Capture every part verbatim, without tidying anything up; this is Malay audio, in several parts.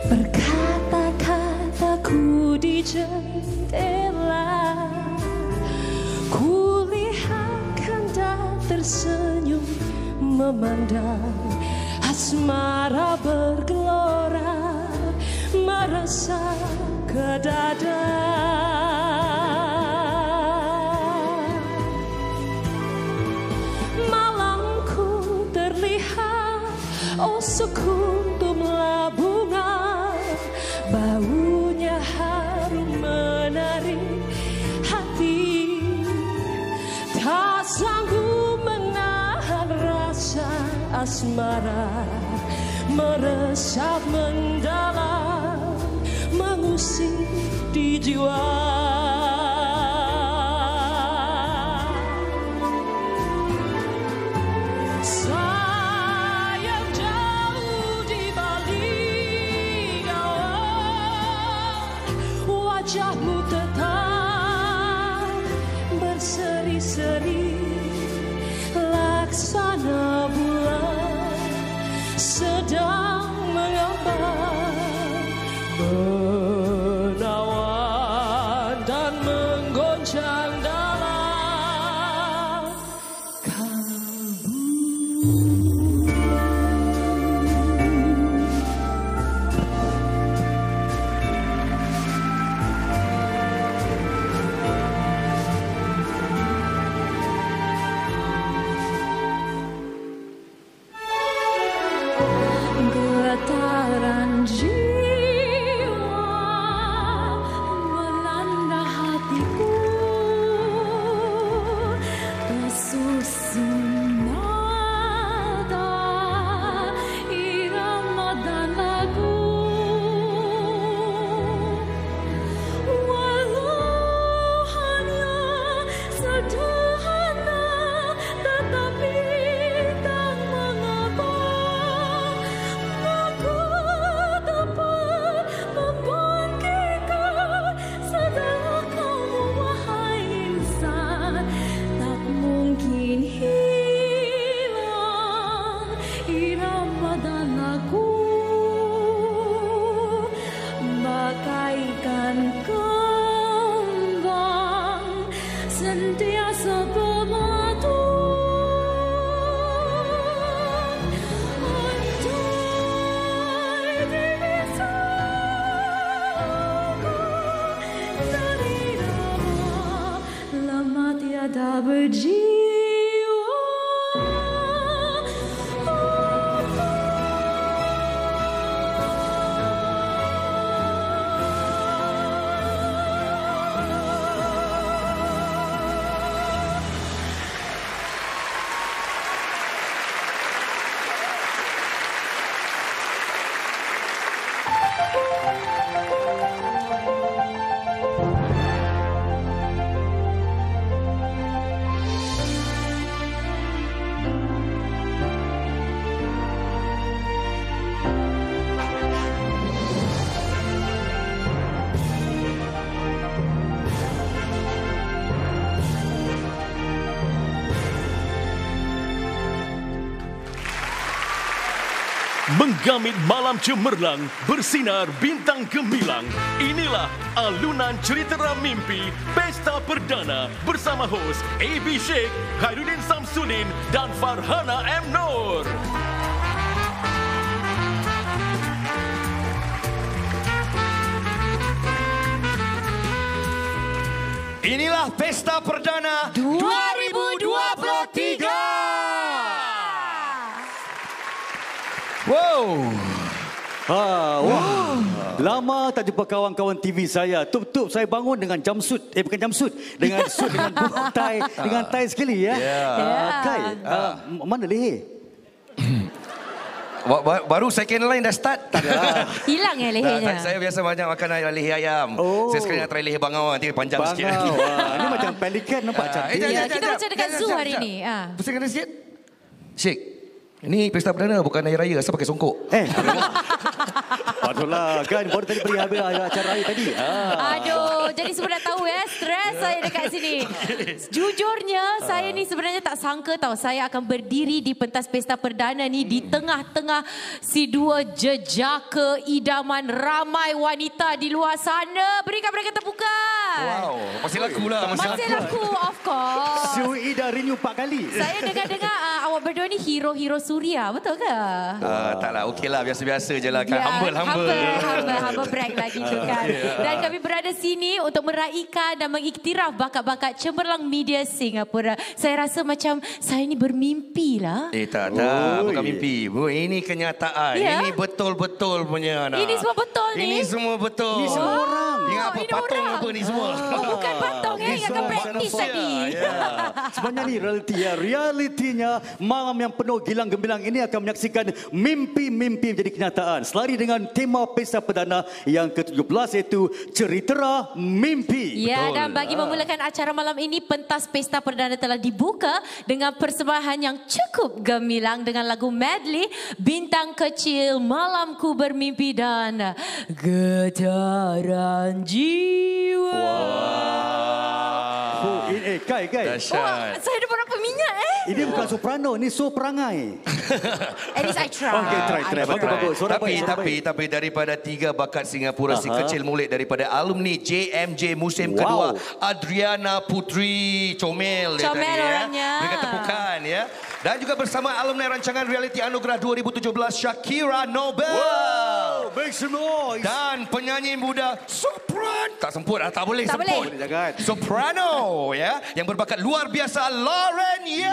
Berkata-kataku di jendela, kulihat kanda tersenyum memandang asmara bergelora meresap ke dada. Malamku terlihat oh sekuntumlah bunga, baunya harum menarik hati, tak sanggup menahan rasa asmara meresap mendalam, mengusik di jiwa. Sayang jauh di balik awan, wajahmu tetap berseri-seri laksana bulan sedang mengambang, menawan dan menggoncang dalam kalbu. Getaran jiwa melanda hatiku, tersusun nada irama dan lagu. Walau hanya sederhana, tetapi tak mengapa. Aku dapat membangkitkan setelah kamu, wahai insan. Tak mungkin hilang irama dan lagu, bagaikan kembang sentiasa bermadu. Lama tiada berjiwa. Menggamit malam cemerlang, bersinar bintang gemilang. Inilah alunan cerita mimpi Pesta Perdana bersama hos A B Sheikh, Khairuddin Samsudin dan Farhana M. Nur. Inilah Pesta Perdana dua ribu dua puluh tiga. Wow. Ah, wah. Lama tak jumpa kawan-kawan T V saya. Tup-tup saya bangun dengan jumpsuit. Eh bukan jumpsuit, dengan suit dengan bow tie, dengan tie sekali ya. Yeah. Uh, Kai, uh, mana leher? Baru second line dah start. Tak ada. Hilang ya lehernya. Saya biasa banyak makan leher ayam. Oh. Saya sekarang nak try leher bangau, nanti panjang Bangau. sikit. Wah, ini macam pelikan nampak cantik. Ya, kita macam dekat zoo hari ni. Pusingkan sikit. Syek. Ini pesta perdana bukan hari raya, asal pakai songkok. Eh, patutlah kan baru tadi beri habis acara raya tadi. Ah. Aduh, jadi sebenarnya tahu ya, stres saya dekat sini. Jujurnya, saya ni sebenarnya tak sangka tahu saya akan berdiri di pentas pesta perdana ni di tengah-tengah si dua jejaka idaman ramai wanita di luar sana. Berikan mereka tepukan. Wow, masih laku lah. Masih, masih laku, of course. Sui dah renew empat kali. Saya dengar-dengar uh, awak berdua ni hero-hero Suria, betul ke? Uh, taklah, okey lah. Biasa-biasa je lah kan. Ya, Humble, humble. Humble, humble, humble brag lagi tu kan. Dan kami berada sini untuk meraihkan dan mengiktiraf bakat-bakat cemerlang media Singapura. Saya rasa macam saya ni bermimpi lah. Eh tak, tak. Oi. Bukan mimpi. Bu, ini kenyataan. Ya? Ini betul-betul punya. Nak. Ini semua betul ni? Ini semua betul. Ini semua orang. Ingat apa? Ini Patung orang. apa ni semua? Oh, bukan patung ya, ingatkan praktis tadi. Ya. Sebenarnya ni realiti ya. Realitinya malam yang penuh gilang gemilang ini akan menyaksikan mimpi-mimpi menjadi kenyataan. Selari dengan tema pesta perdana yang ke tujuh belas iaitu Ceritera Mimpi. Ya, Betul. dan bagi memulakan acara malam ini, pentas pesta perdana telah dibuka dengan persembahan yang cukup gemilang dengan lagu medley Bintang Kecil, Malamku Bermimpi dan Getaran Jiwa. Oh, ini, eh, Kai, Kai. Wah, Dahsyat. saya ada berapa minyak eh? Ini bukan soprano, ini so perangai. At least I try. Okey, try, try. I Bagus, bagus. Suara Tapi, baik, suara tapi, baik. tapi daripada tiga bakat Singapura si Aha. kecil mulit daripada alumni J M J musim Wow. kedua, Adriana Putri, comel dia Comel tadi, orangnya. Ya. Mereka tepukan ya. Dan juga bersama alumni rancangan reality Anugerah dua ribu tujuh belas Shakira Nobel. Wow, make some noise. Dan penyanyi muda sopran. Tak semput, ah, tak boleh Tak semput. boleh. Jangan. Soprano ya, yang berbakat luar biasa Lauren Yeoh.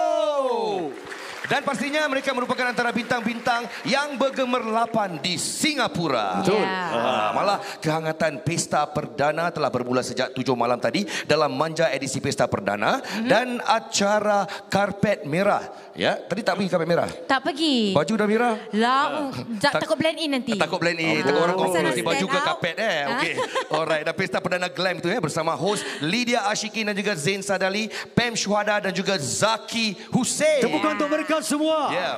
Yo. Dan pastinya mereka merupakan antara bintang-bintang yang bergemerlapan di Singapura. Betul. Ah, malah kehangatan pesta perdana telah bermula sejak tujuh malam tadi dalam manja edisi pesta perdana mm-hmm. dan acara karpet merah. Ya, tadi tak pergi karpet merah. Tak pergi. Baju dah merah. Lah, tak, Tak- takut blend in nanti. Takut blend in, Oh. takut orang Pasal confuse nak baju stand ke out. kapet eh. Ha? Okey. Alright, dan pesta perdana glam tu eh bersama host Lydia Ashikin dan juga Zain Sadali, Pam Syuhada dan juga Zaki Hussein. Tepukan untuk mereka semua. Ya.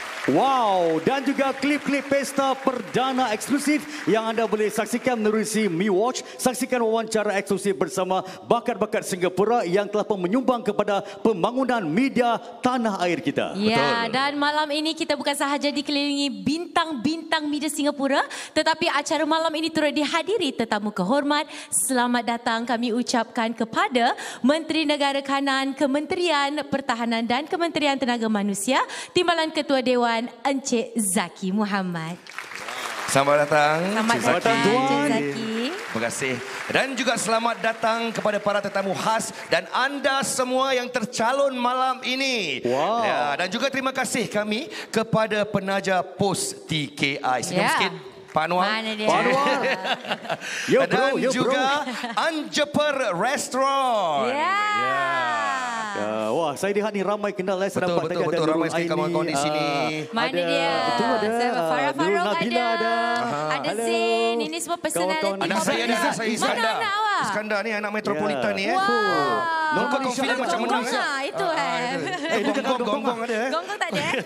Wow, dan juga klip-klip pesta perdana eksklusif yang anda boleh saksikan menerusi Mi Watch. Saksikan wawancara eksklusif bersama bakat-bakat Singapura yang telah pun menyumbang kepada pembangunan media tanah air kita. Ya, dan malam ini kita bukan sahaja dikelilingi bintang-bintang media Singapura, tetapi acara malam ini turut dihadiri tetamu kehormat. Selamat datang kami ucapkan kepada Menteri Negara Kanan, Kementerian Pertahanan dan Kementerian Tenaga Manusia, Timbalan Ketua Dewan Encik Zaki Muhammad. Selamat datang. Selamat Encik datang, Zaki. Encik Zaki. Terima kasih. Dan juga selamat datang kepada para tetamu khas dan anda semua yang tercalon malam ini. Wow. Ya, dan juga terima kasih kami kepada penaja pos T K I. Senyum Ya. sikit. Pak Anwar. Mana dia? Pak Anwar. Yo, bro, Dan yo, bro. juga Anjeper Restaurant. Ya. Ya, wah, saya lihat ni ramai kenal eh. Saya Betul, nampak betul, tadi ada betul. Nurul Ramai sekali Aini, kawan-kawan di sini. ah, Mana ada, dia? Betul ada. Saya ah, Farah Nurul Farouk Nabila ada. ada. Ada Hello. Zain. Ini semua personality. Kawan-kawan Anak saya, anak saya, saya Iskandar. Mana anak awak? Iskandar ni anak metropolitan Ya. ni eh. Wah. Local confident macam Gonggong menang. ah, itu eh. Eh, gonggong, gonggong ada eh. Gonggong tak ada eh?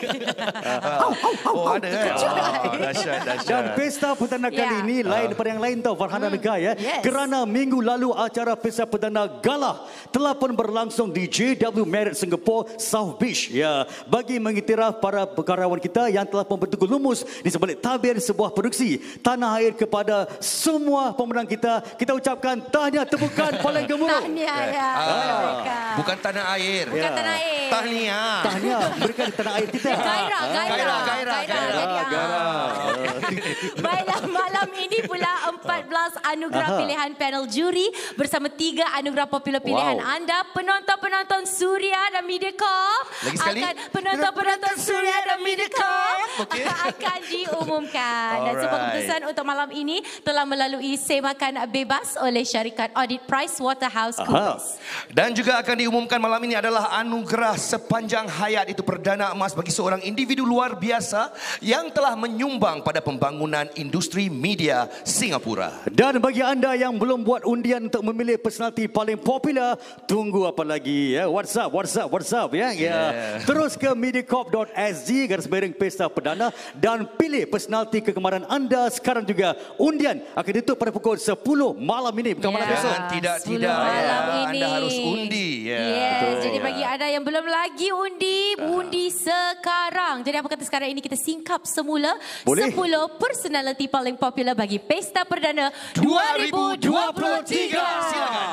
Oh, ada eh. Ah, Dahsyat, dahsyat. Dan pesta perdana Ya. kali ini lain daripada yang lain tau Farhana Hmm. Negai ya. Yes. Kerana minggu lalu acara pesta perdana Galah telah pun berlangsung di J W Marriott Singapore South Beach ya. Bagi mengiktiraf para karyawan kita yang telah pun bertugur lumus di sebalik tabir sebuah produksi tanah air kepada semua pemenang kita, kita ucapkan tahniah tepukan paling gemuruh. Tahniah ya. mereka. Bukan tanah air. Bukan Ya. tanah air. Tahniah. Tahniah mereka di tanah air kita. Gairah, gairah. Gairah, gairah, gairah. Jadi, ah. Baiklah, malam ini pula empat belas anugerah Aha. pilihan panel juri bersama tiga anugerah popular pilihan Wow. anda, penonton-penonton Suria dan Mediacorp. Lagi sekali. Akan penonton-penonton Suria dan Mediacorp Okey. akan diumumkan. Dan semua Alright. keputusan untuk malam ini telah melalui semakan bebas oleh syarikat audit PricewaterhouseCoopers. Dan juga akan diumumkan malam ini adalah anugerah sepanjang hayat, itu perdana emas bagi seorang individu luar biasa yang telah menyumbang pada Pembangunan Industri Media Singapura. Dan bagi anda yang belum buat undian untuk memilih personaliti paling popular, tunggu apa lagi ya? WhatsApp, WhatsApp, WhatsApp ya. Yeah. Ya. Terus ke mediacorp dot s g garis miring Pesta Perdana dan pilih personaliti kegemaran anda sekarang juga. Undian akan ditutup pada pukul sepuluh malam ini, bukan yeah. malam besok. Tidak, tidak. Malam ya. ini. Anda harus undi. Ya. Yes, Betul. jadi bagi anda yang belum lagi undi, undi sekarang. Jadi apa kata sekarang ini kita singkap semula Boleh. sepuluh personaliti paling popular bagi Pesta Perdana dua ribu dua puluh tiga. Silakan.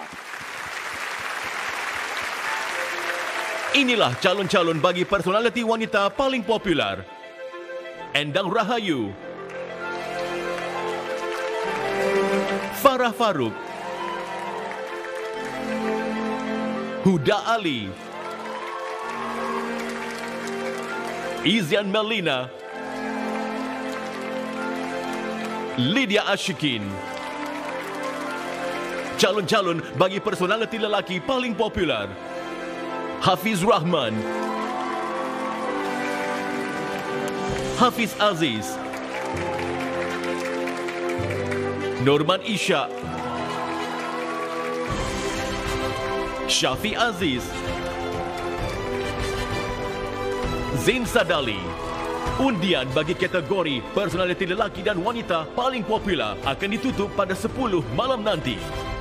Inilah calon-calon bagi personaliti wanita paling popular. Endang Rahayu, Farah Farouk, Huda Ali, Izian Melina, Lydia Ashikin. Calon-calon bagi personaliti lelaki paling popular. Hafiz Rahman, Hafiz Aziz, Norman Ishak, Syafi Aziz, Zain Sadali. Undian bagi kategori personaliti lelaki dan wanita paling popular akan ditutup pada sepuluh malam nanti.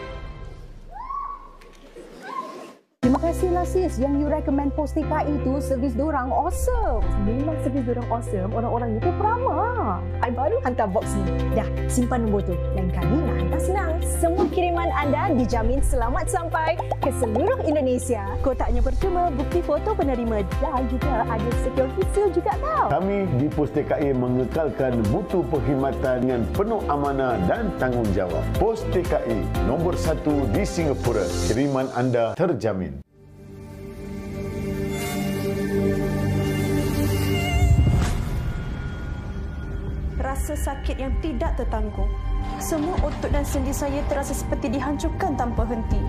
Terima kasihlah sis yang you recommend Pos T K I itu, servis dorang awesome. Memang servis dorang awesome, orang-orang itu ramah. I baru hantar box ni. Dah, simpan nombor tu. Lain kali nak hantar senang. Semua kiriman anda dijamin selamat sampai ke seluruh Indonesia. Kotaknya percuma, bukti foto penerima dan juga ada security seal juga tau. Kami di Pos T K I mengekalkan mutu perkhidmatan dengan penuh amanah dan tanggungjawab. Pos T K I nombor satu di Singapura. Kiriman anda terjamin. Rasa sakit yang tidak tertanggung. Semua otot dan sendi saya terasa seperti dihancurkan tanpa henti.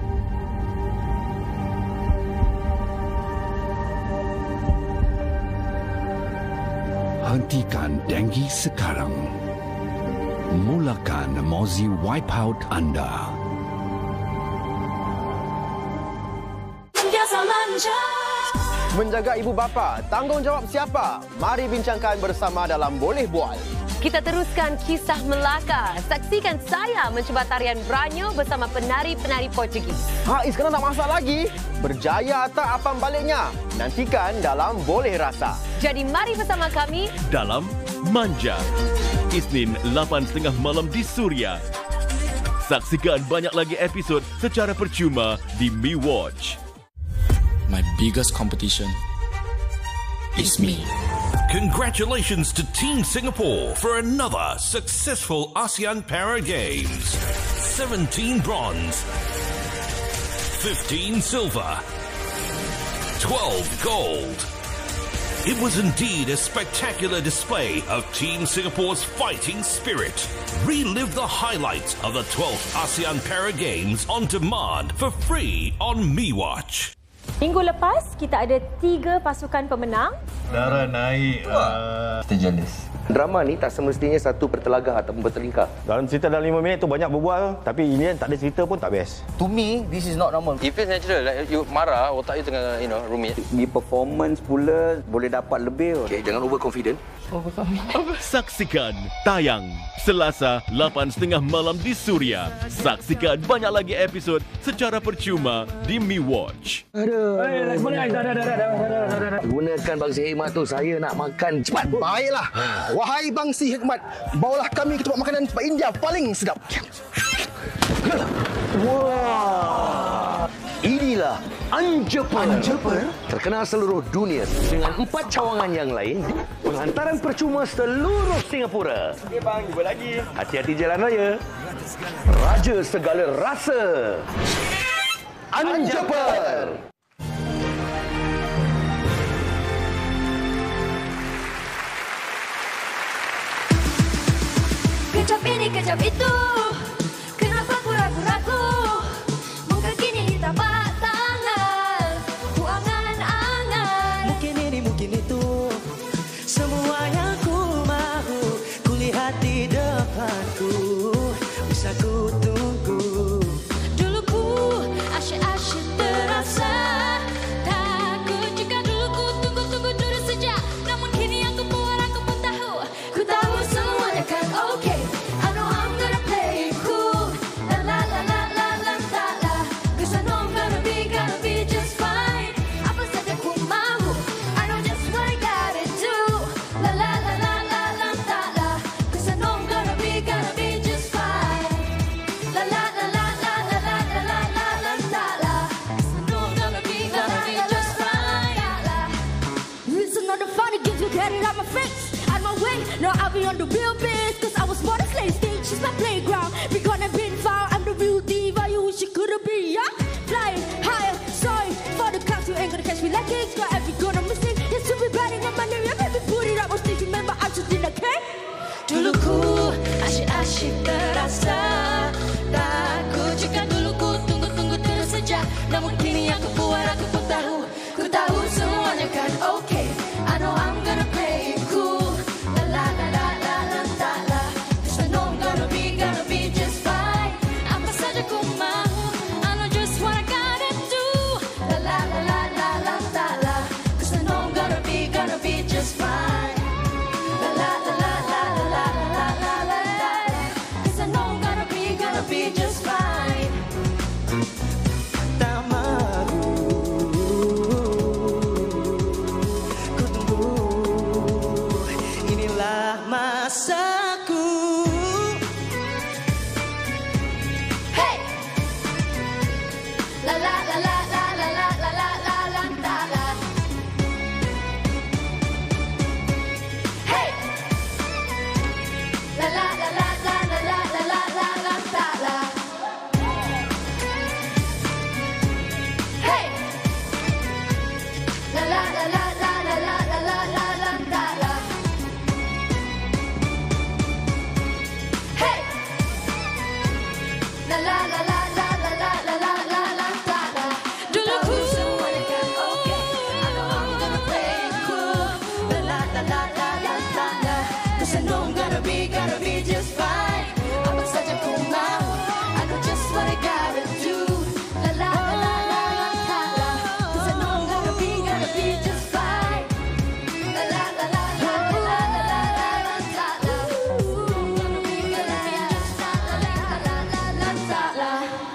Hentikan denggi sekarang. Mulakan Mozi Wipeout anda. Menjaga ibu bapa, tanggungjawab siapa? Mari bincangkan bersama dalam Boleh Bual. Kita teruskan kisah Melaka. Saksikan saya mencuba tarian Branyo bersama penari-penari Portugis. Ha, sekarang tak masak lagi. Berjaya tak apam baliknya? Nantikan dalam Boleh Rasa. Jadi mari bersama kami Dalam Manja. Isnin lapan tiga puluh malam di Suria. Saksikan banyak lagi episod secara percuma di MeWatch. My biggest competition is me. Congratulations to Team Singapore for another successful ASEAN Para Games. seventeen bronze, fifteen silver, twelve gold. It was indeed a spectacular display of Team Singapore's fighting spirit. Relive the highlights of the twelfth ASEAN Para Games on demand for free on MeWatch. Minggu lepas, kita ada tiga pasukan pemenang. Darah naik. Uh... Kita jealous. Drama ni tak semestinya satu bertelagah ataupun bertelingkah. Dalam cerita dalam lima minit tu banyak berbual, tapi ini tak ada cerita pun tak best. To me, this is not normal. It feels natural. Like you marah, otak you tengah, you know, rumit. Di performance pula boleh dapat lebih. Okay, jangan overconfident. Saksikan tayang Selasa lapan tiga puluh malam di Suria. Saksikan banyak lagi episod secara percuma di MeWatch. Gunakan bangsi hikmat tu, saya nak makan cepat. Baiklah. Wahai bangsi hikmat, bawalah kami ke tempat makanan India paling sedap. Wah, inilah Anjeper. Anjeper terkenal seluruh dunia dengan empat cawangan yang lain. Penghantaran percuma seluruh Singapura. Okey bang, jumpa lagi. Hati-hati jalan raya. Raja segala rasa. Anjeper. Kejap ini, kejap itu. Kenapa ku ragu-ragu? Mungkin kini tapak tangan. Ku angan-angan. Mungkin ini, mungkin itu. Semua yang ku mahu. Kulihat Now I'll be on the real biz, cause I was born a slave stage, she's my playground. We gonna been far, I'm the real diva, you wish you could've been, yeah? Flying higher, sorry for the cops, you ain't gonna catch me like it's got every gun I'm missing. It's to be batting on my name, yeah, baby, put it up, I still remember I just did okay. Duluku, asyik-asyik terasa, takut jika duluku tunggu-tunggu terus saja. Namun kini aku buat aku pun tahu, ku tahu semuanya kan okay. I know I'm gonna play it cool, la la la la la la la la. Cause I know I'm gonna be, gonna be just fine. Apa saja ku mau, I know just what I gotta do, la la la la la la la la. Cause I know I'm gonna be, gonna be just fine, la la la la la la la la la la. Cause I know I'm gonna be, gonna be just fine. Masaku. Hey, la la la la la la la la la la la la la. Hey, la la la la la la la la la la la la. Hey, la la la la la la la la la la la. La la la la la la la la la la la la. Duluku semuanya kan okay. I know I'm gonna play it cool. La la la la la la la la. Cause I know I'm gonna be, gonna be just fine. Apa saja ku mau, I know just what I gotta do. La la la la la la la la. Cause I know I'm gonna be, gonna be just fine. La la la la la la la la la la la la. Gonna be, gonna be just fine. La la la la la la la.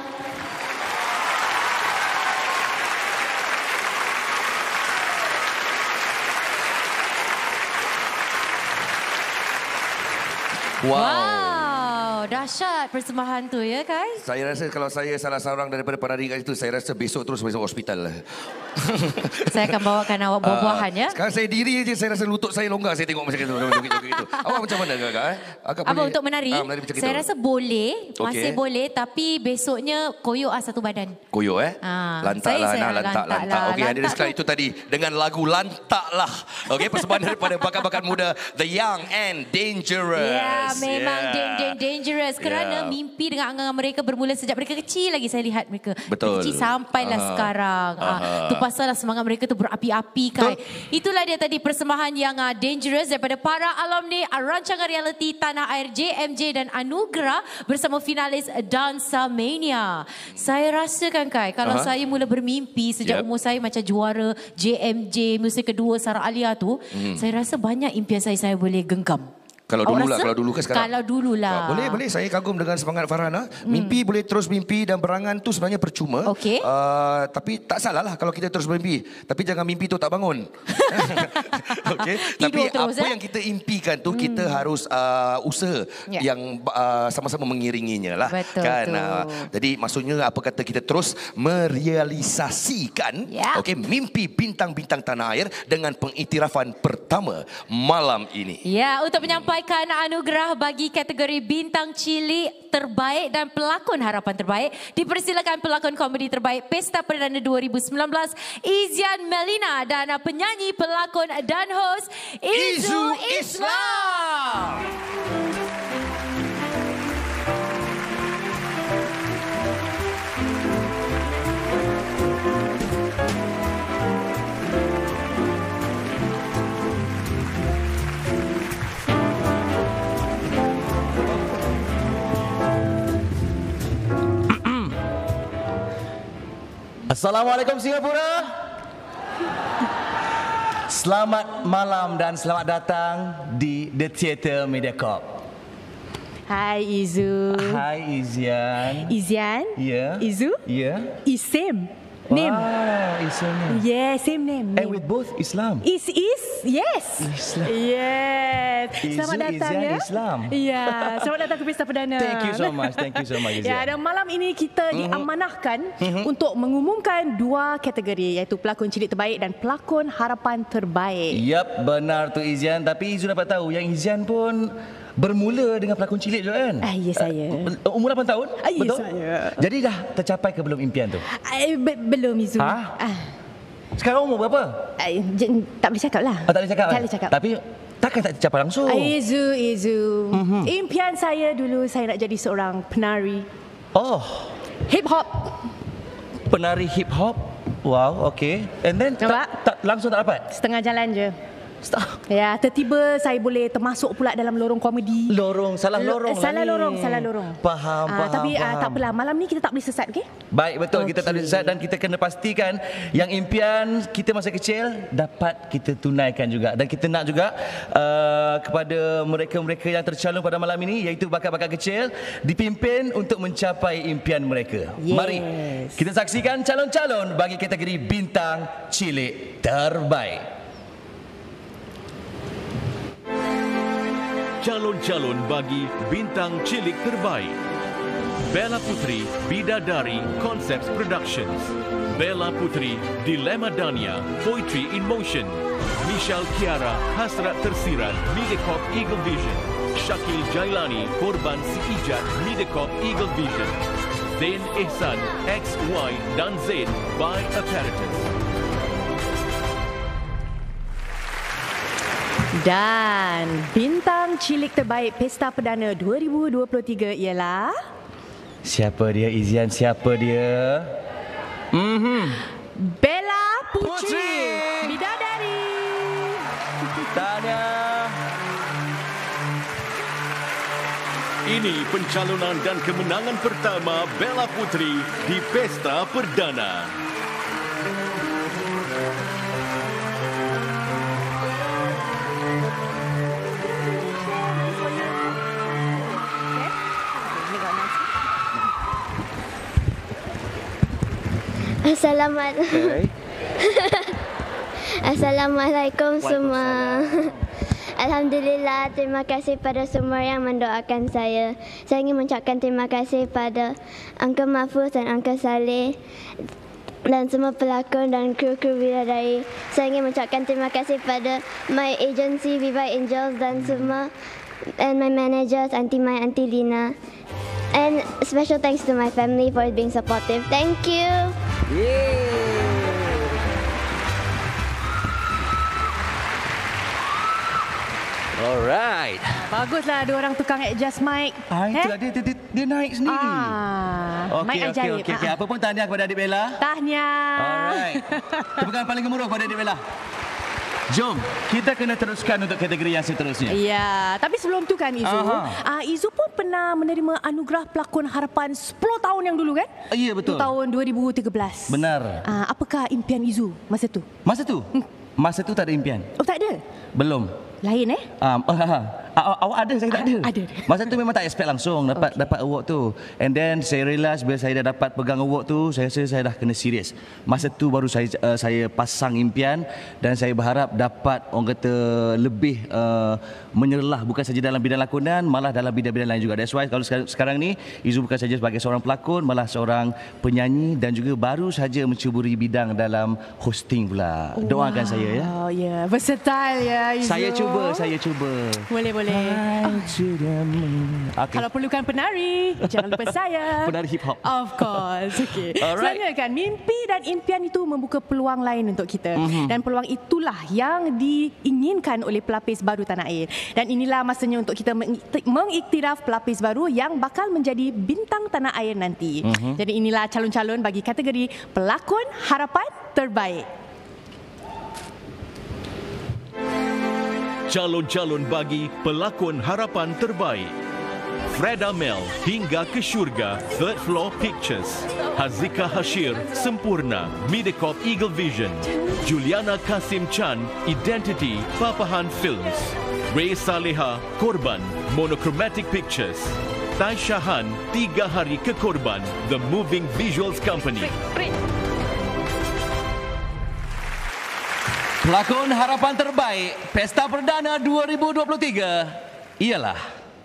Wow. Wow, dahsyat persembahan tu ya, Kai? Saya rasa kalau saya salah seorang daripada penari kat situ, saya rasa besok terus masuk hospital. Saya akan bawakan awak buah-buahan ya. Sekarang saya diri je, saya rasa lutut saya longgar saya tengok macam itu. Gitu. Awak macam mana kakak? Eh? Akak Apa boleh, untuk menari? ah, menari macam saya itu? rasa boleh, masih Okey. boleh, tapi besoknya koyok ah satu badan. Koyok eh? Ah, lantak saya- lah, saya nah, lantak, lantak lantak. lah. Okey, hadirin Lantak sekalian tu- itu tadi dengan lagu Lantak lah. Okey, persembahan daripada bakat-bakat muda The Young and Dangerous. Ya, memang Yeah. dan- dan dangerous kerana Yeah. mimpi dengan angan mereka bermula sejak mereka kecil lagi. Saya lihat mereka Betul. kecil sampailah Aha. sekarang. Ah, Aha. tu pasal lah semangat mereka tu berapi-api, Kai. Itulah dia tadi persembahan yang uh, dangerous daripada para alumni uh, rancangan realiti Tanah Air J M J dan Anugerah bersama finalis Dansa Mania. Saya rasakan, Kai, kalau Aha. saya mula bermimpi sejak Yep. umur saya macam juara J M J musim kedua Sarah Alia tu, Mhm. saya rasa banyak impian saya saya boleh genggam. Kalau Awak dulu lah, rasa? kalau dulu ke sekarang? Kalau dululah. Ah, boleh, boleh. Saya kagum dengan semangat Farhana. Mimpi boleh terus mimpi dan berangan tu sebenarnya percuma. Okey. Uh, tapi tak salah lah kalau kita terus bermimpi. Tapi jangan mimpi tu tak bangun. Okey. Tapi terus, apa eh? yang kita impikan tu, kita harus uh, usaha Ya. yang uh, sama-sama mengiringinya lah. Betul kan? tu. Uh, jadi maksudnya apa kata kita terus merealisasikan Ya. okey, mimpi bintang-bintang tanah air dengan pengiktirafan pertama malam ini. Ya, untuk menyampaikan anugerah bagi kategori bintang cilik terbaik dan pelakon harapan terbaik, dipersilakan pelakon komedi terbaik Pesta Perdana dua ribu sembilan belas Izian Melina dan penyanyi, pelakon dan host Izu Islam. Assalamualaikum Singapura. Selamat malam dan selamat datang di The Theatre Mediacorp. Hai Izu. Hai Izian. Izian. Ya. Izu. Ya. Isim. Name. Wow, is your name. Yes, same name. And with both Islam. Is is yes. Islam. Yes. Selamat Izu, datang Izian, ya. Islam. Ya, selamat datang ke Pesta Perdana. Thank you so much. Thank you so much, Izian. Ya, dan malam ini kita Mhm. diamanahkan Mhm. untuk mengumumkan dua kategori, iaitu pelakon cilik terbaik dan pelakon harapan terbaik. Yap, benar tu Izian. Tapi Izu dapat tahu yang Izian pun bermula dengan pelakon cilik juga kan? Ah, ya saya. Uh, umur lapan tahun? Ah, ya Betul? saya. Jadi dah tercapai ke belum impian tu? Ay, be- belum Izu. Ha? Ah. Sekarang umur berapa? Ay, j- tak boleh cakap lah. Oh, tak boleh cakap? Tak eh? boleh cakap. Tapi takkan tak tercapai langsung? Ay, Izu, Izu. Mhm. Impian saya dulu, saya nak jadi seorang penari. Oh. Hip hop. Penari hip hop? Wow, okay. And then tak, tak, langsung tak dapat? Setengah jalan je. Ya, tiba-tiba saya boleh termasuk pula dalam lorong komedi. Lorong, salah Lo- lorong eh, Salah lah ni. lorong, salah lorong. Faham, Ah, faham, Tapi ah, faham. tak apalah, malam ni kita tak boleh sesat, okey? Baik, betul. Okay. Kita tak boleh sesat dan kita kena pastikan yang impian kita masa kecil dapat kita tunaikan juga. Dan kita nak juga uh, kepada mereka-mereka yang tercalon pada malam ini, iaitu bakat-bakat kecil, dipimpin untuk mencapai impian mereka. Yes. Mari kita saksikan calon-calon bagi kategori bintang cilik terbaik. Calon-calon bagi bintang cilik terbaik. Bella Putri, Bidadari Concepts Productions. Bella Putri, Dilema Dania, Poetry in Motion. Michelle Kiara, Hasrat Tersirat, Mediacorp Eagle Vision. Shakil Jailani, Korban Si Ijat, Mediacorp Eagle Vision. Zain Ihsan, X, Y dan Z by Apparatus. Dan bintang cilik terbaik Pesta Perdana dua ribu dua puluh tiga ialah Siapa dia, Izian? Siapa dia? Mhm. Bella Putri, Bidadari. Tanya. Ini pencalonan dan kemenangan pertama Bella Putri di Pesta Perdana. Assalamualaikum. Assalamualaikum semua. Alhamdulillah, terima kasih pada semua yang mendoakan saya. Saya ingin mengucapkan terima kasih pada Uncle Mahfuz dan Uncle Saleh dan semua pelakon dan kru-kru Bidadari. Saya ingin mengucapkan terima kasih pada my agency Viva Angels dan semua, and my managers, Auntie Mai, Auntie Lina. And special thanks to my family for being supportive. Thank you. Alright. Baguslah ada orang tukang adjust mic. Ah, itulah dia, dia, dia, dia naik sendiri. Ah, mic Okey, okey, ajaib. okey. Okay. Ah. Apa pun tahniah kepada adik Bella. Tahniah. Alright. Tepukan paling gemuruh kepada adik Bella. Jom, kita kena teruskan untuk kategori yang seterusnya. Ya, tapi sebelum tu kan Izu, uh, Izu pun pernah menerima anugerah pelakon harapan sepuluh tahun yang dulu kan? Ya, betul. Itu tahun dua ribu tiga belas. Benar. Uh, apakah impian Izu masa tu? Masa tu? Hmm. Masa tu tak ada impian. Oh, tak ada? Belum. Lain eh? Um, awak ada, saya tak ada. Ada. Masa tu memang tak expect langsung dapat okay. dapat award tu. And then saya realise bila saya dah dapat pegang award tu, saya rasa saya dah kena serius. Masa tu baru saya uh, saya pasang impian dan saya berharap dapat orang kata lebih uh, menyerlah bukan saja dalam bidang lakonan, malah dalam bidang-bidang lain juga. That's why kalau sekarang, sekarang ni Izu bukan saja sebagai seorang pelakon, malah seorang penyanyi dan juga baru saja mencuburi bidang dalam hosting pula. Doakan wow. saya ya. Oh ya, yeah. Versatile ya Izu. Saya cuba, saya cuba. Boleh boleh. Oh. Okay. Kalau perlukan penari, jangan lupa saya. Penari hip hop. Of course. Okay. Alright. Sebenarnya kan mimpi dan impian itu membuka peluang lain untuk kita. Mm-hmm. Dan peluang itulah yang diinginkan oleh pelapis baru tanah air. Dan inilah masanya untuk kita mengiktiraf pelapis baru yang bakal menjadi bintang tanah air nanti. Mm-hmm. Jadi inilah calon-calon bagi kategori pelakon harapan terbaik. Calon-calon bagi pelakon harapan terbaik. Freda Mel, Hingga ke Syurga, Third Floor Pictures. Hazika Hashir, Sempurna, Mediacorp Eagle Vision. Juliana Kasim Chan, Identity, Papahan Films. Ray Saleha, Korban, Monochromatic Pictures. Tai Shahan, Tiga Hari ke Korban, The Moving Visuals Company. Pelakon harapan terbaik Pesta Perdana dua ribu dua puluh tiga ialah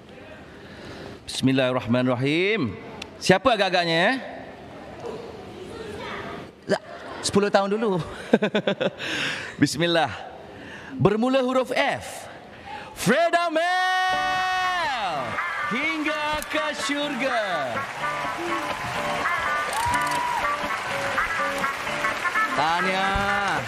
Bismillahirrahmanirrahim. Siapa agak-agaknya? sepuluh tahun dulu. Bismillah. Bermula huruf F. Freda Mel. Hingga ke syurga. Tahniah.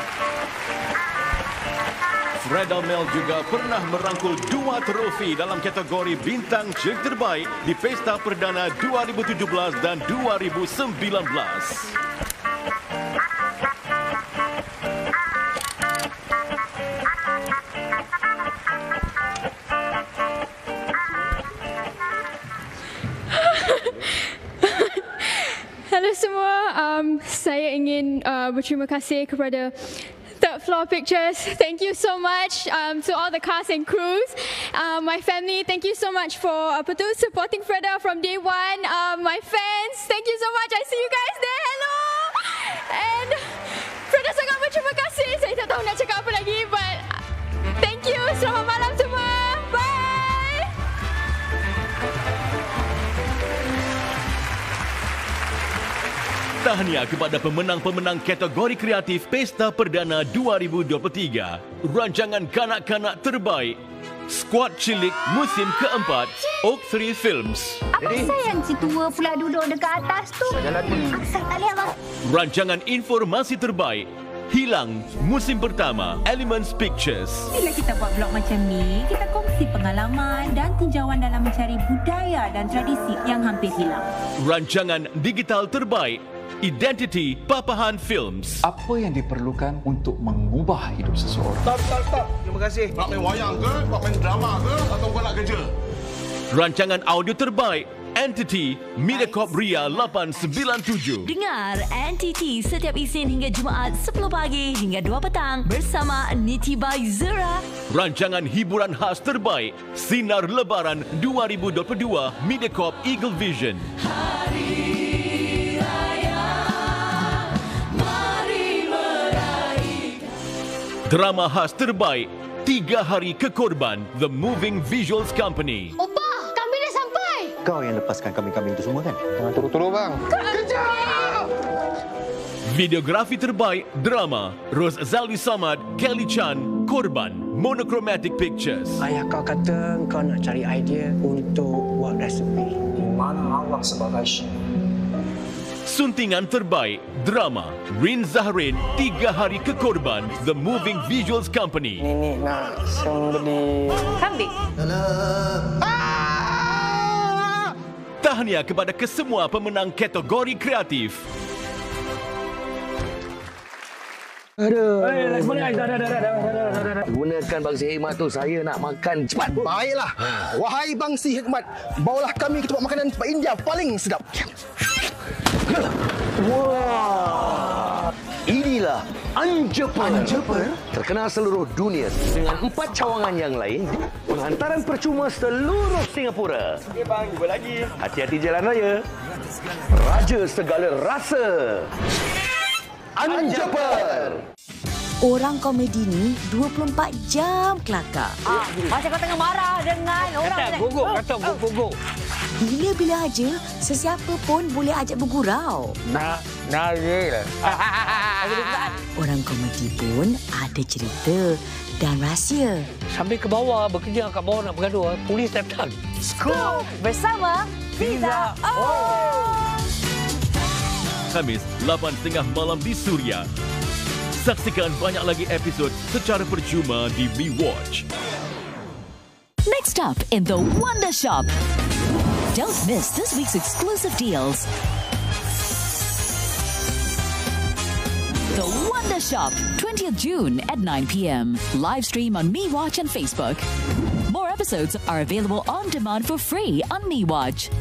Freda Mel juga pernah merangkul dua trofi dalam kategori Bintang Cerita Terbaik di Pesta Perdana dua ribu tujuh belas dan dua ribu sembilan belas. Halo semua, um, saya ingin uh, berterima kasih kepada Third Floor Pictures. Thank you so much um, to all the cast and crews. Uh, my family, thank you so much for uh, supporting Freda from day one. Uh, my fans, thank you so much. I see you guys there. Hello. And Freda sangat berterima kasih. Saya tak tahu nak cakap apa lagi, but thank you. Selamat malam semua. Bye. Tahniah kepada pemenang-pemenang kategori kreatif Pesta Perdana dua ribu dua puluh tiga. Rancangan kanak-kanak terbaik Squad Cilik musim keempat Oak Tree Films. Apa sayang si tua pula duduk dekat atas tu? Asal tak lihat bang. Rancangan informasi terbaik Hilang musim pertama Elements Pictures. Bila kita buat vlog macam ni, kita kongsi pengalaman dan tinjauan dalam mencari budaya dan tradisi yang hampir hilang. Rancangan digital terbaik Identity Papahan Films. Apa yang diperlukan untuk mengubah hidup seseorang? Stop, stop, stop. Terima kasih. Nak main wayang ke? Nak main drama ke? Atau kau nak kerja? Rancangan audio terbaik Entity Mediacorp Ria lapan sembilan tujuh. Dengar Entity setiap Isnin hingga Jumaat sepuluh pagi hingga dua petang bersama Niti by Zura. Rancangan hiburan khas terbaik Sinar Lebaran dua ribu dua puluh dua Mediacorp Eagle Vision. Drama khas terbaik Tiga Hari Kekorban The Moving Visuals Company. Opa, kami dah sampai. Kau yang lepaskan kambing-kambing itu semua kan? Jangan turun-turun bang. Kejap! Videografi terbaik Drama Ros Zaldi Samad, Kelly Chan, Korban Monochromatic Pictures. Ayah kau kata kau nak cari idea untuk buat resepi. Di mana Allah sebagai chef? Suntingan terbaik Drama Rin Zahrin Tiga Hari Kekorban The Moving Visuals Company. Nenek nak sembelih kambing. Ah! Tahniah kepada kesemua pemenang kategori kreatif. Aduh. Gunakan bangsi hikmat tu, saya nak makan cepat. Baiklah. Wahai bangsi hikmat, bawalah kami ke tempat makanan tempat India paling sedap. Wah, inilah Anjaper. Anjaper terkenal seluruh dunia dengan empat cawangan yang lain. Penghantaran percuma seluruh Singapura. Okey bang, jumpa lagi. Hati-hati jalan raya. Raja segala rasa. Anjaper. Orang komedi ni dua puluh empat jam kelakar. Ah, macam kau tengah marah dengan orang. Kata gogok, kata gogok. Bila-bila aja, sesiapa pun boleh ajak bergurau. Nak, naril. Orang komedi pun ada cerita dan rahsia. Sambil ke bawah, bekerja kat bawah nak bergaduh, polis datang. Scoop bersama Fiza. Oh. Khamis, lapan tiga puluh malam di Suria. Saksikan banyak lagi episod secara percuma di MeWatch. Next up in the Wonder Shop. Don't miss this week's exclusive deals. The Wonder Shop, twentieth June at nine p m Live stream on MeWatch and Facebook. More episodes are available on demand for free on MeWatch.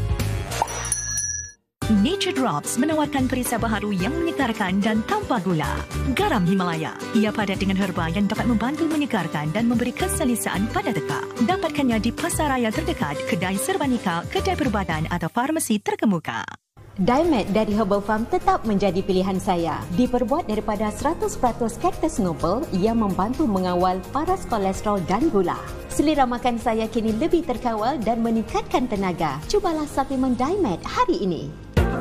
Nature Drops menawarkan perisa baharu yang menyegarkan dan tanpa gula. Garam Himalaya. Ia padat dengan herba yang dapat membantu menyegarkan dan memberi keselesaan pada tekak. Dapatkannya di pasar raya terdekat, kedai serba nikah, kedai perubatan atau farmasi terkemuka. Dimet dari Herbal Farm tetap menjadi pilihan saya. Diperbuat daripada seratus peratus kaktus ngopel yang membantu mengawal paras kolesterol dan gula. Selera makan saya kini lebih terkawal dan meningkatkan tenaga. Cubalah suplemen Dimet hari ini.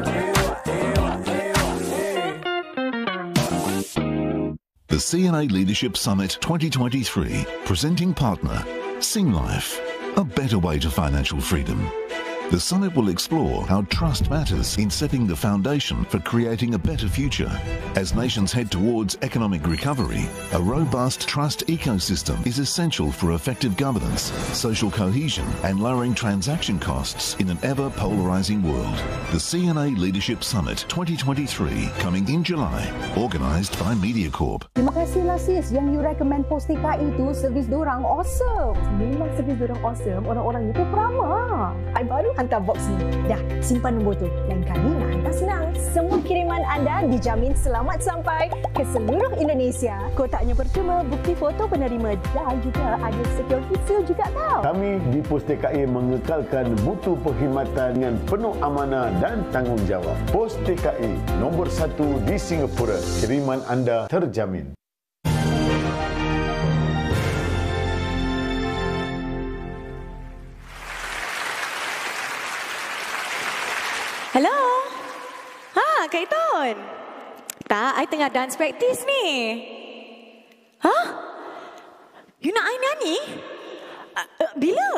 The C N A Leadership Summit twenty twenty-three, presenting partner, Singlife, a better way to financial freedom. The summit will explore how trust matters in setting the foundation for creating a better future. As nations head towards economic recovery, a robust trust ecosystem is essential for effective governance, social cohesion, and lowering transaction costs in an ever-polarizing world. The C N A Leadership Summit twenty twenty-three, coming in July, organised by MediaCorp. Terima kasihlah sis yang you recommend Pos T K I tu, servis dorang awesome. Memang servis dorang awesome, orang-orang itu ramah. I baru hantar box ni. Dah, simpan nombor tu. Lain kali nak hantar senang. Semua kiriman anda dijamin selamat sampai ke seluruh Indonesia. Kotaknya percuma, bukti foto penerima dan juga ada security seal juga tau. Kami di Pos T K I mengekalkan mutu perkhidmatan dengan penuh amanah dan tanggungjawab. Pos T K I nombor satu di Singapura. Kiriman anda terjamin. Hello? Ha, Kak Iton? Tak, I tengah dance practice ni. Hah? You nak I nyanyi? Uh, uh, bila?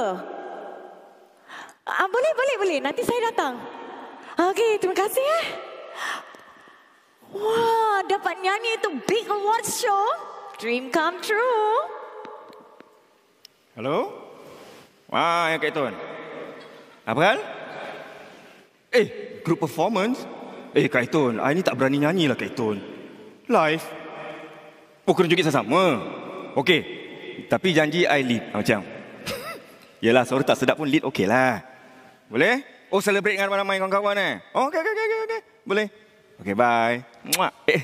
Uh, boleh, boleh, boleh. Nanti saya datang. Okey, terima kasih eh. Wah, dapat nyanyi itu big awards show. Dream come true. Hello? Wah, yang Kak Iton. Apa hal? Eh, group performance? Eh, Kak Iton, I ni tak berani nyanyi lah, Kak Iton. Live? Oh, kena joget sama-sama? Okey, tapi janji I lead macam. Yelah, suara tak sedap pun lead okey lah. Boleh? Oh, celebrate dengan ramai-ramai kawan-kawan eh? Oh, okey, okey, okey, okey. Boleh? Okey, bye. Muak. Eh.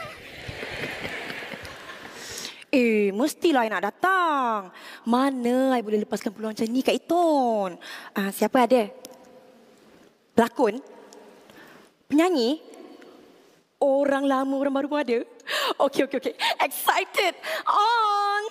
Eh, mestilah I nak datang. Mana I boleh lepaskan peluang macam ni, Kak Iton? Ah, siapa ada? Pelakon? Penyanyi? Orang lama, orang baru pun ada? Okey, okey, okey. Excited! On!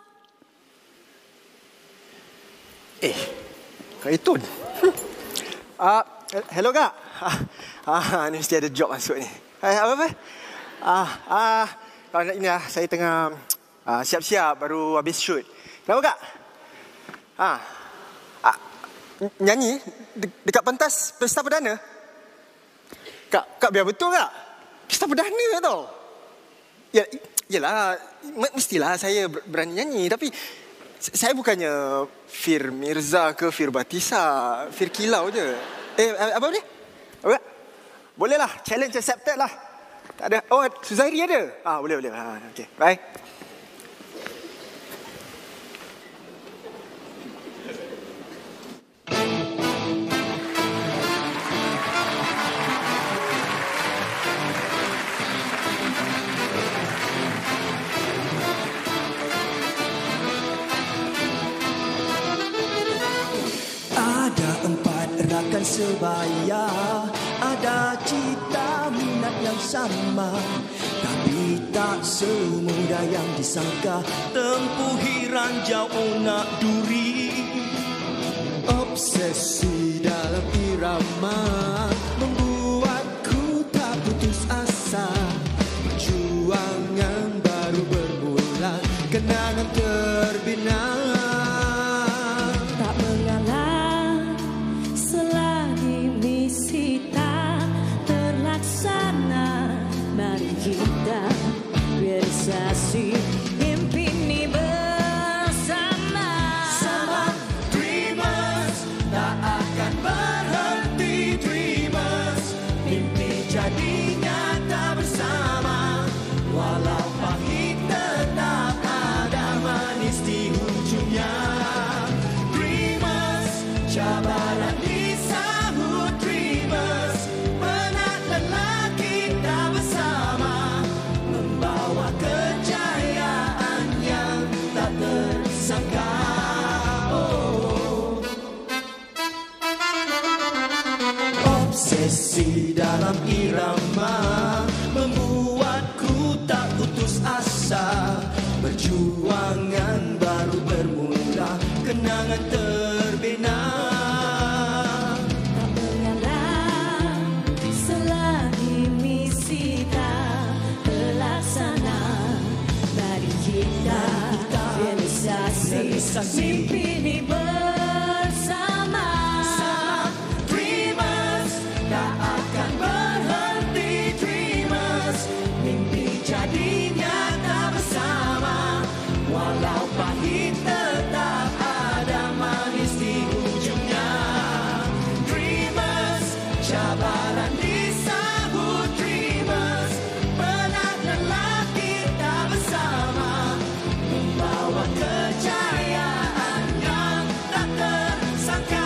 Eh, Kak Itun. Ah, hello Kak. Ah, ni mesti ada job masuk ni. Eh, apa-apa? Ah, ah, ini ah, saya tengah ah, siap-siap baru habis shoot. Kenapa Kak? Ah, ah nyanyi de- dekat pentas Pesta Perdana? Kak, Kak biar betul Kak. Pesta Perdana tau. Ya, yalah, mestilah saya berani nyanyi, tapi saya bukannya Fir Mirza ke Fir Batisa, Fir Kilau je. Eh, apa ni? Apa? Bolehlah, challenge accepted lah. Tak ada. Oh, Suzairi ada? Ah, boleh, boleh. Ha, okey, bye. Rakan sebaya, ada cita minat yang sama, tapi tak semudah yang disangka, tempuhi ranjau nak duri. Obsesi dalam irama membuatku tak putus asa. Perjuangan baru bermula, kenangan terbina. Realisasi mimpi ini bersama. Sama misi dalam irama membuatku tak putus asa. Perjuangan baru bermula, kenangan terbina. Tak menyerah selagi misi tak terlaksana. Mari kita realisasi mimpi ini bersama. Dreamers tak akan berhenti, dreamers. Mimpi jadi nyata bersama. Walau pahit tetap ada manis di ujungnya. Dreamers, cabaran disambut, dreamers. Penat lelah kita bersama, membawa kejayaan yang tak tersangka.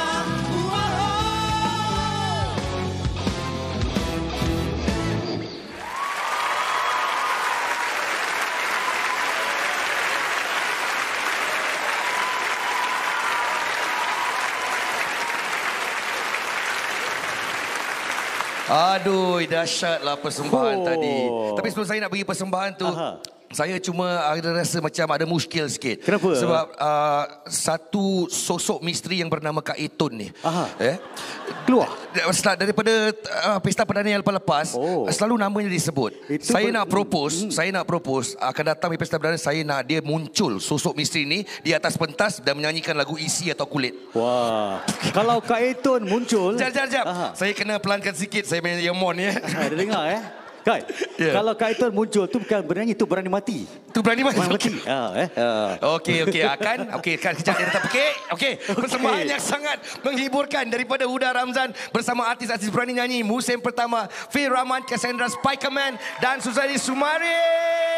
Aduh, dahsyatlah persembahan Oh. tadi. Tapi sebelum saya nak bagi persembahan tu, Aha. saya cuma ada rasa macam ada muskil sikit. Kenapa? Sebab uh, satu sosok misteri yang bernama Kak Etun ni. Aha. Eh? Keluar? Daripada uh, Pesta Perdana yang lepas-lepas, Oh. selalu namanya disebut. Itu saya ber- nak propose, hmm. saya nak propose akan datang di Pesta Perdana, saya nak dia muncul sosok misteri ni di atas pentas dan menyanyikan lagu Isi atau Kulit. Wah. Kalau Kak Etun muncul. Jap, jap, jap. Saya kena pelankan sikit, saya main Yamon ya. Ada dengar eh? Kai, yeah. Kalau Kak Etun muncul tu bukan bernyanyi, tu berani mati. Tu berani mati. Berani mati. Ha, eh. Ha. Okey, okey. Akan, okey, kan kejap dia datang. Okey, okey. Persembahan yang sangat menghiburkan daripada Huda Ramzan bersama artis-artis berani nyanyi musim pertama, Fir Rahman, Cassandra Spikerman dan Suzani Sumari.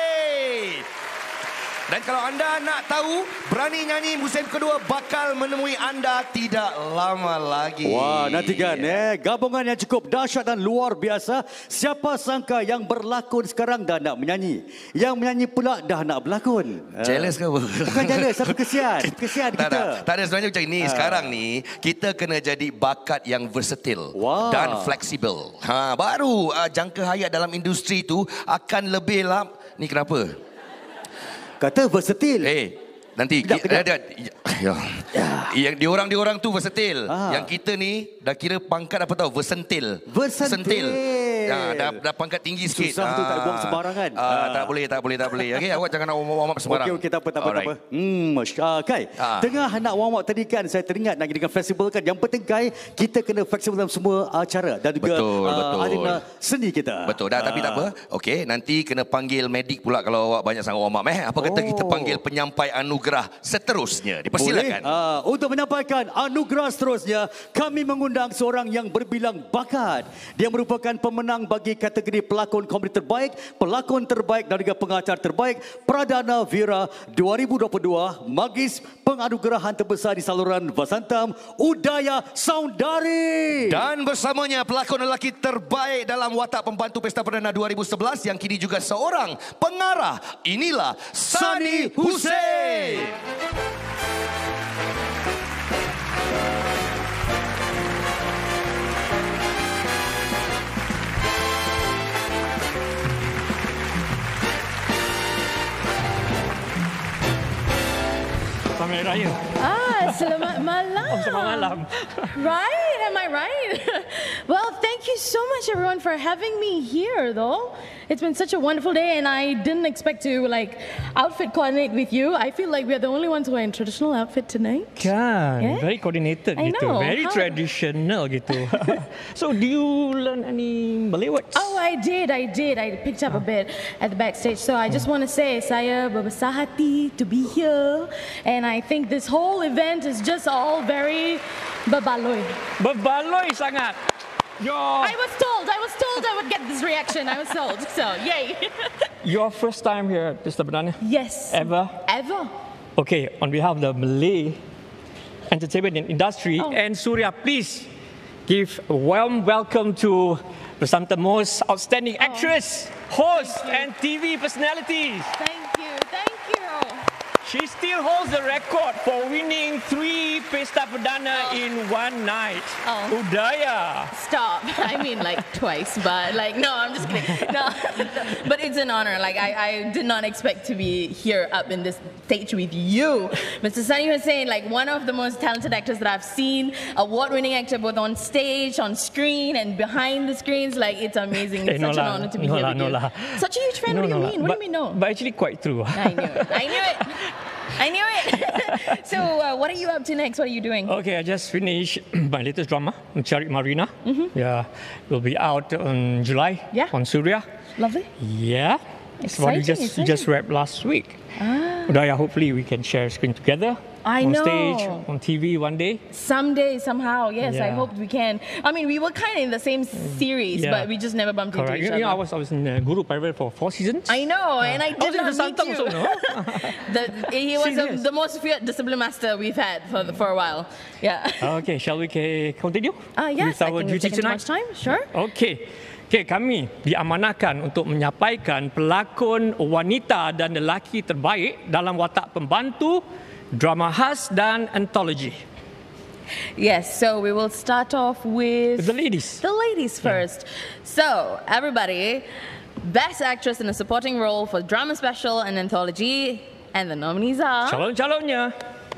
Dan kalau anda nak tahu berani nyanyi musim kedua bakal menemui anda tidak lama lagi. Wah, nantikan eh gabungan yang cukup dahsyat dan luar biasa. Siapa sangka yang berlakon sekarang dah nak menyanyi, yang menyanyi pula dah nak berlakon. Jealous ke apa? Bukan jealous, tapi kesian. Kesian tak, kita. Tak, tak ada sebenarnya macam ini. Ha. Sekarang ni kita kena jadi bakat yang versatil Wah. dan fleksibel. Ha, baru uh, jangka hayat dalam industri tu akan lebih lama. Ni kenapa? Kata versatil. Eh, nanti Kejap, kejap. Ada, ya. Yang diorang diorang tu versatil. Ah. Yang kita ni dah kira pangkat apa tahu? Versentil. Versentil. Ya, dah, dah pangkat tinggi sikit. Susah tu tak buang sembarangan. Ah, Ah. Tak boleh, tak boleh, tak boleh. Okey, awak jangan nak warm up sembarang. Okey, okey, tak apa, tak apa, tak apa. Hmm, uh, Kai, Ah. tengah nak warm up tadi kan, saya teringat nak dengan fleksibel kan. Yang penting Kai, kita kena fleksibel dalam semua acara dan juga Betul, uh, betul. arena seni kita. Betul dah, tapi tak apa. Okey, nanti kena panggil medik pula kalau awak banyak sangat warm up eh. Apa kata Oh. kita panggil penyampai anugerah seterusnya. Dipersilakan. Boleh. Uh, untuk menyampaikan anugerah seterusnya, kami mengundang seorang yang berbilang bakat. Dia merupakan pemenang bagi kategori pelakon komedi terbaik, pelakon terbaik dan juga pengacara terbaik Pradana Vira dua ribu dua puluh dua, magis penganugerahan terbesar di saluran Vasantam, Udaya Saundari. Dan bersamanya pelakon lelaki terbaik dalam watak pembantu Pesta Perdana dua ribu sebelas yang kini juga seorang pengarah. Inilah Sani Hussein. Selamat Raya. Ah, selamat malam. Oh, selamat malam. Right? Am I right? Well, thank you so much everyone for having me here though. It's been such a wonderful day and I didn't expect to like outfit coordinate with you. I feel like we're the only ones who are in traditional outfit tonight. Kan, Yeah? very coordinated I gitu. know. Very How- traditional gitu. So, do you learn any Malay words? Oh, I did, I did. I picked up a bit at the backstage. So I just want to say, saya berbesar hati to be here. And I think this whole event is just all very berbaloi. Berbaloi sangat. Your, I was told, I was told I would get this reaction. I was told. So, yay. your first time here at Pesta Perdana? Yes. Ever? Ever. Okay, on behalf of the Malay entertainment industry Oh. and Surya, please give a warm welcome to the most outstanding actress, host, and T V personalities. Thank you, thank you. She still holds the record for winning three Pesta Perdana oh. in one night. Oh. Udaya. Stop. I mean like twice, but like, no, I'm just kidding. No, but it's an honor. Like, I, I did not expect to be here up in this stage with you. Mister Sunny Hussain, like one of the most talented actors that I've seen, award-winning actor both on stage, on screen, and behind the screens. Like, it's amazing. It's hey, such no an la, honor to be no here la, with no you. La. Such a huge fan. No, what do you no mean? La. What but, do you mean no? But actually quite true. I knew it. I knew it. I knew it. So, uh, what are you up to next? What are you doing? Okay, I just finished my latest drama, Mencari Marina. Mm-hmm. Yeah, will be out in July. Yeah. On Surya. Lovely. Yeah. It's what we just exciting. just wrapped last week. Ah. Udaya, hopefully we can share screen together. I on know. stage, on T V one day. Someday, somehow, yes, I Yeah. hope we can. I mean, we were kind of in the same series, Yeah. but we just never bumped Correct. into each You other. know, I was I was in uh, Guru Parallel for four seasons. I know, and I I was did in not the meet Santam you. also, no? the, he was a, Serious? the most feared discipline master we've had for the, for a while. Yeah. Okay, shall we ca- continue? Ah, yes, with I our think we've duty taken too tonight? much time. Sure. Okay. Okay, kami diamanahkan untuk menyampaikan pelakon wanita dan lelaki terbaik dalam watak pembantu, drama khas dan antologi. Yes, so we will start off with the ladies. The ladies first. So, everybody, Best Actress in a Supporting Role for Drama Special and Anthology, and the nominees are... Calon-calonnya.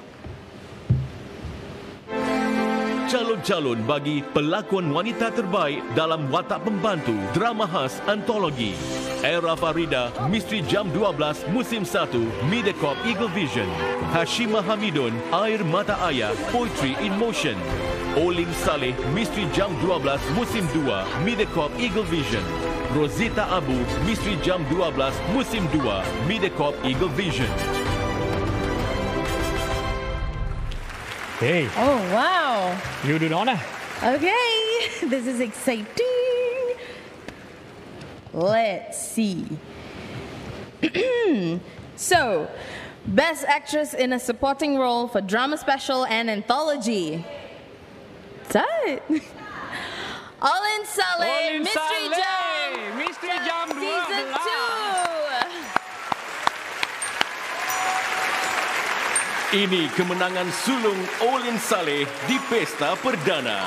Calon-calon bagi pelakon wanita terbaik dalam watak pembantu drama khas antologi. Era Farida, Misteri Jam dua belas Musim satu, Mediacorp Eagle Vision. Hashimah Hamidun, Air Mata Ayah, Poetry in Motion. Oling Saleh, Misteri Jam dua belas Musim dua, Mediacorp Eagle Vision. Rosita Abu, Misteri Jam dua belas Musim dua, Mediacorp Eagle Vision. Hey. Oh, wow. You do the honor. Okay, this is exciting. Let's see. So, Best Actress in a Supporting Role for Drama Special and Anthology. That's it. Olin Saleh, Olin Mystery Saleh, Jam. Mystery Jam Season dua belas. two. Ini kemenangan sulung Olin Saleh di Pesta Perdana.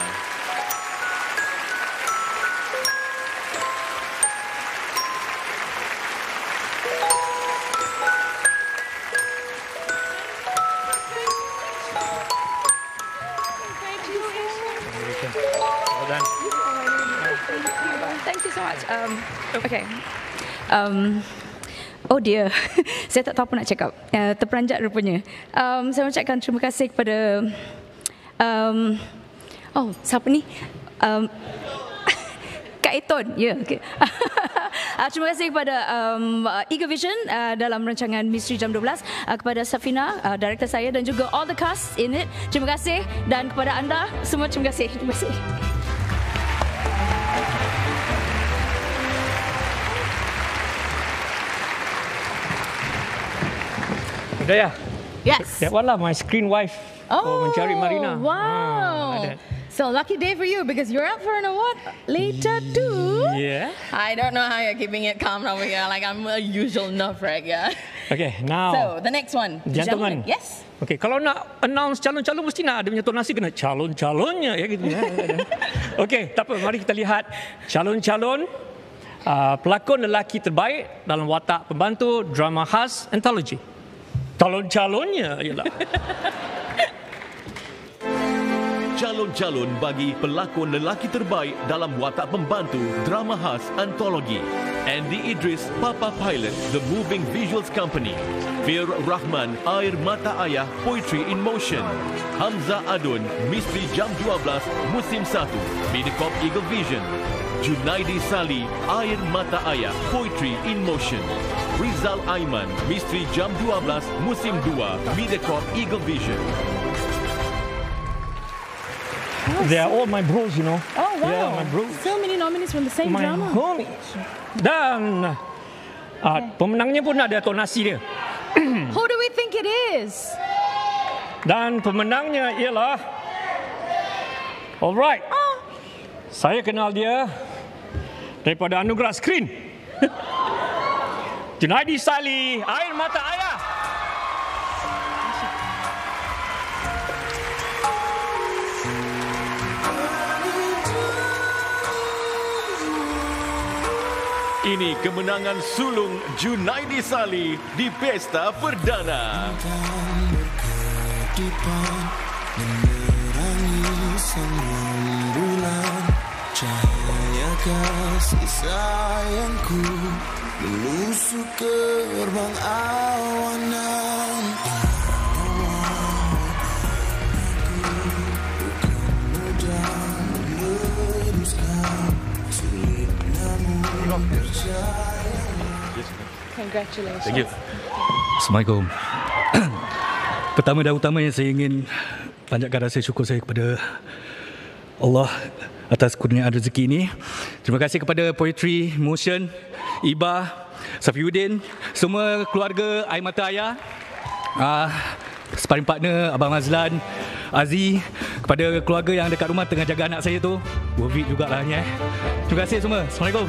Well done. Thank you so much. Um, okay. Um, oh dear, saya tak tahu apa nak cakap. Uh, terperanjat rupanya. Um, saya ucapkan terima kasih kepada... Um, oh, siapa ni? Um, Kak Eton. Ya, yeah, okay. Uh, terima kasih kepada um, uh, Eagle Vision uh, dalam rancangan Misteri Jam dua belas, uh, kepada Safina, uh, director saya, dan juga all the cast in it. Terima kasih, dan kepada anda semua terima kasih. Terima kasih. Udaya. Yes. That one lah, my screen wife. Oh, Mencari Marina. Wow. Ah, like that. So lucky day for you because you're up for an award later too. Yeah. I don't know how you're keeping it calm over here. Like I'm a usual nerve wreck, yeah. Okay, now. So the next one. Gentlemen. Yes. Okay, kalau nak announce calon-calon mesti nak ada punya tonasi, kena calon-calonnya ya gitu ya. Okay, tak apa, mari kita lihat calon-calon uh, pelakon lelaki terbaik dalam watak pembantu drama khas antologi. Calon-calonnya ialah Calon-calon bagi pelakon lelaki terbaik dalam watak pembantu drama khas antologi. Andy Idris, Papa Pilot, The Moving Visuals Company. Fir Rahman, Air Mata Ayah, Poetry in Motion. Hamzah Adun, Misteri Jam dua belas, Musim satu, Mediacorp Eagle Vision. Junaidi Sali, Air Mata Ayah, Poetry in Motion. Rizal Aiman, Misteri Jam dua belas, Musim dua, Mediacorp Eagle Vision. they are all my bros, you know. Oh wow. Yeah, my bros. So many nominees from the same My drama. homies. Dan uh, pemenangnya pun ada tonasi dia. Who do we think it is? Dan pemenangnya ialah, alright, oh. saya kenal dia daripada Anugerah Skrin. Junaidi Sali, Air Mata Ayah. Ini kemenangan sulung Junaidi Sali di Pesta Perdana. Menerangi sang rembulan, cahaya kasih sayangku melusuk ke gerbang awanan. Congratulations. Thank you. Assalamualaikum. Pertama dan utamanya saya ingin panjatkan rasa syukur saya kepada Allah atas kurniaan rezeki ini. Terima kasih kepada Poetry Motion, Iba, Safiuddin, semua keluarga Air Mata Ayah, uh, sparring partner Abang Azlan, Aziz, kepada keluarga yang dekat rumah tengah jaga anak saya tu. Worth it jugalah ni eh. Terima kasih semua. Assalamualaikum.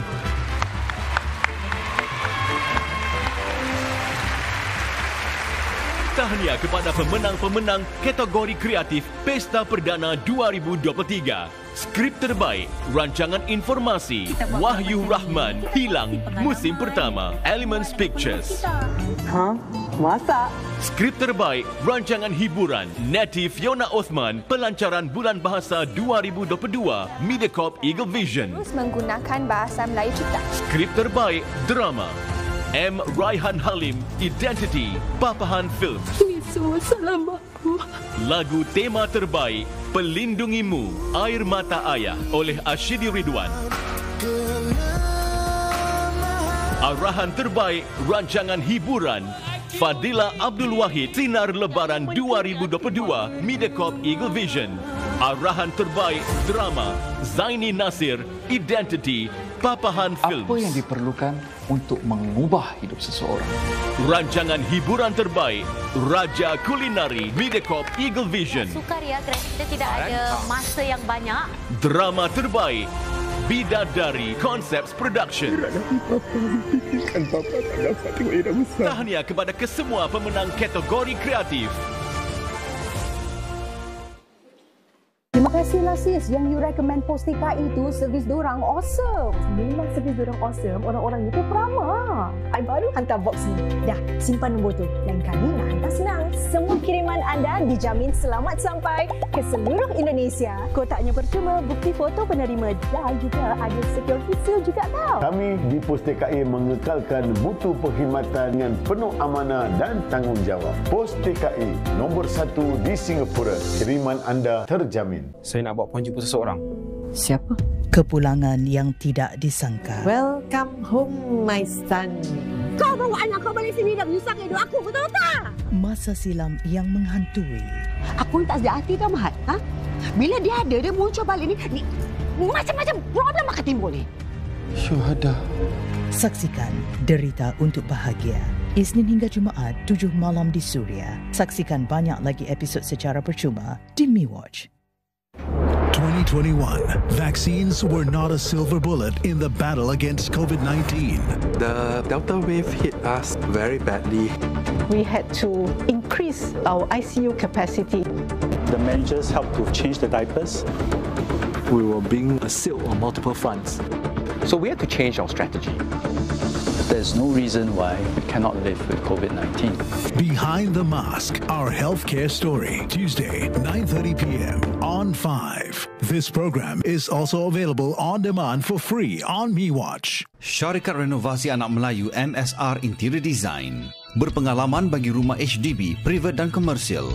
Tahniah kepada pemenang-pemenang kategori kreatif Pesta Perdana dua ribu dua puluh tiga. Skrip terbaik, rancangan informasi, Wahyu Rahman, Hilang, musim pertama, Elements Pictures. Ha? Masak? Skrip terbaik, rancangan hiburan, Neti Fiona Osman, pelancaran Bulan Bahasa dua ribu dua puluh dua, Mediacorp Eagle Vision. Terus menggunakan bahasa Melayu cipta. Skrip terbaik, drama, M. Raihan Halim, Identity, Papahan Films. Ini semua salah aku. Lagu tema terbaik, Pelindungimu, Air Mata Ayah oleh Ashidi Ridwan. Arahan terbaik, rancangan hiburan, Fadila Abdul Wahid, Sinar Lebaran dua ribu dua puluh dua, Mediacorp Eagle Vision. Arahan terbaik, drama, Zaini Nasir, Identity, Papahan Films. Apa yang diperlukan untuk mengubah hidup seseorang? Rancangan hiburan terbaik, Raja Kulinari, Mediacorp Eagle Vision. Sukar ya kerana kita tidak ada masa yang banyak. Drama terbaik, Bidadari Concepts Production. Tahniah kepada kesemua pemenang kategori kreatif. Terima kasihlah sis yang you recommend Postika itu, servis dorang awesome. Memang servis dorang awesome, orang-orang itu ramah. I baru hantar box ni. Dah, simpan nombor tu. Lain kali nak hantar senang. Semua kiriman anda dijamin selamat sampai ke seluruh Indonesia. Kotaknya percuma, bukti foto penerima dan juga ada security seal juga tau. Kami di Pos T K I mengekalkan mutu perkhidmatan dengan penuh amanah dan tanggungjawab. Pos T K I nombor satu di Singapura. Kiriman anda terjamin. Saya nak bawa puan jumpa seseorang. Siapa? Kepulangan yang tidak disangka. Welcome home, my son. Kau bawa anak kau balik sini dan menyusahkan hidup aku, betul tak? Masa silam yang menghantui. Aku tak ada hati tau, Mahat. Ha? Bila dia ada, dia muncul balik ni, ni macam-macam problem akan timbul ni. Syuhada. Saksikan Derita untuk Bahagia. Isnin hingga Jumaat, tujuh malam di Suria. Saksikan banyak lagi episod secara percuma di MeWatch. twenty twenty-one, vaccines were not a silver bullet in the battle against COVID nineteen. The Delta wave hit us very badly. We had to increase our I C U capacity. The managers helped to change the diapers. We were being assailed on multiple fronts. So we had to change our strategy. There's no reason why we cannot live with COVID nineteen. Behind the Mask, our healthcare story. Tuesday, nine thirty p m on five. This program is also available on demand for free on MeWatch. Syarikat Renovasi Anak Melayu M S R Interior Design berpengalaman bagi rumah H D B, private dan komersial.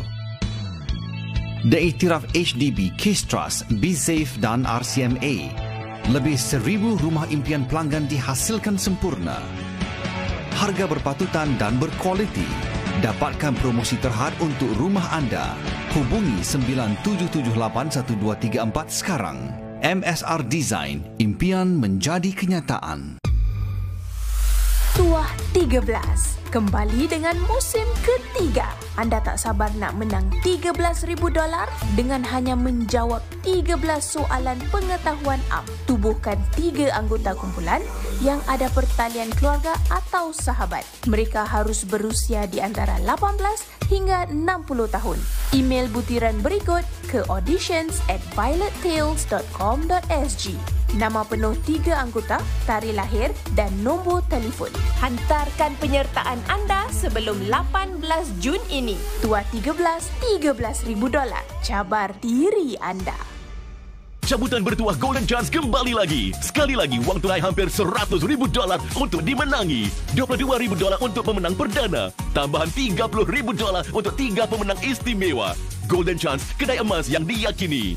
Daiktiraf H D B, Case Trust, BeSafe dan R C M A. Lebih seribu rumah impian pelanggan dihasilkan sempurna. Harga berpatutan dan berkualiti. Dapatkan promosi terhad untuk rumah anda. Hubungi sembilan tujuh tujuh lapan satu dua tiga empat sekarang. M S R Design, impian menjadi kenyataan. Tuah tiga belas. Kembali dengan musim ketiga. Anda tak sabar nak menang tiga belas ribu dolar dengan hanya menjawab tiga belas soalan pengetahuan am. Tubuhkan tiga anggota kumpulan yang ada pertalian keluarga atau sahabat. Mereka harus berusia di antara lapan belas hingga enam puluh tahun. Email butiran berikut ke auditions at violet tales dot com dot s g. Nama penuh tiga anggota, tarikh lahir dan nombor telefon. Hantarkan penyertaan anda sebelum lapan belas Jun ini. Tuah tiga belas, tiga belas ribu dolar. Cabar diri anda. Cabutan bertuah Golden Chance kembali lagi. Sekali lagi wang tunai hampir seratus ribu dolar untuk dimenangi. dua puluh dua ribu dolar untuk pemenang perdana. Tambahan tiga puluh ribu dolar untuk tiga pemenang istimewa. Golden Chance, kedai emas yang diyakini.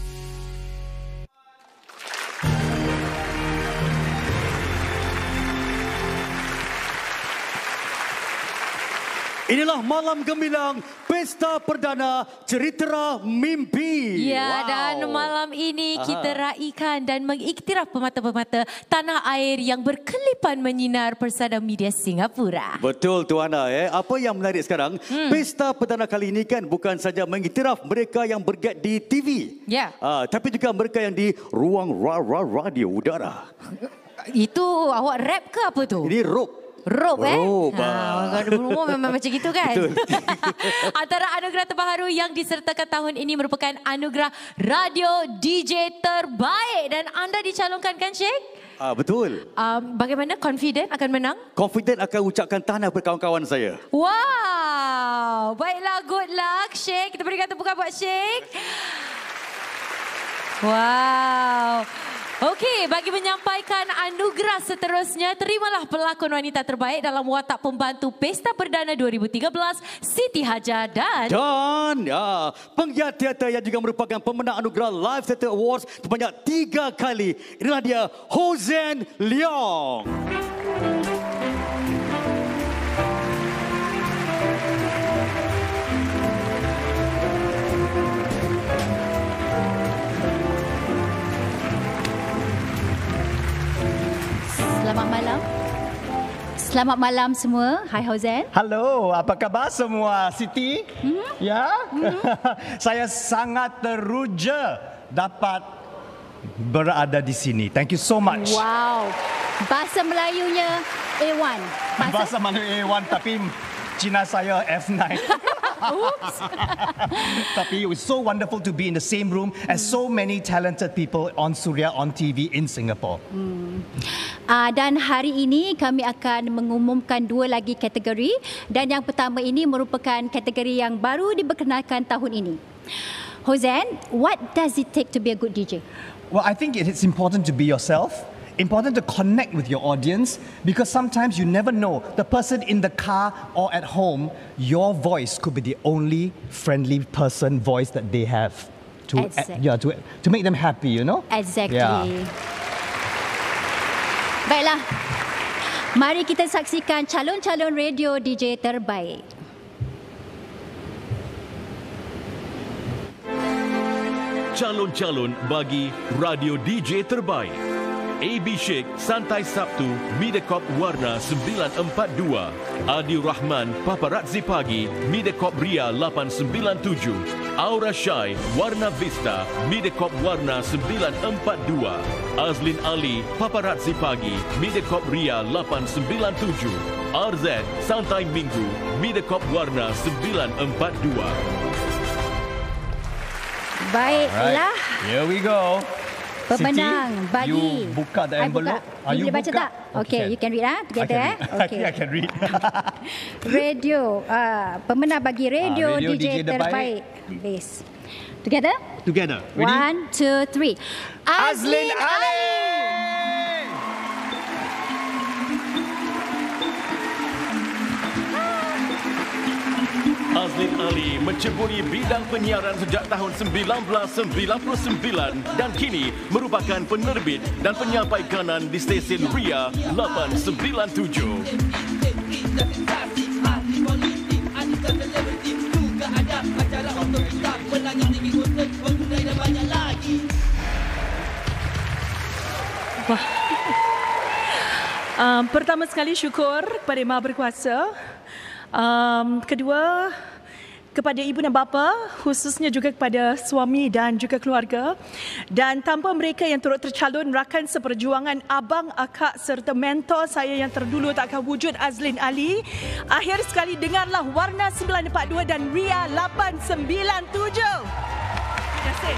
Inilah malam gemilang Pesta Perdana Ceritera Mimpi. Ya, wow. Dan malam ini Aha. kita raikan dan mengiktiraf pemata-pemata tanah air yang berkelipan menyinar persada media Singapura. Betul Tuana, eh. Apa yang menarik sekarang, hmm. Pesta Perdana kali ini kan bukan saja mengiktiraf mereka yang bergiat di T V. Ya. Uh, tapi juga mereka yang di ruang ra-ra radio udara. Itu awak rap ke apa tu? Ini rope. Rob eh. Rob. Ha, berumur memang macam gitu kan. Betul. Antara anugerah terbaru yang disertakan tahun ini merupakan anugerah radio D J terbaik dan anda dicalonkan kan Sheikh? Ah betul. Um, bagaimana confident akan menang? Confident akan ucapkan tahniah kepada kawan-kawan saya. Wow. Baiklah, good luck Sheikh. Kita berikan tepukan buat Sheikh. Wow. Okey, bagi menyampaikan anugerah seterusnya, terimalah pelakon wanita terbaik dalam watak pembantu Pesta Perdana dua ribu tiga belas, Siti Hajar dan... Dan ya, penggiat teater yang juga merupakan pemenang anugerah Live Theatre Awards sebanyak tiga kali. Inilah dia, Hosen Leong. Selamat malam. Selamat malam semua. Hai Hosen. Halo, apa khabar semua? Siti? Mm-hmm. Ya? Mm-hmm. Saya sangat teruja dapat berada di sini. Thank you so much. Wow. Bahasa Melayunya A one. Bahasa, Bahasa Melayu A one tapi Cina saya F nine. Oops. Tapi it was so wonderful to be in the same room as so many talented people on Suria on T V in Singapore. Hmm. Uh, dan hari ini kami akan mengumumkan dua lagi kategori dan yang pertama ini merupakan kategori yang baru diperkenalkan tahun ini. Hosen, what does it take to be a good D J? Well, I think it's important to be yourself. Important to connect with your audience because sometimes you never know the person in the car or at home, your voice could be the only friendly person voice that they have to exactly. uh, yeah to to make them happy, you know. Exactly. Yeah. Baiklah. Mari kita saksikan calon-calon radio D J terbaik. Calon-calon bagi radio D J terbaik. A B Sheikh, Santai Sabtu, Mediacorp Warna sembilan empat dua. Adi Rahman, Paparazzi Pagi, Mediacorp Ria lapan sembilan tujuh. Aura Shai, Warna Vista, Mediacorp Warna sembilan empat dua. Azlin Ali, Paparazzi Pagi, Mediacorp Ria lapan sembilan tujuh. R Z, Santai Minggu, Mediacorp Warna sembilan empat dua. Baiklah. Right. Here we go. Pemenang Siti, bagi you buka the envelope. Are you boleh baca tak? Okay, you can read ah together eh. Okay. I can read. Radio uh, pemenang bagi radio, uh, radio D J, D J terbaik. Base. Together? Together. Ready? One, two, three. Azlin Ali. Azlin Ali menceburi bidang penyiaran sejak tahun seribu sembilan ratus sembilan puluh sembilan dan kini merupakan penerbit dan penyampai kanan di stesen Ria lapan sembilan tujuh. Wah. Um, pertama sekali syukur kepada Yang Maha Berkuasa. Um, kedua, kepada ibu dan bapa, khususnya juga kepada suami dan juga keluarga. Dan tanpa mereka yang turut tercalon, rakan seperjuangan, abang, akak serta mentor saya yang terdulu tak akan wujud, Azlin Ali. Akhir sekali, dengarlah Warna sembilan empat dua dan Ria lapan sembilan tujuh. Terima kasih.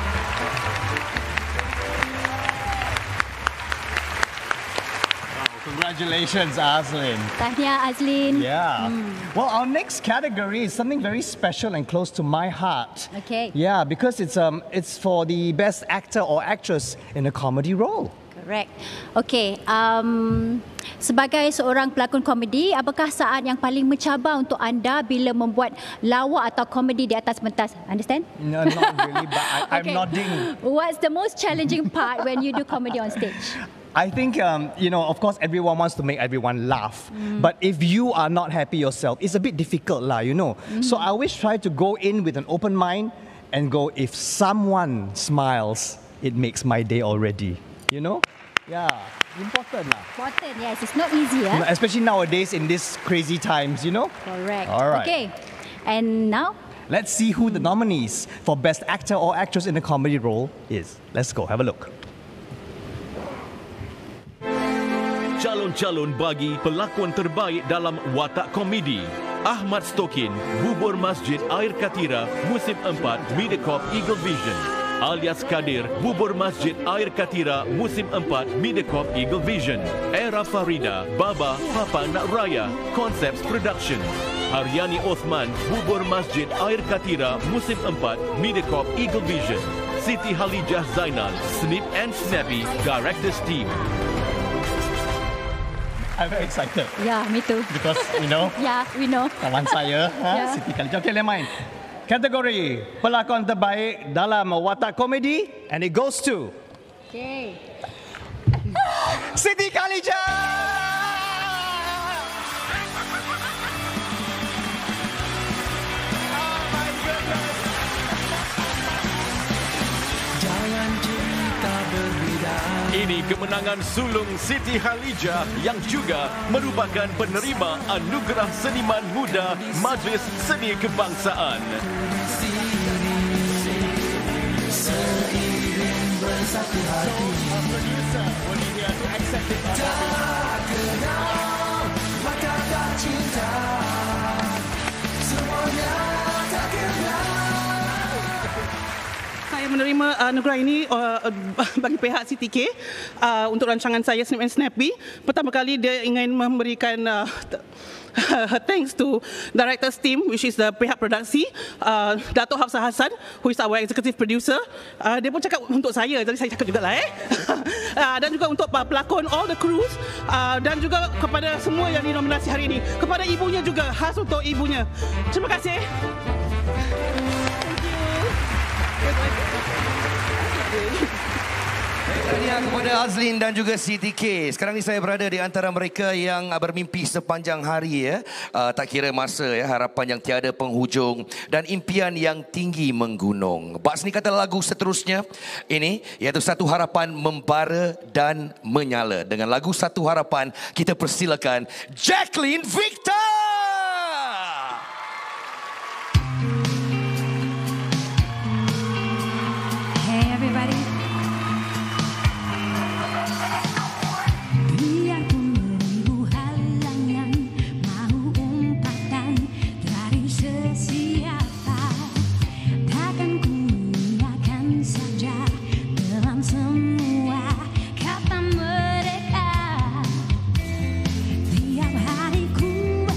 Congratulations, Azlin. Tahniah, Azlin. Yeah. Hmm. Well, our next category is something very special and close to my heart. Okay. Yeah, because it's um it's for the best actor or actress in a comedy role. Correct. Okay. Um, sebagai seorang pelakon komedi, apakah saat yang paling mencabar untuk anda bila membuat lawak atau komedi di atas pentas? Understand? No, not really, but I, I'm Okay. nodding. What's the most challenging part when you do comedy on stage? I think, um, you know, of course, everyone wants to make everyone laugh. Mm. But if you are not happy yourself, it's a bit difficult, lah, you know. Mm. So I always try to go in with an open mind and go, if someone smiles, it makes my day already. You know? Yeah, important, lah. Important, yes. It's not easy, You know, eh? especially nowadays in these crazy times, you know? Correct. All right. Okay. And now? Let's see who the nominees for Best Actor or Actress in a Comedy Role is. Let's go, have a look. Calon-calon bagi pelakon terbaik dalam watak komedi. Ahmad Stokin, Bubur Masjid Air Katira, musim empat, Mediacorp Eagle Vision. Alias Kadir, Bubur Masjid Air Katira, musim empat, Mediacorp Eagle Vision. Era Farida, Baba, Papa Nak Raya, Concepts Production. Haryani Osman, Bubur Masjid Air Katira, musim empat, Mediacorp Eagle Vision. Siti Halijah Zainal, Snip and Snappy, Directors Team. I'm very excited. Yeah, me too. Because, you know, Yeah, we know. kawan saya, ha, Yeah. Siti Khalijah. Okay, let's main. Kategori pelakon terbaik dalam watak komedi, and it goes to Okay. Siti Khalijah. Ini kemenangan sulung Siti Halijah yang juga merupakan penerima Anugerah Seniman Muda Majlis Seni Kebangsaan. Seiring bersatu hati, tak kenal maka tak cinta, semuanya tak kenal. Saya menerima uh, anugerah ini uh, bagi pihak C T K uh, untuk rancangan saya Snip and Snappy. Pertama kali dia ingin memberikan uh, thanks to director's team, which is the pihak produksi, uh, Dato' Hafsah Hassan, who is our executive producer. Uh, dia pun cakap untuk saya, jadi saya cakap jugalah eh. uh, dan juga untuk pelakon, all the crews, uh, dan juga kepada semua yang dinominasi hari ini. Kepada ibunya juga, khas untuk ibunya. Terima kasih. Tahniah kepada Azlin dan juga C T K. Sekarang ni saya berada di antara mereka yang bermimpi sepanjang hari ya. Uh, tak kira masa ya, harapan yang tiada penghujung dan impian yang tinggi menggunung. Bas ni kata lagu seterusnya ini iaitu Satu Harapan Membara dan Menyala. Dengan lagu Satu Harapan kita persilakan Jacqueline Victor. Hey everybody. Biarpun beribu halangan mau umpatan dari sesiapa, takkan ku iakan saja dalam semua kata mereka. Tiap hari ku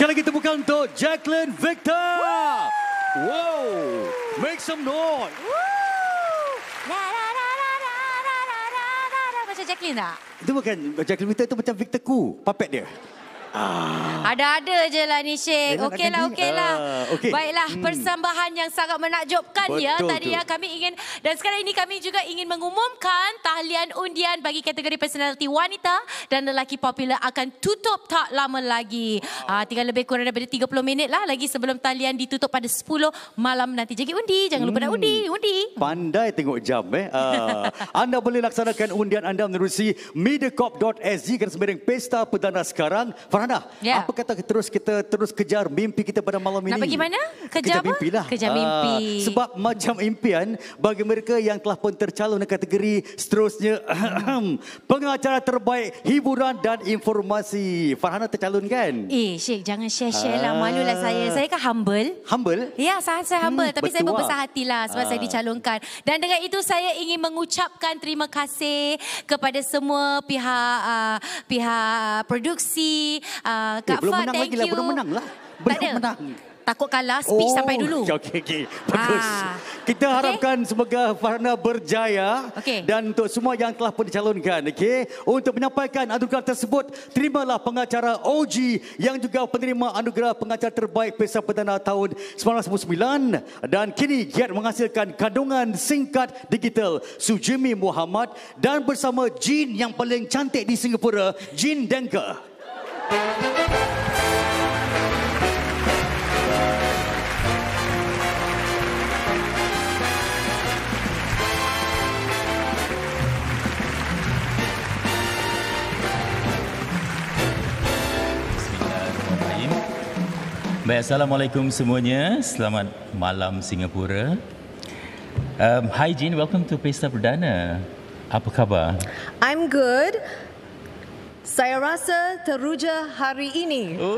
Sekali lagi tepukan untuk Jacqueline Victor. Wow, make some noise. Macam Jacqueline tak? Itu bukan Jacqueline Victor, itu macam Victor Koo, puppet dia. Ah. Ada-ada je lah ni Sheikh. Okeylah, okeylah. Uh, okay. Baiklah, hmm. persembahan yang sangat menakjubkan ya Betul tadi tu. ya. Kami ingin, dan sekarang ini kami juga ingin mengumumkan tahlian undian bagi kategori personaliti wanita dan lelaki popular akan tutup tak lama lagi. Ah, tinggal lebih kurang daripada tiga puluh minit lah lagi sebelum tahlian ditutup pada sepuluh malam nanti. Jadi undi, jangan lupa nak undi, undi. Pandai tengok jam eh. Uh, anda boleh laksanakan undian anda menerusi mediacorp dot s g kerana sembering Pesta Perdana sekarang. Farhana, Ya. apa kata terus kita terus kejar mimpi kita pada malam ini? Nak pergi mana? Kejar apa? mimpi lah. Kejar mimpi. Uh, sebab macam impian bagi mereka yang telah pun tercalon di kategori seterusnya pengacara terbaik hiburan dan informasi. Farhana tercalon kan? Eh, Syekh, jangan share-share lah. Malulah saya. Saya kan humble. Humble? Ya, saya, saya humble. Hmm, tapi saya betul berbesar lah. hati lah sebab Ah. saya dicalonkan. Dan dengan itu saya ingin mengucapkan terima kasih kepada semua pihak uh, pihak produksi. Uh, Kak Eh, belum Fad, menang thank lagi lah, you. belum menang lah. Tak Belum ada. menang. Takut kalah, speech Oh, sampai dulu. Okey, okey. Bagus. Ah. Kita harapkan semoga Farhana berjaya. Okey. Dan untuk semua yang telah pun dicalonkan. Okay? Untuk menyampaikan anugerah tersebut, terimalah pengacara O G yang juga penerima anugerah pengacara terbaik Pesta Perdana tahun sembilan belas sembilan puluh sembilan. Dan kini giat menghasilkan kandungan singkat digital Sujimi Muhammad. Dan bersama Jin yang paling cantik di Singapura, Jin Denker. Baik, Assalamualaikum semuanya. Selamat malam Singapura. Um, hi Jin, welcome to Pesta Perdana. Apa khabar? I'm good. Saya rasa teruja hari ini. Oh.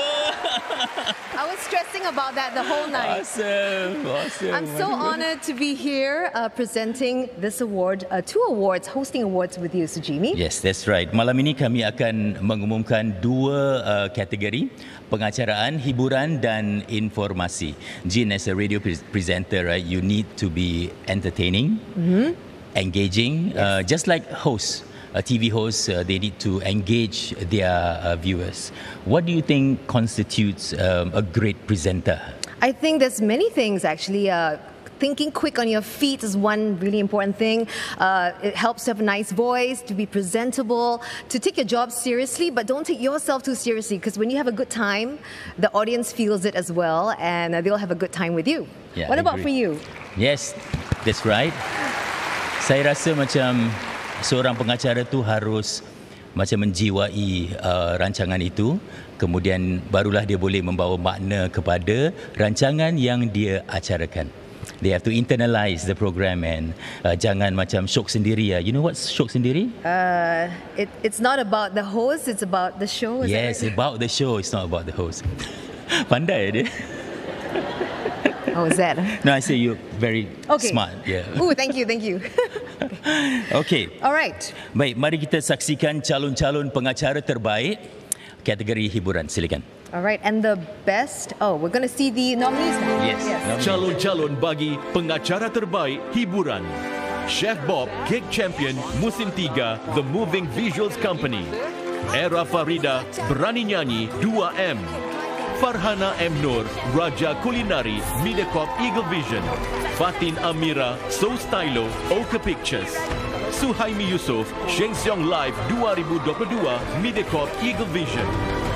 I was stressing about that the whole night. Awesome, awesome. I'm so honored to be here uh, presenting this award, uh, two awards, hosting awards with you, Sujimi. Yes, that's right. Malam ini kami akan mengumumkan dua uh, kategori, pengacaraan, hiburan dan informasi. Jin, as a radio pre- presenter, right, you need to be entertaining, Mm-hmm. engaging, uh, just like hosts. Uh, T V hosts, uh, they need to engage their uh, viewers. What do you think constitutes um, a great presenter? I think there's many things actually. Uh, Thinking quick on your feet is one really important thing. Uh, it helps to have a nice voice, to be presentable, to take your job seriously, but don't take yourself too seriously, because when you have a good time, the audience feels it as well, and uh, they'll have a good time with you. Yeah, what I about agree. for you? Yes, that's right. Saya rasa macam seorang pengacara tu harus macam menjiwai uh, rancangan itu, kemudian barulah dia boleh membawa makna kepada rancangan yang dia acarakan. They have to internalize the program and uh, jangan macam syok sendiri ya. You know what's syok sendiri? Uh, it, it's not about the host, it's about the show. Is Yes, that right? about the show. It's not about the host. Pandai dia. Oh, is that? No, I say you're very Okay. smart. Yeah. Ooh, thank you, thank you. Okay. All right. Baik, mari kita saksikan calon-calon pengacara terbaik kategori hiburan. Silakan. All right, and the best, oh, we're going to see the nominees now. Yes. Calon-calon bagi pengacara terbaik hiburan. Chef Bob, Cake Champion Musim tiga, The Moving Visuals Company. Era Farida, Berani Nyanyi dua M. Farhana M. Nur, Raja Kulinari, Mediacorp Eagle Vision. Fatin Amira, So Stylo, Oka Pictures. Suhaimi Yusof, Sheng Siong Live dua ribu dua puluh dua, Mediacorp Eagle Vision.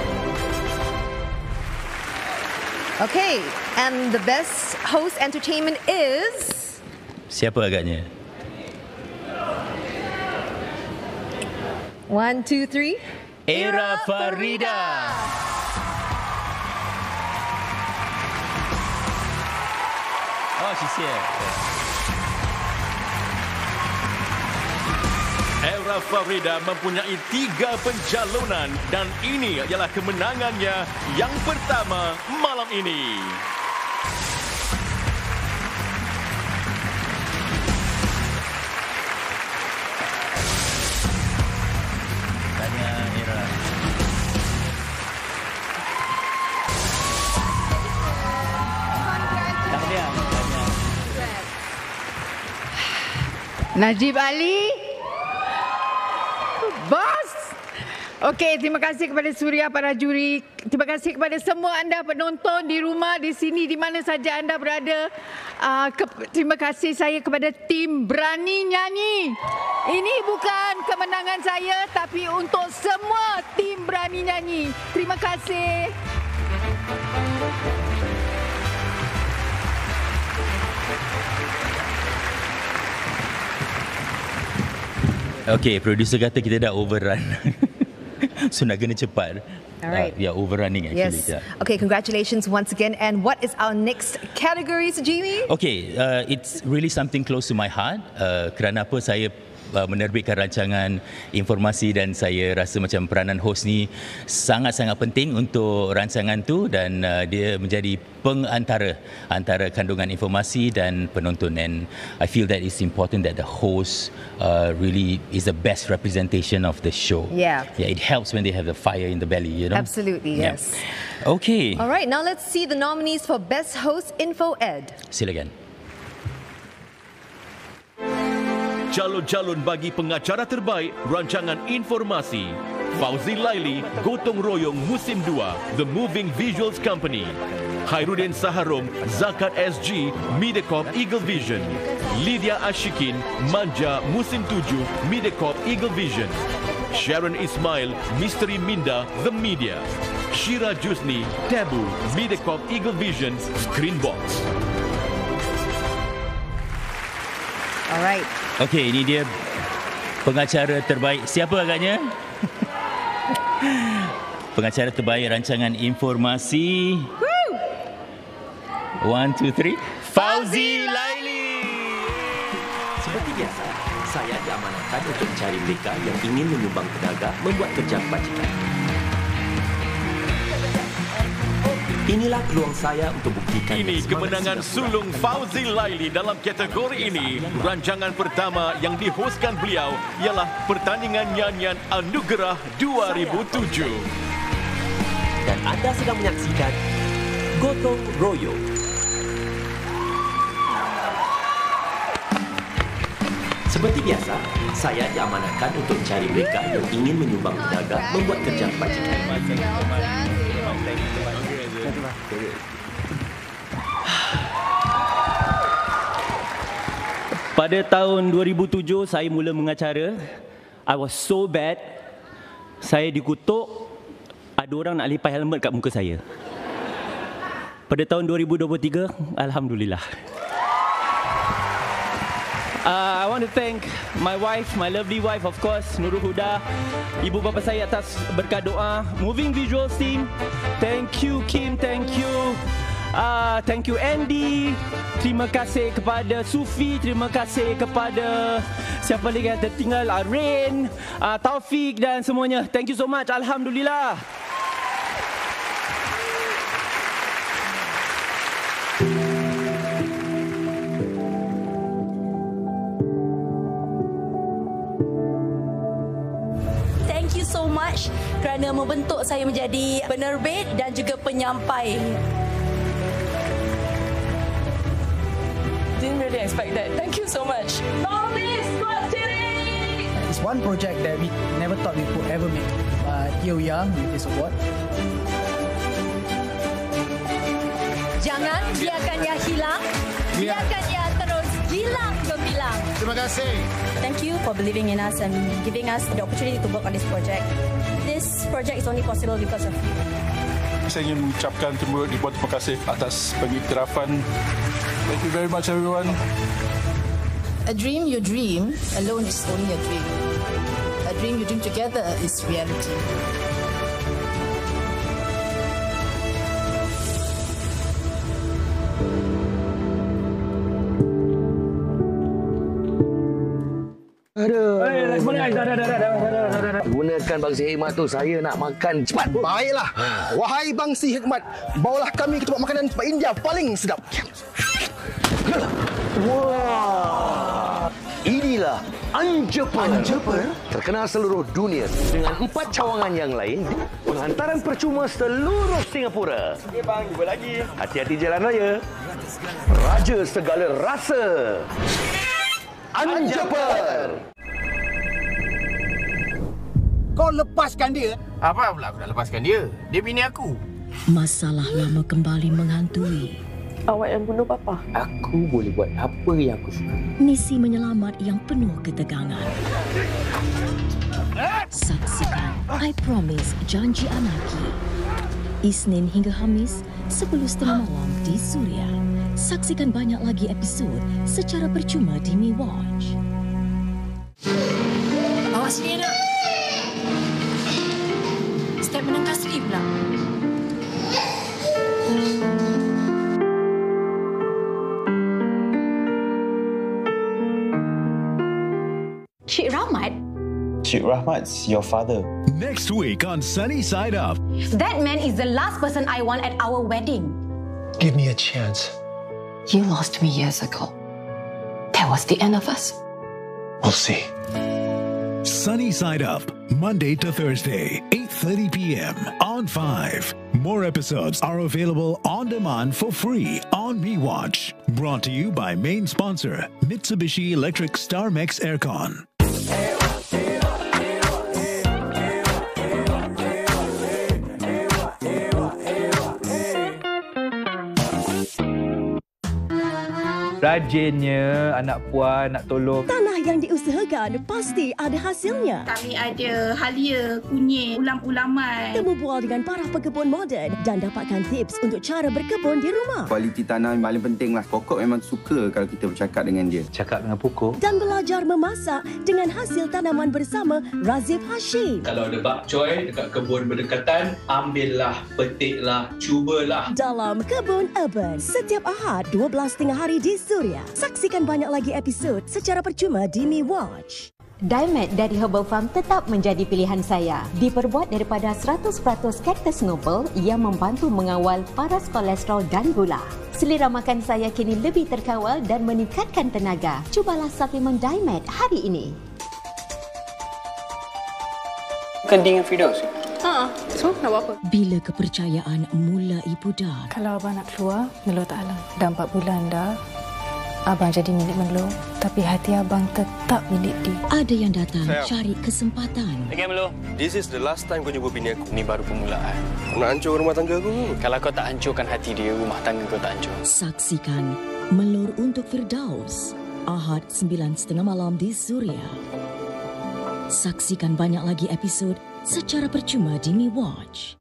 Okay, and the best host entertainment is... Siapa agaknya? One, two, three. Era Farida. Oh, she's here. Era Farida mempunyai tiga pencalonan dan ini ialah kemenangannya yang pertama malam ini. Tanya Era. Najib Ali. Bos. Okey, terima kasih kepada Suria, para juri. Terima kasih kepada semua anda penonton di rumah, di sini, di mana saja anda berada. Uh, ke- terima kasih saya kepada tim Berani Nyanyi. Ini bukan kemenangan saya, tapi untuk semua tim Berani Nyanyi. Terima kasih. Okey, producer kata kita dah overrun. So nak kena cepat. Alright. Uh, yeah, overrunning actually. Yes. Yeah. Okay, congratulations once again. And what is our next category, Jamie? Okay, uh, it's really something close to my heart. Uh, kerana apa saya uh, menerbitkan rancangan informasi dan saya rasa macam peranan host ni sangat-sangat penting untuk rancangan tu dan uh, dia menjadi pengantara antara kandungan informasi dan penonton, and I feel that it's important that the host uh, really is the best representation of the show. Yeah. Yeah, it helps when they have the fire in the belly, you know. Absolutely, Yeah. yes. Okay. All right, now let's see the nominees for Best Host Info Ed. Silakan. Calon-calon bagi pengacara terbaik rancangan informasi. Fauzi Laili, Gotong Royong Musim dua, The Moving Visuals Company. Khairuddin Saharom, Zakat S G, Mediacorp Eagle Vision. Lydia Ashikin, Manja Musim tujuh, Mediacorp Eagle Vision. Sharon Ismail, Misteri Minda, The Media. Shira Jusni, Taboo, Mediacorp Eagle Vision, Screenbox. Alright. Okey, ini dia pengacara terbaik. Siapa agaknya? Pengacara terbaik rancangan informasi. Woo! One, two, three. Fauzi Laili. Seperti biasa, saya diamanatkan untuk mencari mereka yang ingin menyumbang tenaga membuat kerja kebajikan. Inilah peluang saya untuk buktikan. Ini kemenangan sulung Fauzi Laili dalam kategori ini. Rancangan pertama yang dihoskan beliau ialah pertandingan nyanyian Anugerah dua ribu tujuh. Dan anda sedang menyaksikan Gotong Royong. Seperti biasa, saya diamanatkan untuk mencari mereka yang ingin menyumbang tenaga membuat kerja kebajikan. Pada tahun dua ribu tujuh saya mula mengacara. I was so bad. Saya dikutuk, ada orang nak lipat helmet kat muka saya. Pada tahun dua ribu dua puluh tiga, alhamdulillah. Uh, I want to thank my wife, my lovely wife of course, Nurul Huda, ibu bapa saya atas berkat doa. Moving Visuals team, thank you Kim, thank you. Uh, thank you Andy. Terima kasih kepada Sufi, terima kasih kepada siapa lagi yang tertinggal, uh, Rain, uh, Taufik dan semuanya. Thank you so much. Alhamdulillah. Thank you so much kerana membentuk saya menjadi penerbit dan juga penyampai. Didn't really expect that. Thank you so much. Nomis Kuatiri! It's one project that we never thought we could ever make. But here we are with this award. Jangan biarkan ia hilang. Biarkan ia terus gilang gemilang. Terima kasih. Thank you for believing in us and giving us the opportunity to work on this project. This project is only possible because of you. Saya ingin mengucapkan terima, ribuan terima kasih atas pengiktirafan. Thank you very much everyone. A dream you dream alone is only a dream. A dream you dream together is reality. Gunakan bangsi hikmat tu, saya nak makan cepat. Baiklah. Wahai bangsi hikmat, bawalah kami ke tempat makanan tempat India paling sedap. Wah, inilah Anjeper. Anjeper terkenal seluruh dunia dengan empat cawangan yang lain. Penghantaran percuma seluruh Singapura. Okey bang, cuba lagi. Hati-hati jalan raya. Raja segala rasa. Anjeper. Kau lepaskan dia? Apa pula aku nak lepaskan dia? Dia bini aku. Masalah lama kembali menghantui. Awak yang bunuh papa. Aku boleh buat apa yang aku suka. Misi menyelamat yang penuh ketegangan. Saksikan I Promise Janji Anarki. Isnin hingga Khamis, sepuluh tiga puluh malam di Suria. Saksikan banyak lagi episod secara percuma di Mi Watch. Bawa sini nak. Step menengah sini pula. Cik Rahmat? Cik Rahmat's your father. Next week on Sunny Side Up. That man is the last person I want at our wedding. Give me a chance. You lost me years ago. That was the end of us. We'll see. Sunny Side Up, Monday to Thursday, eight thirty p.m. on five. More episodes are available on demand for free on Mi Watch. Brought to you by main sponsor, Mitsubishi Electric Star Max Aircon. Rajinnya anak puan nak tolong. Tanah yang diusahakan pasti ada hasilnya. Kami ada halia, kunyit, ulam-ulaman. Temu bual dengan para pekebun moden dan dapatkan tips untuk cara berkebun di rumah. Kualiti tanah yang paling penting lah. Pokok memang suka kalau kita bercakap dengan dia. Cakap dengan pokok. Dan belajar memasak dengan hasil tanaman bersama Razif Hashim. Kalau ada bak choy dekat kebun berdekatan, ambillah, petiklah, cubalah. Dalam Kebun Urban, setiap Ahad dua belas tiga puluh hari di Suria. Saksikan banyak lagi episod secara percuma di Mi Watch. Dimet dari Herbal Farm tetap menjadi pilihan saya. Diperbuat daripada seratus peratus Cactus Noble yang membantu mengawal paras kolesterol dan gula. Selera makan saya kini lebih terkawal dan meningkatkan tenaga. Cubalah suplemen Dimet hari ini. Bukan dengan Firdaus? Ha, so nak buat apa? Bila kepercayaan mulai pudar. Kalau abang nak keluar, Melo tak halang. Dah empat bulan dah, abang jadi milik Melo. Tapi hati abang tetap milik dia. Ada yang datang Sayang. cari kesempatan. Okay, Melo. This is the last time kau jumpa bini aku. Ini baru permulaan. Kau nak hancur rumah tangga aku. Kalau kau tak hancurkan hati dia, rumah tangga kau tak hancur. Saksikan Melur untuk Firdaus. Ahad sembilan tiga puluh malam di Suria. Saksikan banyak lagi episod secara percuma di Mi Watch.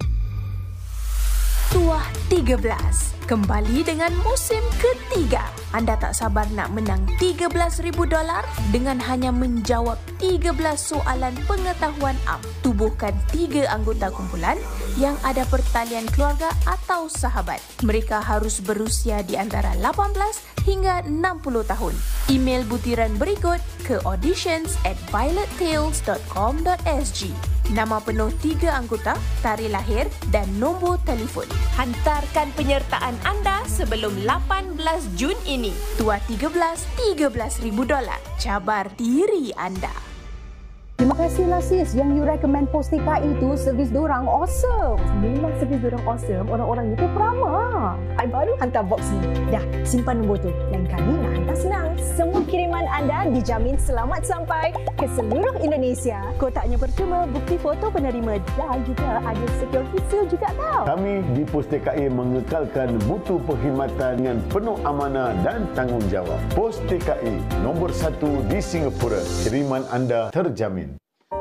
Tuah tiga belas, kembali dengan musim ketiga. Anda tak sabar nak menang tiga belas ribu dolar dengan hanya menjawab tiga belas soalan pengetahuan am. Tubuhkan tiga anggota kumpulan yang ada pertalian keluarga atau sahabat. Mereka harus berusia di antara lapan belas hingga enam puluh tahun. Email butiran berikut ke auditions at violet tales dot com dot s g. Nama penuh tiga anggota, tarikh lahir dan nombor telefon. Hantarkan penyertaan anda sebelum lapan belas Jun ini. Tuah tiga belas, tiga belas ribu dolar. Cabar diri anda. Terima kasihlah sis yang you recommend Pos T K I itu, servis diorang awesome. Memang servis diorang awesome, orang-orang itu ramah. I baru hantar box ni. Dah, simpan nombor tu. Lain kali nak hantar senang. Semua kiriman anda dijamin selamat sampai ke seluruh Indonesia. Kotaknya percuma, bukti foto penerima dan juga ada security seal juga tau. Kami di Pos T K I mengekalkan mutu perkhidmatan dengan penuh amanah dan tanggungjawab. Pos T K I nombor satu di Singapura. Kiriman anda terjamin.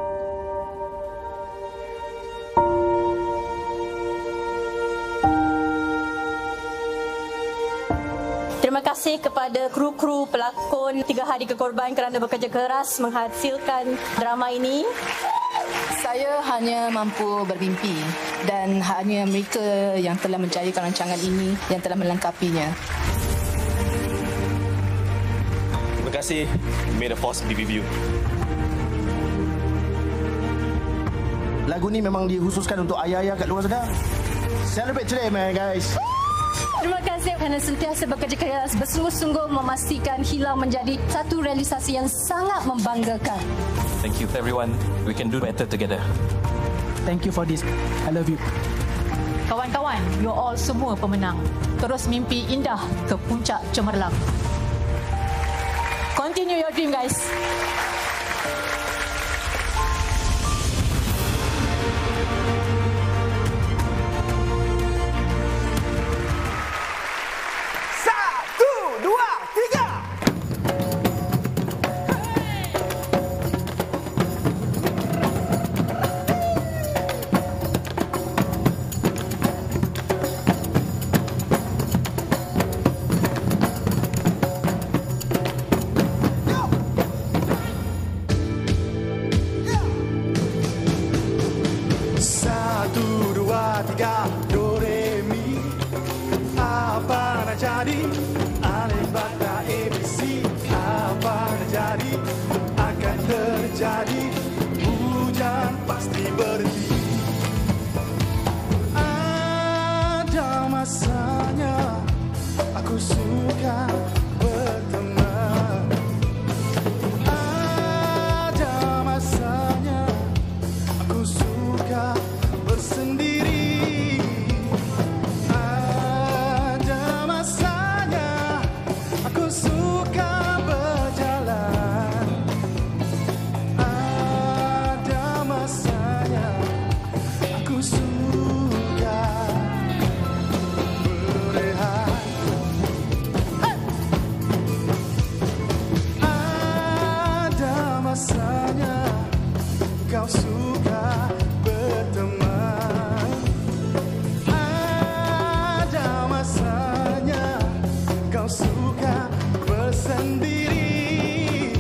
Terima kasih kepada kru-kru pelakon Tiga Hari Kekorban kerana bekerja keras menghasilkan drama ini. Saya hanya mampu bermimpi dan hanya mereka yang telah menjayakan rancangan ini yang telah melengkapinya. Terima kasih. May the force be with you. Lagu ni memang dikhususkan untuk ayah-ayah kat luar sana. Celebrate today, man, guys. Terima kasih kerana sentiasa bekerja keras bersungguh-sungguh memastikan Hilang menjadi satu realisasi yang sangat membanggakan. Thank you everyone. We can do better together. Thank you for this. I love you. Kawan-kawan, you all semua pemenang. Terus mimpi indah ke puncak cemerlang. Continue your dream, guys. Satu, dua, tiga. Satu, dua, tiga, do, re, mi. Apa nak jadi? Alif, bata, A, B, C. Apa nak jadi? Akan terjadi. Hujan pasti berhenti. Ada masanya aku suka berteman. Ada masanya aku suka bersendiri. Ada masanya aku suka berjalan. Ada masanya aku suka berehat. Hey! Ada masanya kau suka berteman. Ada masanya kau suka bersendiri.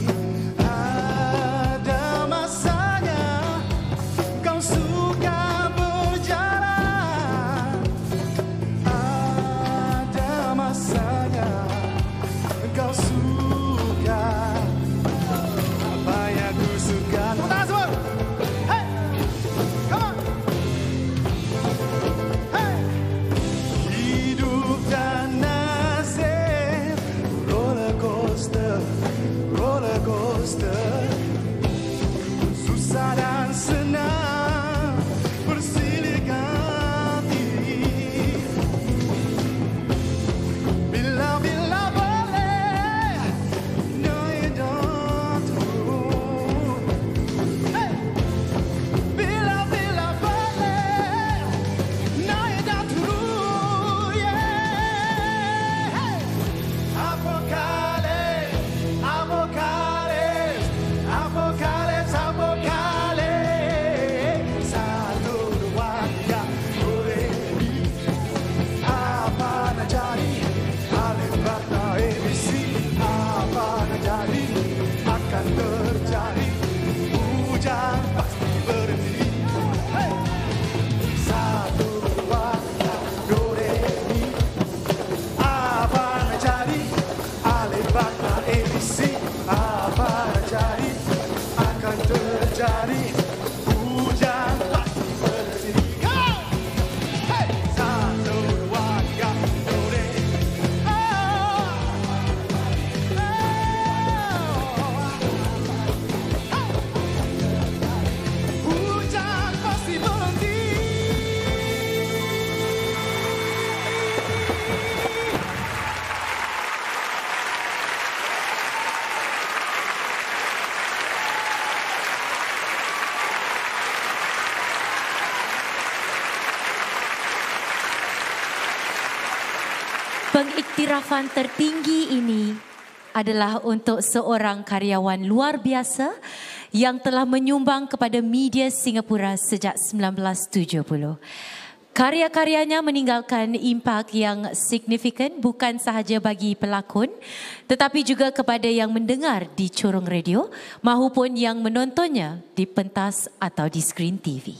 Ada masanya kau suka berjalan. Ada masanya kau suka apa yang ku suka. Tepuk tangan semua. Hey, come on. Hey, hidup dan nasib roller coaster, roller coaster. Susah dan senang bersilih ganti. Bila-bila boleh, no you don't. Hey, bila-bila boleh, no you don't. Yeah. Hey, Apocalypse, apocalypse, apocalypse, apocalypse. Satu, dua, tiga, boleh. Apa nak jadi? Alif, bata, A, B, C. Apa nak jadi? Akan terjadi. Hujan pasti berhenti. Hey! Satu, dua, tiga, do, re, mi. Apa nak jadi? Alif, bata, A, B, C. Apa nak jadi? Akan terjadi. Hujan pasti berhenti. Go! Hey! Satu, dua, tiga, do, re. Hujan pasti berhenti. Pengiktirafan tertinggi ini adalah untuk seorang karyawan luar biasa yang telah menyumbang kepada media Singapura sejak sembilan belas tujuh puluh. Karya-karyanya meninggalkan impak yang signifikan bukan sahaja bagi pelakon tetapi juga kepada yang mendengar di corong radio mahupun yang menontonnya di pentas atau di skrin T V.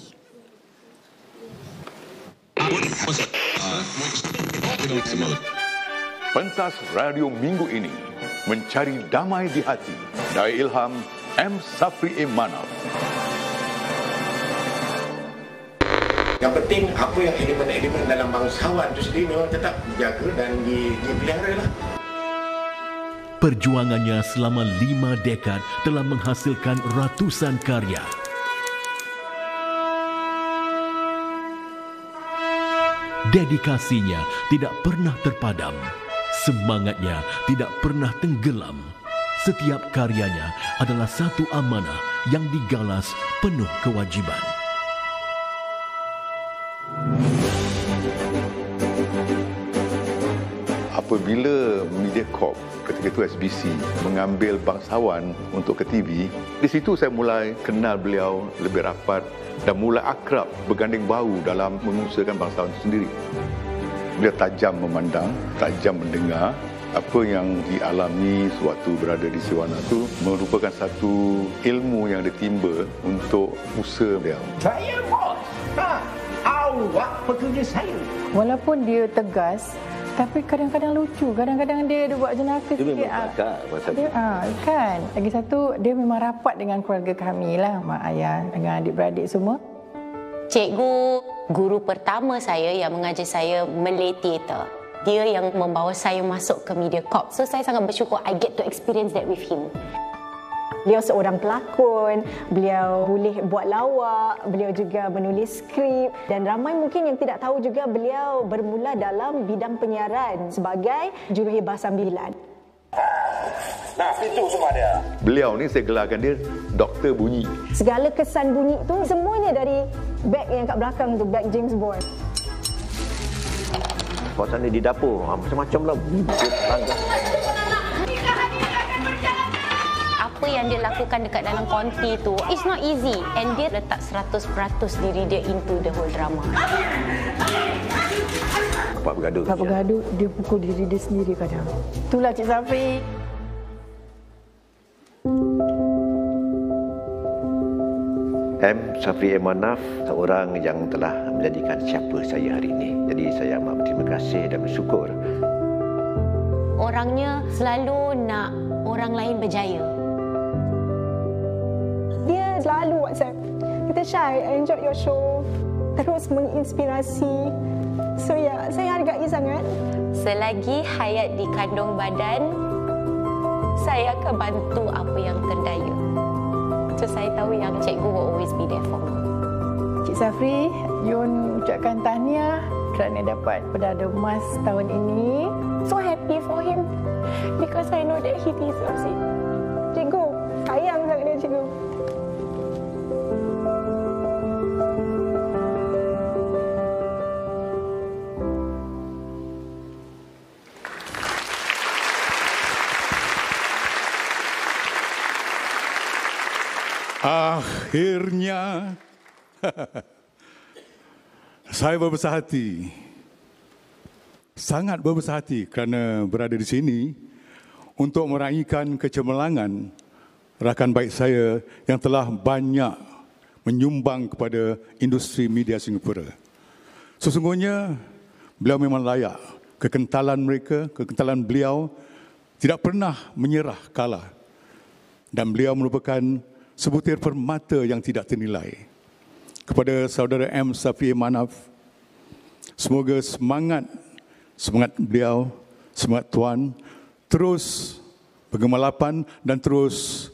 Pentas radio minggu ini mencari damai di hati. Daya ilham M. Safri Emanaf. Yang penting apa yang elemen-elemen dalam bangsawan itu sendiri memang tetap dijaga dan dipelihara lah. Perjuangannya selama lima dekad telah menghasilkan ratusan karya. Dedikasinya tidak pernah terpadam. Semangatnya tidak pernah tenggelam. Setiap karyanya adalah satu amanah yang digalas penuh kewajiban. Apabila Mediacorp ketika itu S B C mengambil bangsawan untuk ke T V, di situ saya mulai kenal beliau lebih rapat dan mulai akrab berganding bahu dalam mengusahakan bangsawan itu sendiri. Beliau tajam memandang, tajam mendengar. Apa yang dialami sewaktu berada di Siwana itu merupakan satu ilmu yang ditimba untuk usaha beliau. Saya bos. Ha, awak pekerja saya. Walaupun dia tegas, tapi kadang-kadang lucu, kadang-kadang dia ada buat jenaka sikit. Dia memang kakak masa tu. Ah, kan. Lagi satu, dia memang rapat dengan keluarga kami lah, mak ayah dengan adik-beradik semua. Cikgu, guru pertama saya yang mengajar saya Malay Theatre. Dia yang membawa saya masuk ke Mediacorp. So saya sangat bersyukur I get to experience that with him. Beliau seorang pelakon, beliau boleh buat lawak, beliau juga menulis skrip dan ramai mungkin yang tidak tahu juga beliau bermula dalam bidang penyiaran sebagai juruhebah sambilan. Nah, pintu semua dia. Beliau ni saya gelarkan dia Doktor Bunyi. Segala kesan bunyi tu semuanya dari beg yang kat belakang tu, beg James Bond. Suasana di dapur, macam-macam lah. Apa yang dia lakukan dekat dalam konti tu, it's not easy. And dia letak seratus peratus diri dia into the whole drama. Bapak bergaduh. Bapak bergaduh, dia pukul diri dia sendiri kadang. Itulah Cik Safri. M. Safri Emanaf, seorang yang telah menjadikan siapa saya hari ini. Jadi saya amat berterima kasih dan bersyukur. Orangnya selalu nak orang lain berjaya. Dia selalu WhatsApp, kita Syai, I enjoyed your show. Terus menginspirasi. So ya, yeah, saya hargai sangat. Selagi hayat di kandung badan, saya akan bantu apa yang terdaya. So saya tahu yang cikgu will always be there for me. Cik Safri, Yun ucapkan tahniah kerana dapat perdana emas tahun ini. So happy for him because I know that he deserves it. Cikgu, sayang sangat dia cikgu. Akhirnya saya berbesar hati, sangat berbesar hati kerana berada di sini untuk meraihkan kecemerlangan rakan baik saya yang telah banyak menyumbang kepada industri media Singapura. Sesungguhnya beliau memang layak. Kekentalan mereka, kekentalan beliau tidak pernah menyerah kalah. Dan beliau merupakan sebutir permata yang tidak ternilai. Kepada saudara M. Safri Emanaf, semoga semangat, semangat beliau, semangat Tuan, terus bergemallapan dan terus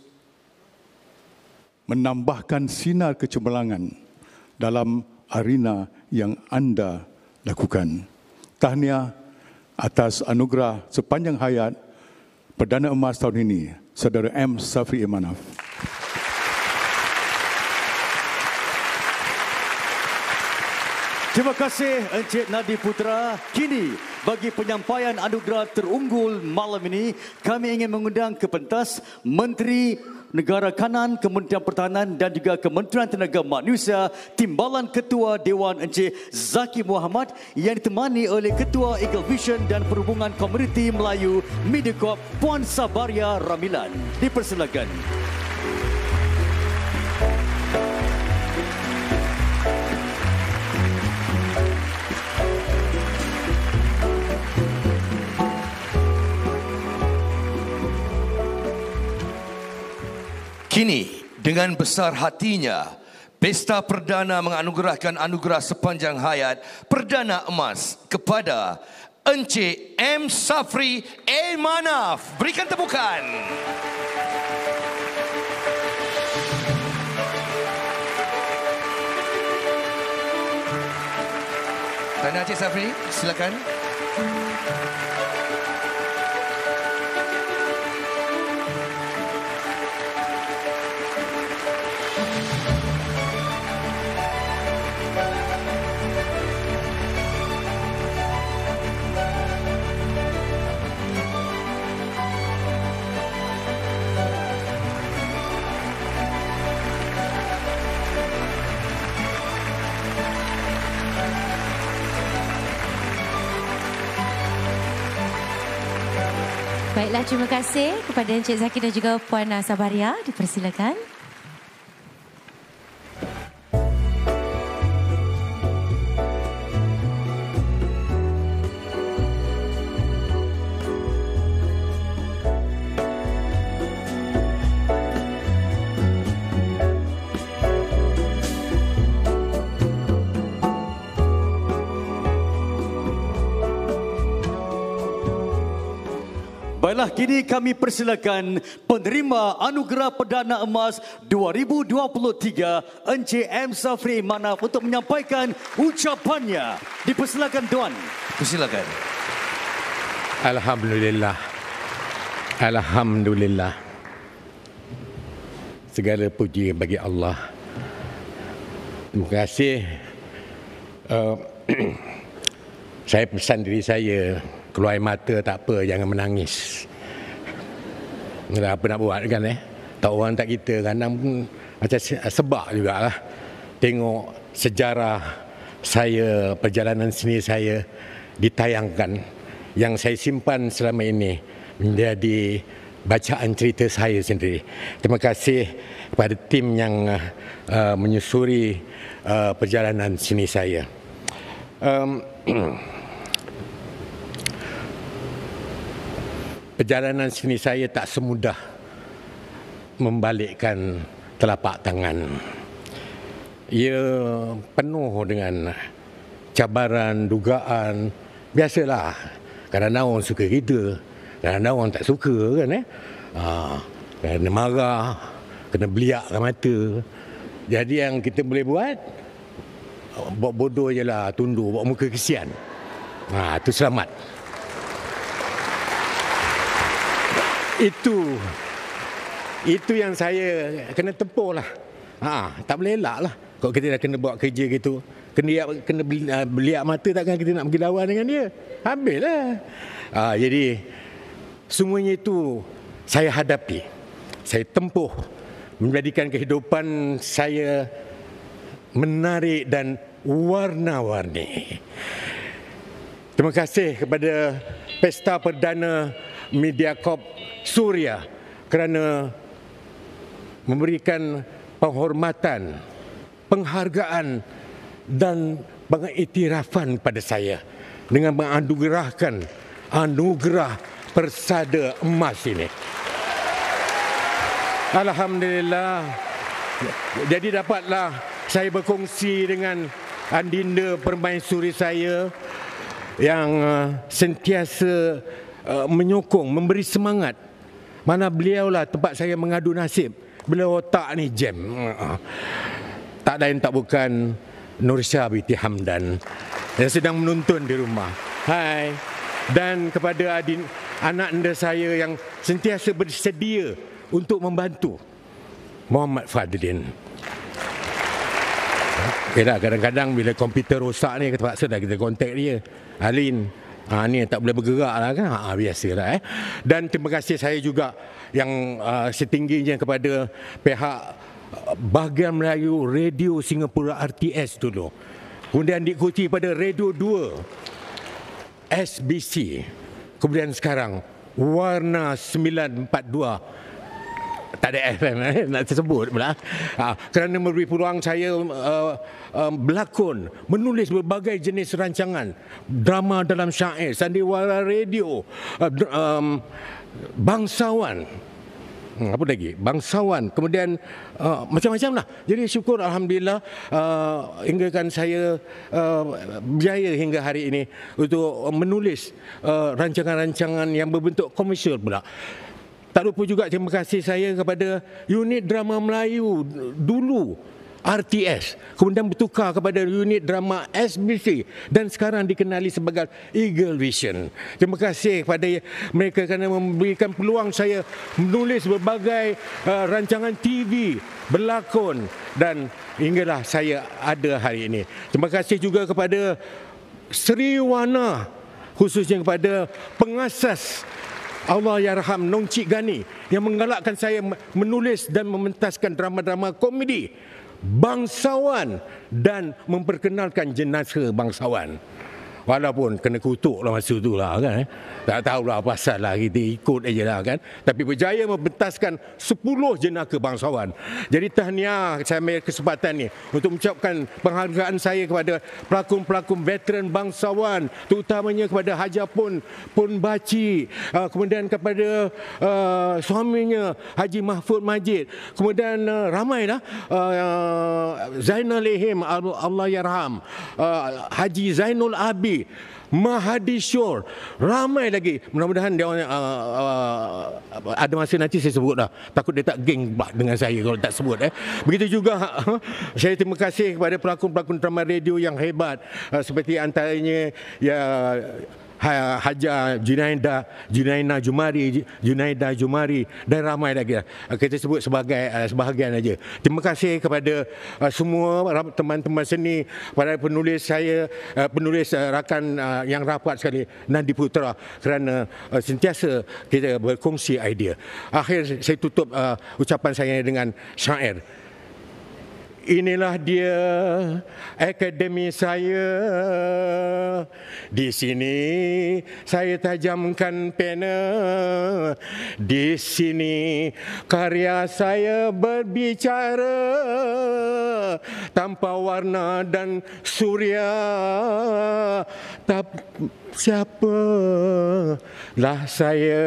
menambahkan sinar kecemerlangan dalam arena yang anda lakukan. Tahniah atas anugerah sepanjang hayat perdana emas tahun ini, saudara M. Safri Emanaf. Terima kasih Encik Nadi Putra. Kini bagi penyampaian anugerah terunggul malam ini, kami ingin mengundang ke pentas Menteri Negara Kanan, Kementerian Pertahanan dan juga Kementerian Tenaga Manusia, Timbalan Ketua Dewan Encik Zaki Muhammad yang ditemani oleh Ketua Eagle Vision dan Perhubungan Komuniti Melayu Mediacorp Puan Sabaria Ramilan. Dipersilakan. Kini, dengan besar hatinya, Pesta Perdana menganugerahkan anugerah sepanjang hayat Perdana Emas kepada Encik M. Safri Emanaf. Berikan tepukan. Tahniah Encik Safri, silakan. Baiklah, terima kasih kepada Encik Zaki dan juga Puan Sabaria. Dipersilakan. Baiklah, kini kami persilakan penerima Anugerah Perdana Emas dua ribu dua puluh tiga Encik M. Safri Manaf untuk menyampaikan ucapannya. Dipersilakan Tuan. Persilakan. Alhamdulillah. Alhamdulillah. Segala puji bagi Allah. Terima kasih. Uh, saya pesan diri saya, keluar air mata tak apa, jangan menangis. Apa nak buat kan eh? Tak orang tak kita kadang pun macam sebab jugalah. Tengok sejarah saya, perjalanan seni saya ditayangkan. Yang saya simpan selama ini menjadi bacaan cerita saya sendiri. Terima kasih kepada tim yang uh, menyusuri uh, perjalanan seni saya. Um, Perjalanan seni saya tak semudah membalikkan telapak tangan. Ia penuh dengan cabaran, dugaan. Biasalah, kadang-kadang orang suka kita, kadang-kadang orang tak suka kan eh. Ha, kena marah, kena beliakkan mata. Jadi yang kita boleh buat, buat bodoh je lah, tunduk, buat muka kesian. Ha, itu selamat. Itu itu yang saya kena tempuh lah. Ha, tak boleh elak lah. Kalau kita dah kena buat kerja gitu, kena kena beliak mata, takkan kita nak pergi lawan dengan dia. Habislah. Ha, jadi semuanya itu saya hadapi. Saya tempuh, menjadikan kehidupan saya menarik dan warna-warni. Terima kasih kepada Pesta Perdana Mediacorp Suria kerana memberikan penghormatan, penghargaan dan pengiktirafan pada saya dengan menganugerahkan anugerah Persada Emas ini. Alhamdulillah. Jadi dapatlah saya berkongsi dengan Andinda Permaisuri saya yang uh, sentiasa uh, menyokong, memberi semangat. Mana beliau lah tempat saya mengadu nasib. Beliau tak ni jam. Uh, tak lain tak bukan Nursyah binti Hamdan yang sedang menonton di rumah. Hai. Dan kepada adin, anak anda saya yang sentiasa bersedia untuk membantu, Muhammad Fadlin. Yalah, kadang-kadang bila komputer rosak ni, terpaksa dah kita kontak dia. Alin, ha, ni tak boleh bergerak lah kan? Ha, biasalah eh. Dan terima kasih saya juga yang uh, setingginya kepada pihak Bahagian Melayu Radio Singapura R T S dulu. Kemudian diikuti pada Radio dua, S B C. Kemudian sekarang Warna sembilan empat dua. Tak ada F M eh, nak tersebut pula. Ha, kerana memberi peluang saya uh, uh, berlakon, menulis berbagai jenis rancangan, drama dalam syair, sandiwara radio, uh, um, bangsawan. Hmm, apa lagi? Bangsawan. Kemudian uh, macam-macam lah. Jadi syukur Alhamdulillah uh, hinggakan saya uh, berjaya hingga hari ini untuk menulis uh, rancangan-rancangan yang berbentuk komersial pula. Tak lupa juga terima kasih saya kepada unit drama Melayu dulu, R T S. Kemudian bertukar kepada unit drama S B C dan sekarang dikenali sebagai Eagle Vision. Terima kasih kepada mereka kerana memberikan peluang saya menulis berbagai uh, rancangan T V, berlakon dan hinggalah saya ada hari ini. Terima kasih juga kepada Sri Wana, khususnya kepada pengasas Allah Yarham Nong Cik Gani yang menggalakkan saya menulis dan mementaskan drama-drama komedi bangsawan dan memperkenalkan jenazah bangsawan. Walaupun kena kutuk lah masa tu lah kan. Eh. Tak tahulah apa pasal lah, kita ikut aja lah kan. Tapi berjaya membentaskan sepuluh jenaka bangsawan. Jadi tahniah saya ambil kesempatan ni untuk mengucapkan penghargaan saya kepada pelakon-pelakon veteran bangsawan, terutamanya kepada Haja Pun Pun Baci, uh, kemudian kepada uh, suaminya Haji Mahfud Majid, kemudian uh, ramailah uh, Zainal Lehim Allah Yarham, uh, Haji Zainul Abi, Mahadi Syur, ramai lagi. Mudah-mudahan dia uh, uh, ada masa nanti saya sebut dah. Takut dia tak geng dengan saya kalau tak sebut. Eh. Begitu juga uh, saya terima kasih kepada pelakon-pelakon drama radio yang hebat, uh, seperti antaranya ya Haja Junaida, Junaina Jumari, Junaida Jumari dan ramai lagi. Kita sebut sebagai uh, sebahagian aja. Terima kasih kepada uh, semua teman-teman seni, para penulis saya, uh, penulis uh, rakan uh, yang rapat sekali, Nadi Putra, kerana uh, sentiasa kita berkongsi idea. Akhir saya tutup uh, ucapan saya dengan syair. Inilah dia akademi saya. Di sini saya tajamkan pena. Di sini karya saya berbicara tanpa warna dan suria. Tapi siapalah saya.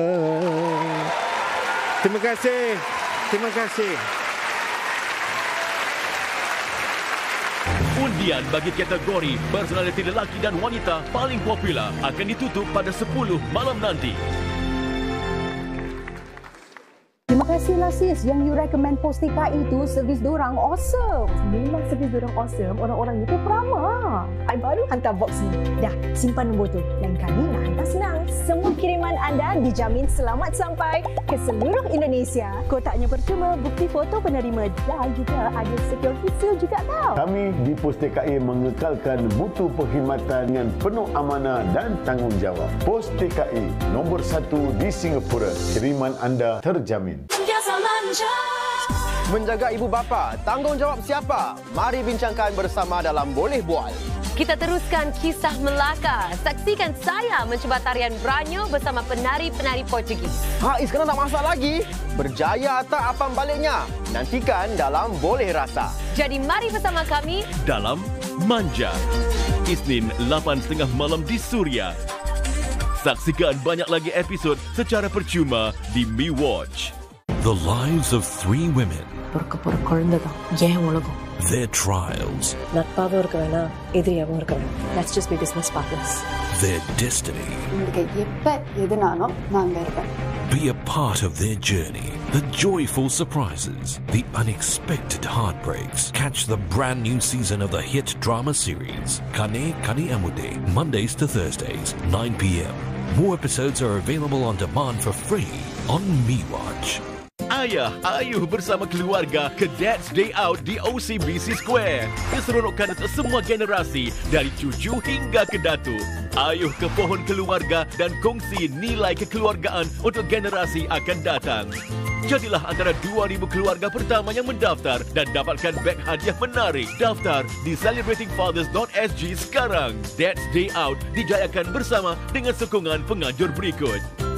Terima kasih. Terima kasih. Undian bagi kategori personaliti lelaki dan wanita paling popular akan ditutup pada sepuluh malam nanti. Terima kasihlah sis yang you recommend post T K I tu, servis diorang awesome. Memang servis diorang awesome, orang-orang itu ramah. I baru hantar box ni. Dah, simpan nombor tu. Lain kali nak hantar senang. Semua kiriman anda dijamin selamat sampai ke seluruh Indonesia. Kotaknya percuma, bukti foto penerima dan juga ada security seal juga tau. Kami di Pos T K I mengekalkan mutu perkhidmatan dengan penuh amanah dan tanggungjawab. Pos T K I nombor satu di Singapura. Kiriman anda terjamin. Menjaga ibu bapa, tanggungjawab siapa? Mari bincangkan bersama dalam Boleh Bual. Kita teruskan kisah Melaka. Saksikan saya mencuba tarian Branyo bersama penari-penari Portugis. Ha, sekarang tak masak lagi. Berjaya tak apam baliknya? Nantikan dalam Boleh Rasa. Jadi mari bersama kami dalam Manja. Isnin lapan tiga puluh malam di Suria. Saksikan banyak lagi episod secara percuma di Mi Watch. The lives of three women. Their trials. Let's just be business partners. Their destiny. Be a part of their journey. The joyful surprises. The unexpected heartbreaks. Catch the brand new season of the hit drama series. Kane Kani Amude. Mondays to Thursdays, nine p m More episodes are available on demand for free on Mi Watch. Ayah, ayuh bersama keluarga ke Dad's Day Out di O C B C Square. Keseronokan untuk semua generasi dari cucu hingga ke datuk. Ayuh ke pohon keluarga dan kongsi nilai kekeluargaan untuk generasi akan datang. Jadilah antara dua ribu keluarga pertama yang mendaftar dan dapatkan beg hadiah menarik. Daftar di celebrating fathers dot s g sekarang. Dad's Day Out dijayakan bersama dengan sokongan penganjur berikut.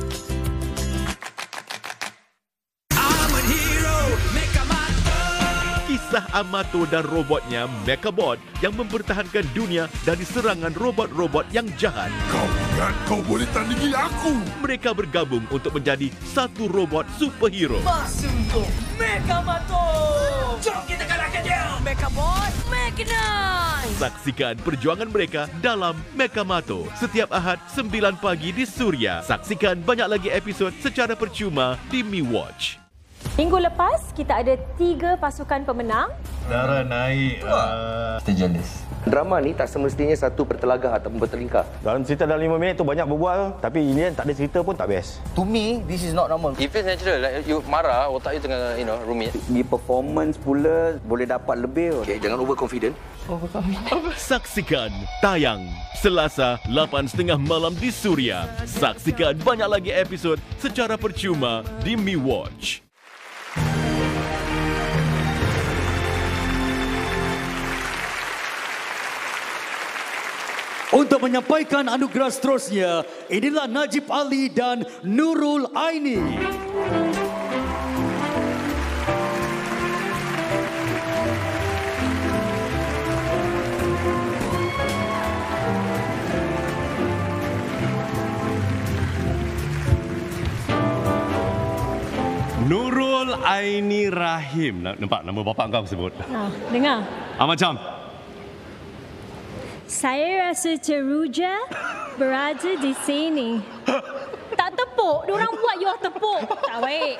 Kisah Amato dan robotnya Mechabot yang mempertahankan dunia dari serangan robot-robot yang jahat. Kau ingat kau boleh tandingi aku? Mereka bergabung untuk menjadi satu robot superhero. Masa untuk Mechamato! Jom kita kalahkan dia! Mechabot, Mechanized! Saksikan perjuangan mereka dalam Mechamato setiap Ahad sembilan pagi di Suria. Saksikan banyak lagi episod secara percuma di Mi Watch. Minggu lepas, kita ada tiga pasukan pemenang. Darah naik. Uh... Kita jealous. Drama ni tak semestinya satu bertelagah ataupun bertelingkah. Dalam cerita dalam lima minit tu banyak berbual, tapi ini tak ada cerita pun tak best. To me, this is not normal. If it's natural, like you marah, otak you tengah, you know, rumit. Di performance pula, boleh dapat lebih. Okay, jangan overconfident. Overconfident. Saksikan tayang Selasa lapan tiga puluh malam di Suria. Saksikan banyak lagi episod secara percuma di Mi Watch. Untuk menyampaikan anugerah seterusnya, inilah Najib Ali dan Nurul Aini. Nurul Aini Rahim. Nampak nama bapa kau sebut? Nah, dengar. Ah, macam? Saya rasa teruja berada di sini. Tak tepuk. Diorang buat you tepuk. Tak baik.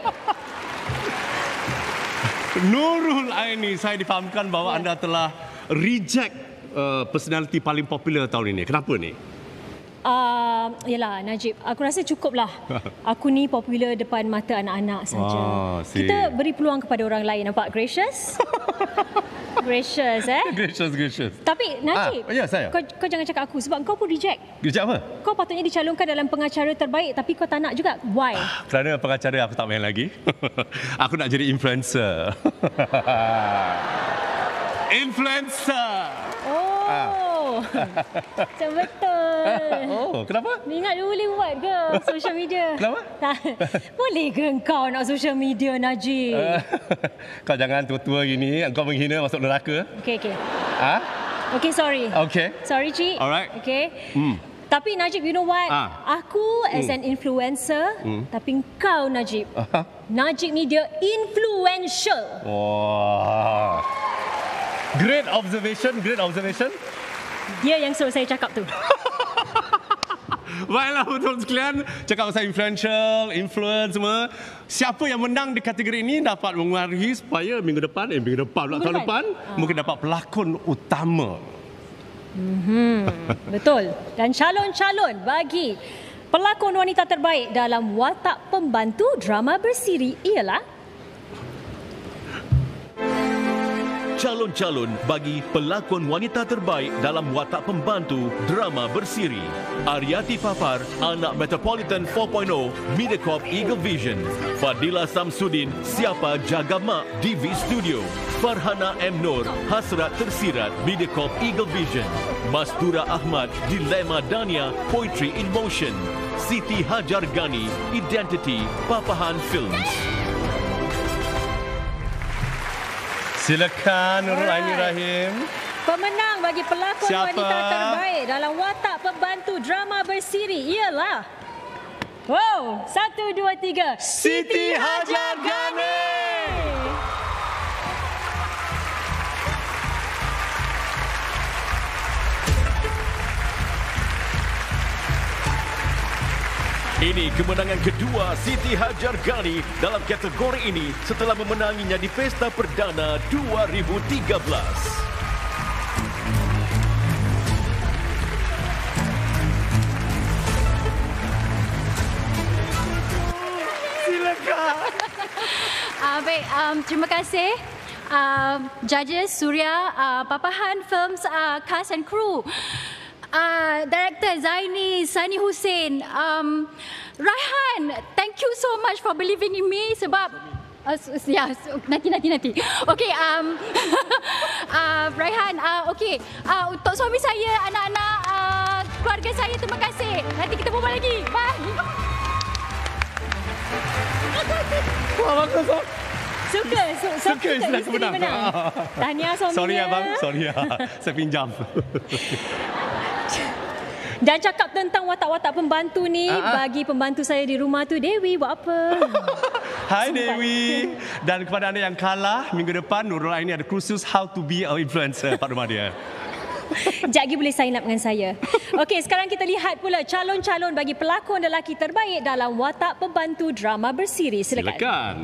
Nurul Aini, saya difahamkan bahawa anda telah reject uh, personality paling popular tahun ini. Kenapa ni? Uh, yelah Najib, aku rasa cukup lah. Aku ni popular depan mata anak-anak saja. Oh, kita beri peluang kepada orang lain. Nampak? Gracious? Gracious eh? Gracious, gracious. Tapi Najib, ah, ya, saya. Kau, kau jangan cakap aku sebab kau pun reject. Reject apa? Kau patutnya dicalonkan dalam pengacara terbaik tapi kau tak nak juga. Why? Kerana pengacara aku tak main lagi. Aku nak jadi influencer. Influencer. Oh. Ah. Macam betul. Oh, kenapa? Ingat dulu boleh buat ke social media? Kenapa? Boleh ke kau nak social media, Najib? Uh, kau jangan tua-tua gini, kau menghina masuk neraka. Okey, okey. Ah? Okey, sorry. Okey. Sorry, Cik. Alright. Okey. Hmm. Tapi Najib, you know what? Ah. Aku as Hmm. an influencer, Hmm. tapi kau Najib. Uh-huh. Najib ni dia influential. Wah. Great observation, great observation. Dia yang suruh saya cakap tu. Baiklah, betul sekalian. Cakap pasal influential, influence semua. Siapa yang menang di kategori ini dapat mengaruhi supaya minggu depan, eh minggu depan pula, tahun depan, Ah. mungkin dapat pelakon utama. Mm-hmm. Betul. Dan calon-calon bagi pelakon wanita terbaik dalam watak pembantu drama bersiri ialah Calon-calon bagi pelakon wanita terbaik dalam watak pembantu drama bersiri. Aryati Papar, anak Metropolitan empat titik kosong, Mediacorp Eagle Vision. Fadila Samsudin, Siapa Jaga Mak, D V Studio. Farhana M. Nur, Hasrat Tersirat, Mediacorp Eagle Vision. Mastura Ahmad, Dilema Dania, Poetry in Motion. Siti Hajar Gani, Identity, Papahan Films. Silakan Nurul Aini Rahim. pemenang bagi pelakon Siapa? wanita terbaik dalam watak pembantu drama bersiri ialah wow, satu, dua, tiga Siti Hajar Gani. Ini kemenangan kedua Siti Hajar Gani dalam kategori ini setelah memenanginya di Pesta Perdana dua ribu tiga belas. Silakan. Uh, baik, um, terima kasih. Uh, judges Surya, uh, Papahan Films, uh, cast and crew. Uh, Director Zaini, Sani Hussein, um, Raihan, thank you so much for believing in me sebab uh, ya, yeah, nanti nanti nanti. Okay, um, uh, Raihan, uh, okay, uh, untuk suami saya, anak-anak, uh, keluarga saya, terima kasih. Nanti kita berbual lagi. Bye. Wah, bagus. Suka, su suka, suka istilah isteri kemenang. menang. Tahniah suaminya. Sorry abang, sorry ya. Saya pinjam. Dan cakap tentang watak-watak pembantu ni, uh-huh. bagi pembantu saya di rumah tu, Dewi buat apa? Hai Dewi. Dan kepada anda yang kalah, minggu depan Nurul Aini ada kursus How to be an Influencer Pak Rumah dia. Sekejap lagi boleh sign up dengan saya. Okey, sekarang kita lihat pula calon-calon bagi pelakon lelaki terbaik dalam watak pembantu drama bersiri. Silakan. Silakan.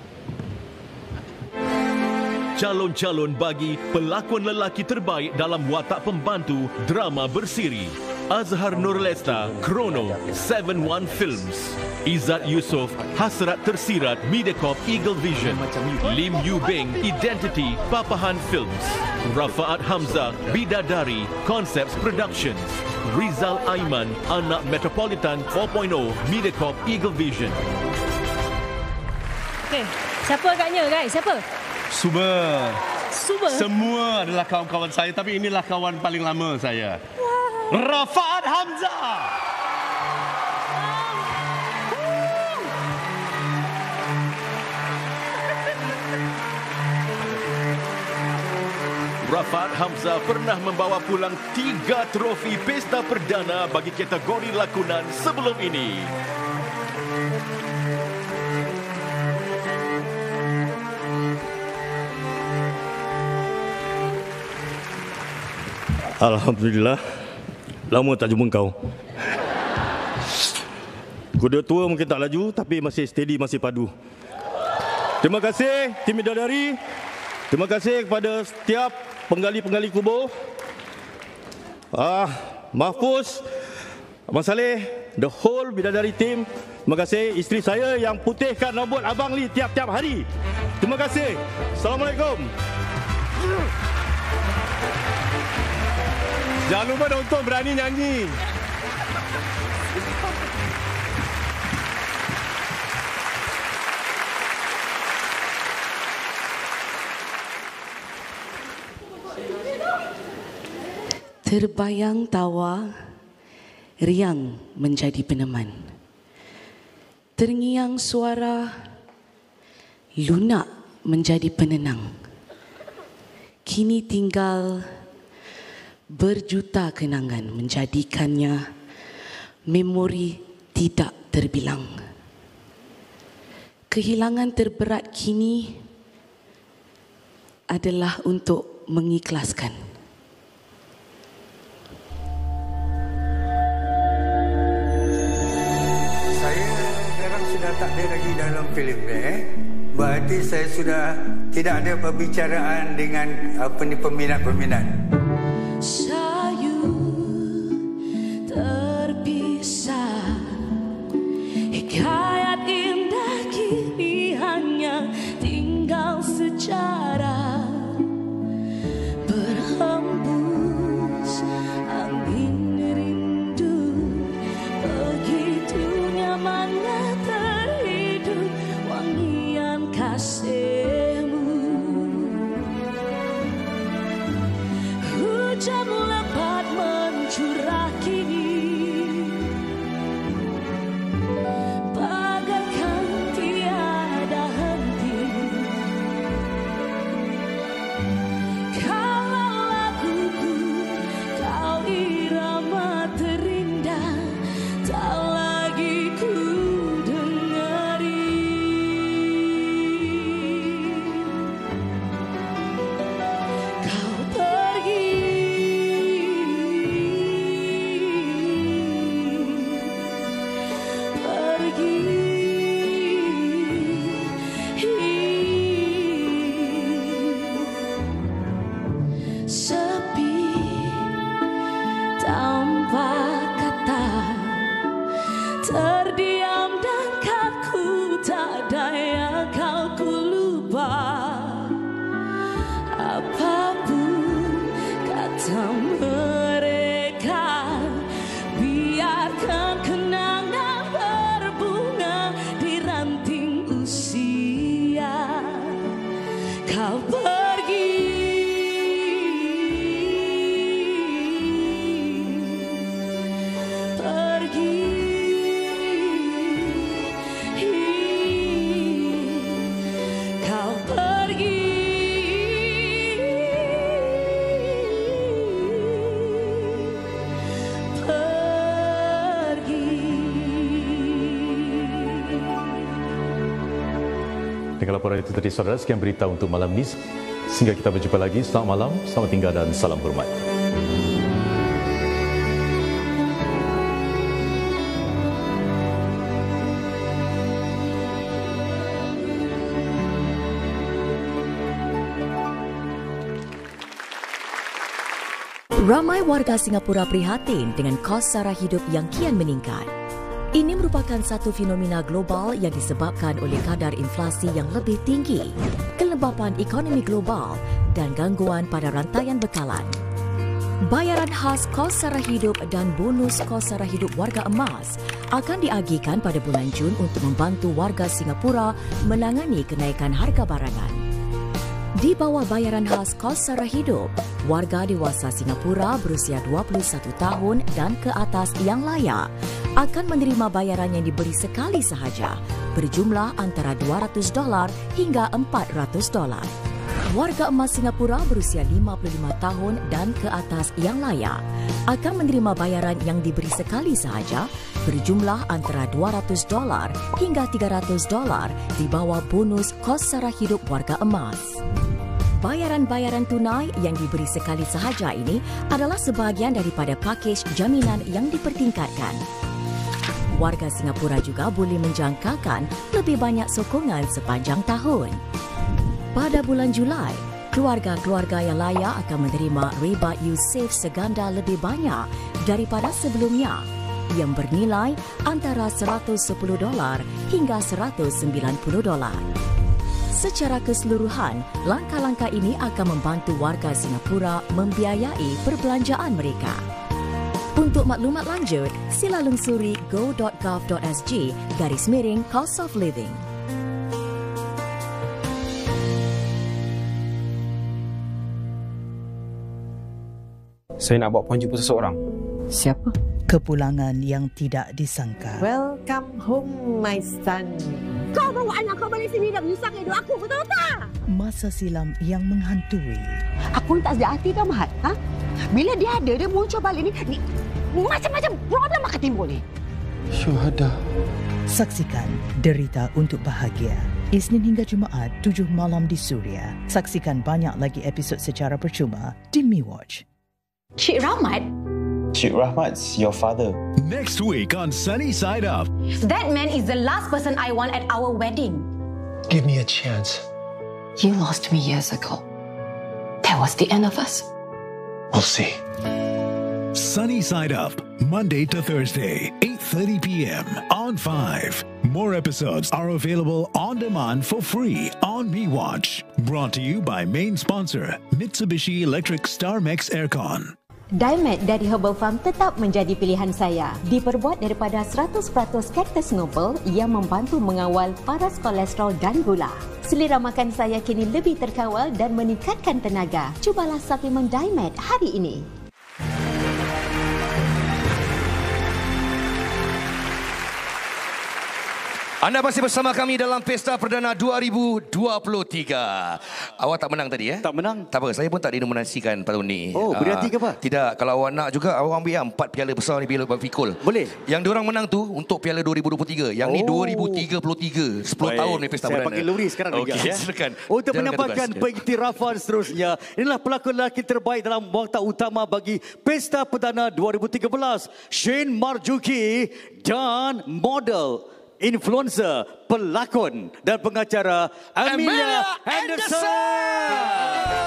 Calon-calon bagi pelakon lelaki terbaik dalam watak pembantu drama bersiri. Azhar Nurlesta, Krono, seven one Films. Izzat Yusof, Hasrat Tersirat, Mediacorp Eagle Vision. Lim Yu Beng, Identity, Papahan Films. Rafaat Hamzah, Bidadari, Concepts Productions. Rizal Aiman, anak Metropolitan four point oh, Mediacorp Eagle Vision. Okey, siapa agaknya guys? Siapa? Semua. Semua? Semua adalah kawan-kawan saya, tapi inilah kawan paling lama saya. Wow. Rafat Hamzah. Rafat Hamzah pernah membawa pulang tiga trofi Pesta Perdana bagi kategori lakonan sebelum ini. Alhamdulillah, lama tak jumpa kau. Kuda tua mungkin tak laju tapi masih steady, masih padu. Terima kasih tim Bidadari. Terima kasih kepada setiap penggali-penggali kubur. Ah, Mahfuz, Abang Saleh, the whole Bidadari team. Terima kasih isteri saya yang putihkan rambut Abang Lee tiap-tiap hari. Terima kasih. Assalamualaikum. Jangan lupa untuk berani nyanyi. Terbayang tawa, riang menjadi peneman. Terngiang suara, lunak menjadi penenang. Kini tinggal berjuta kenangan menjadikannya memori tidak terbilang. Kehilangan terberat kini adalah untuk mengikhlaskan. Tak ada lagi dalam filem ni, eh? Berarti saya sudah tidak ada perbicaraan dengan apa ni peminat-peminat. Sayu terpisah, hikayat indah kini hanya tinggal sejarah. Berhembus angin rindu, begitu nyamannya kasihmu. Hujan lebat mencurah kini, bagaikan tiada henti. Kalau laguku kau irama terindah, tak lagi ku Dengan laporan itu tadi saudara, sekian berita untuk malam ini. Sehingga kita berjumpa lagi. Selamat malam, selamat tinggal dan salam hormat. Ramai warga Singapura prihatin dengan kos sara hidup yang kian meningkat. Ini merupakan satu fenomena global yang disebabkan oleh kadar inflasi yang lebih tinggi, kelembapan ekonomi global dan gangguan pada rantaian bekalan. Bayaran khas kos sara hidup dan bonus kos sara hidup warga emas akan diagihkan pada bulan Jun untuk membantu warga Singapura menangani kenaikan harga barangan. Di bawah bayaran khas kos sara hidup, warga dewasa Singapura berusia dua puluh satu tahun dan ke atas yang layak akan menerima bayaran yang diberi sekali sahaja berjumlah antara dua ratus dolar hingga empat ratus dolar. Warga emas Singapura berusia lima puluh lima tahun dan ke atas yang layak akan menerima bayaran yang diberi sekali sahaja berjumlah antara dua ratus dolar hingga tiga ratus dolar di bawah bonus kos sara hidup warga emas. Bayaran-bayaran tunai yang diberi sekali sahaja ini adalah sebahagian daripada pakej jaminan yang dipertingkatkan. Warga Singapura juga boleh menjangkakan lebih banyak sokongan sepanjang tahun. Pada bulan Julai, keluarga-keluarga yang layak akan menerima rebate YouSave seganda lebih banyak daripada sebelumnya yang bernilai antara seratus sepuluh dolar hingga seratus sembilan puluh dolar. Secara keseluruhan, langkah-langkah ini akan membantu warga Singapura membiayai perbelanjaan mereka. Untuk maklumat lanjut, sila lungsuri go dot gov dot s g garis miring cost of living. Saya nak bawa puan jumpa seseorang. Siapa? Kepulangan yang tidak disangka. Welcome home, my son. Kau bawa anak kau balik sini dan menyusahkan hidup aku, betul tak? Masa silam yang menghantui. Aku ni tak sedar hati tau, Mahat. Ha? Bila dia ada, dia muncul balik ni, ni macam-macam problem akan timbul ni. Syuhada. Saksikan Derita untuk Bahagia. Isnin hingga Jumaat, tujuh malam di Suria. Saksikan banyak lagi episod secara percuma di MeWatch. Cik Rahmat? Cik Rahmat's your father. Next week on Sunny Side Up. That man is the last person I want at our wedding. Give me a chance. You lost me years ago. That was the end of us. We'll see. Sunny Side Up, Monday to Thursday, eight thirty p m on five. More episodes are available on demand for free on MeWatch. Brought to you by main sponsor, Mitsubishi Electric Starmex Aircon. Dimet dari Herbal Farm tetap menjadi pilihan saya. Diperbuat daripada seratus peratus kaktus noble yang membantu mengawal paras kolesterol dan gula. Selera makan saya kini lebih terkawal dan meningkatkan tenaga. Cubalah suplemen Dimet hari ini. Anda masih bersama kami dalam Pesta Perdana dua ribu dua puluh tiga. Awak tak menang tadi eh? Tak menang. Tak apa, saya pun tak dinominasikan tahun ni. Oh, beri hati ke apa? Tidak, kalau awak nak juga awak ambil empat piala besar ni, piala berfikul. Boleh. Yang diorang menang tu untuk piala dua ribu dua puluh tiga. Yang oh. ni dua ribu tiga puluh tiga. sepuluh tahun ni Pesta Perdana. Saya panggil Luri sekarang okay, juga. Ya. Silakan. Untuk menyampaikan pengiktirafan seterusnya, inilah pelakon lelaki terbaik dalam watak utama bagi Pesta Perdana dua ribu tiga belas. Shane Marzuki dan model, influencer, pelakon dan pengacara Amelia Henderson.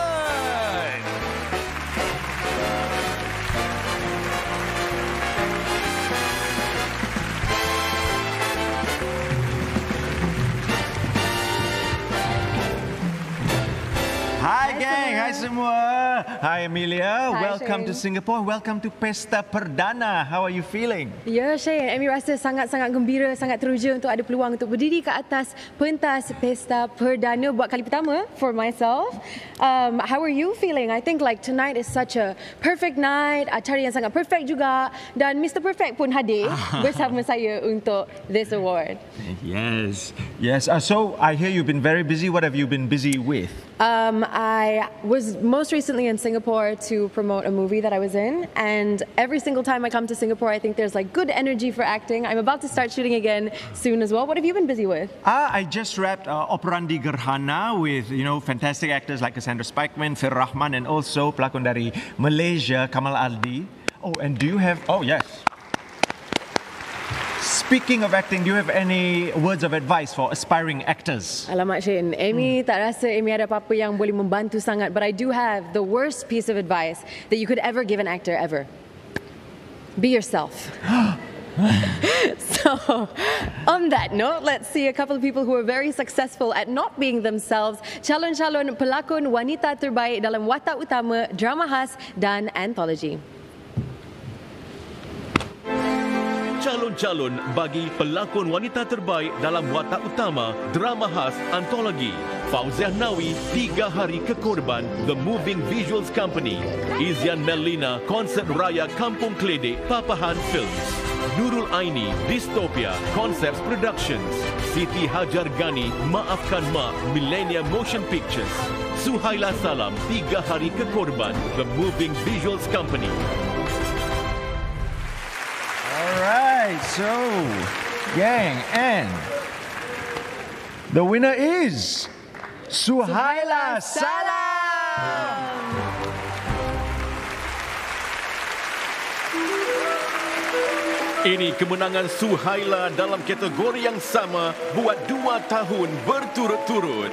Hi gang, hai semua. Hi Amelia, Hi, welcome Shane. to Singapore. Welcome to Pesta Perdana. How are you feeling? Ya, Shane. Amy rasa sangat-sangat gembira, sangat teruja untuk ada peluang untuk berdiri ke atas pentas Pesta Perdana buat kali pertama for myself. Um, how are you feeling? I think like tonight is such a perfect night. Acara yang sangat perfect juga. Dan Mister Perfect pun hadir bersama saya untuk this award. Yes, yes. Uh, so I hear you've been very busy. What have you been busy with? Um, I was most recently in Singapore to promote a movie that I was in, and every single time I come to Singapore, I think there's like good energy for acting. I'm about to start shooting again soon as well. What have you been busy with? Ah, I just wrapped uh, Operandi Gerhana with, you know, fantastic actors like Cassandra Spikeman, Fir Rahman, and also pelakon dari Malaysia, Kamal Aldi. Oh, and do you have? Oh, yes. Speaking of acting, do you have any words of advice for aspiring actors? Alamak Shane, Amy hmm. tak rasa Amy ada apa-apa yang boleh membantu sangat, but I do have the worst piece of advice that you could ever give an actor ever. Be yourself. So, on that note, let's see a couple of people who are very successful at not being themselves. Calon-calon pelakon wanita terbaik dalam watak utama, drama khas dan antologi. Calon-calon bagi pelakon wanita terbaik dalam watak utama, drama khas, antologi. Fauziah Nawi, Tiga Hari ke Korban, The Moving Visuals Company. Izian Melina, Konsert Raya Kampung Keledek, Papahan Films. Nurul Aini, Dystopia, Concepts Productions. Siti Hajar Gani, Maafkan Mak, Millennium Motion Pictures. Suhaila Salam, Tiga Hari ke Korban, The Moving Visuals Company. Alright, so, gang, and the winner is Suhaila Salam. Ini kemenangan Suhaila dalam kategori yang sama buat dua tahun berturut-turut.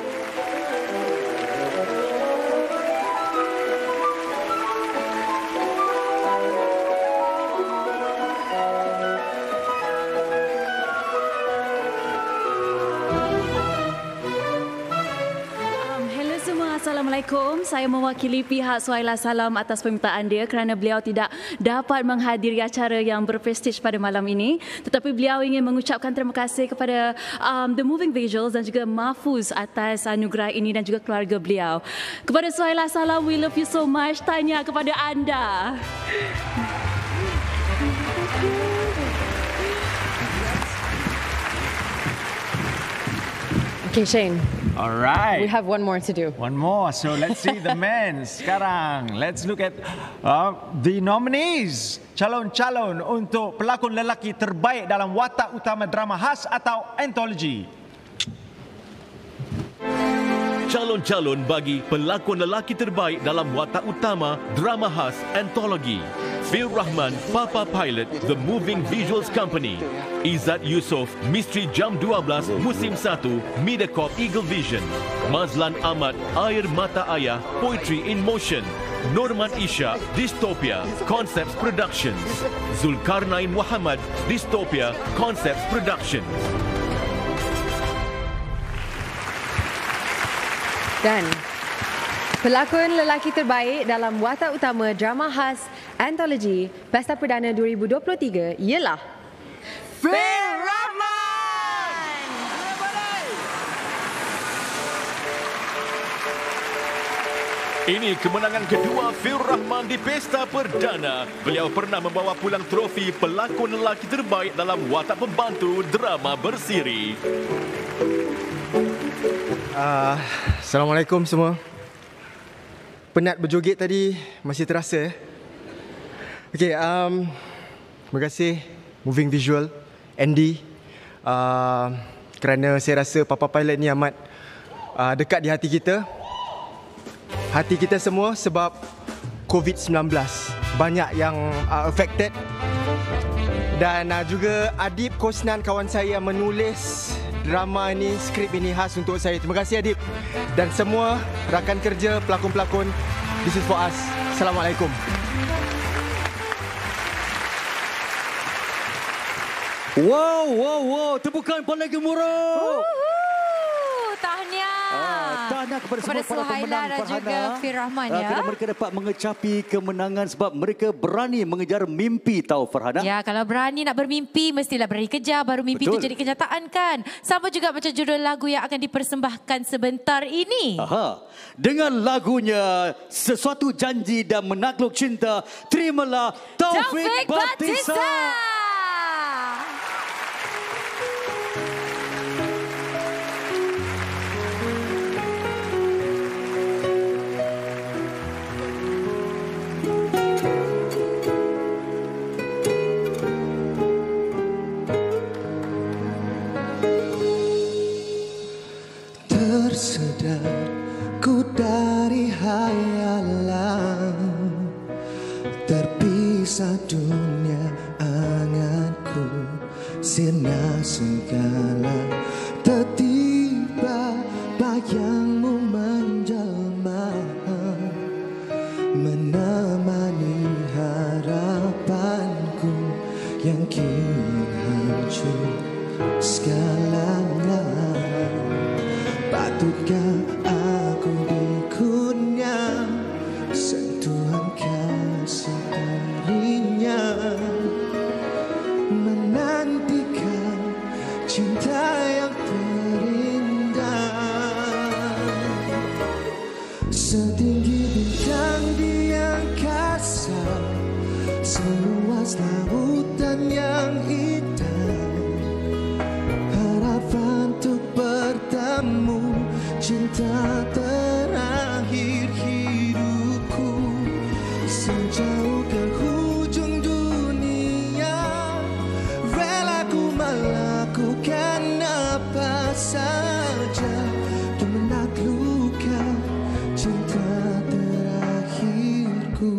Assalamualaikum. Saya mewakili pihak Suhaila Salam atas permintaan dia kerana beliau tidak dapat menghadiri acara yang berprestij pada malam ini. Tetapi beliau ingin mengucapkan terima kasih kepada um, The Moving Visuals dan juga Mahfuz atas anugerah ini dan juga keluarga beliau. Kepada Suhaila Salam, we love you so much. Tanya kepada anda. Okay, Shane. All right. We have one more to do. One more. So let's see the men. Sekarang, let's look at uh, the nominees. Calon-calon untuk pelakon lelaki terbaik dalam watak utama drama khas atau antologi. Calon-calon bagi pelakon lelaki terbaik dalam watak utama drama khas antologi. Fir Rahman, Papa Pilot, The Moving Visuals Company. Izzat Yusof, Misteri Jam dua belas, Musim satu, Mediacorp Eagle Vision. Mazlan Ahmad, Air Mata Ayah, Poetry in Motion. Norman Ishak, Dystopia, Concepts Productions. Zulkarnain Muhammad, Dystopia, Concepts Productions. Dan pelakon lelaki terbaik dalam watak utama drama khas antologi Pesta Perdana dua ribu dua puluh tiga ialah Fir Rahman. Ini kemenangan kedua Fir Rahman di Pesta Perdana. Beliau pernah membawa pulang trofi pelakon lelaki terbaik dalam watak pembantu drama bersiri. Uh, Assalamualaikum semua. Penat berjoget tadi masih terasa. Okey, um, terima kasih Moving Visual, Andy, uh, kerana saya rasa Papa Pilot ni amat uh, dekat di hati kita. Hati kita semua sebab covid sembilan belas. Banyak yang uh, affected. Dan uh, juga Adib Kosnan, kawan saya yang menulis drama ini, skrip ini khas untuk saya. Terima kasih Adib. Dan semua rakan kerja, pelakon-pelakon. This is for us. Assalamualaikum. Wow, wow, wow. Tepukan paling gemuruh. Tahniah. Ah, tahniah kepada, kepada semua para pemenang dan Farhana. juga Fir Rahman Ah, ya. kerana mereka dapat mengecapi kemenangan sebab mereka berani mengejar mimpi, tahu Farhana? Ya, kalau berani nak bermimpi, mestilah berani kejar, baru mimpi Betul. itu jadi kenyataan kan. Sama juga macam judul lagu yang akan dipersembahkan sebentar ini. Aha. Dengan lagunya Sesuatu Janji dan Menakluk Cinta, terimalah Taufik, Taufik Batisa. Batisa. Tersedar ku dari hayalan, terpisah dunia anganku, sirna segala. Tiba bayangmu menjelma, menemani harapanku yang kini hancur segalanya. Patutkah aku berikutnya sentuhan kasih darinya, menantikan cinta yang terindah. setinggi bintang di angkasa, seluas lautan yang hitam. Harapan untuk bertemu, cinta terakhir hidupku. Sejauh ke hujung dunia, rela ku melakukan apa saja untuk menaklukkan cinta terakhirku.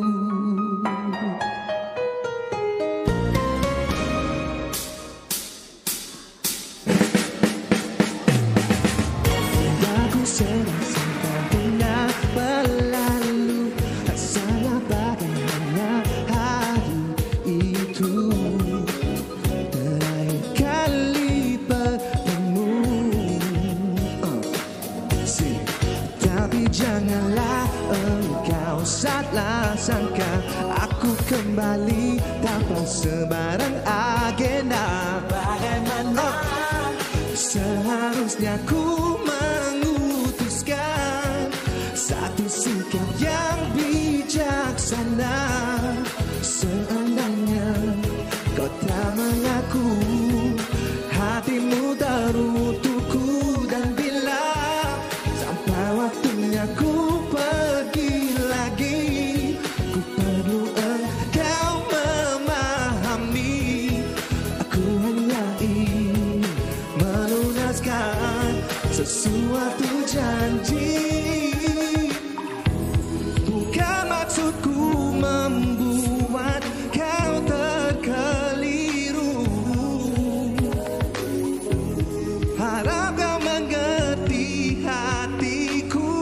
Aku serasa tak pernah berlalu, rasanya bagaimana hari itu terakhir kali bertemu. uh. Si. Tapi janganlah engkau salah sangka, aku kembali tanpa sebarang agenda. Bagaimana seharusnya ku memutuskan satu sikap yang bijaksana. Seandainya kau tak mengaku, hatimu teruntukku, dan bila sampai waktunya ku pergi lagi, ku perlu engkau memahami. Aku hanya ingin melunaskan sesuatu janji. Bukan maksudku membuat kau terkeliru. Harap kau mengerti hatiku.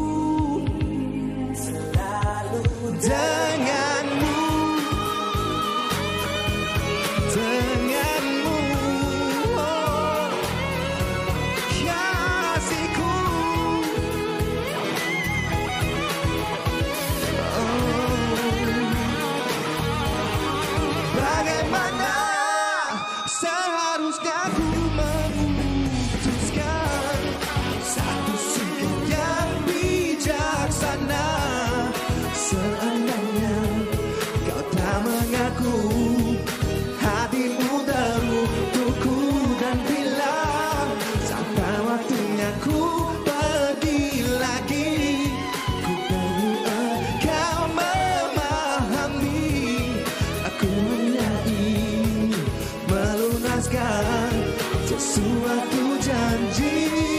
Selalu denganmu, denganmu, oh, kasihku. Bagaimana seharusnya ku memutuskan satu sikap yang bijaksana. Seandainya kau tak mengaku, hatimu teruntukku, dan bila sampai waktunya ku pergi lagi, ku perlu engkau memahami. Aku hanya ingin melunaskan sesuatu janji.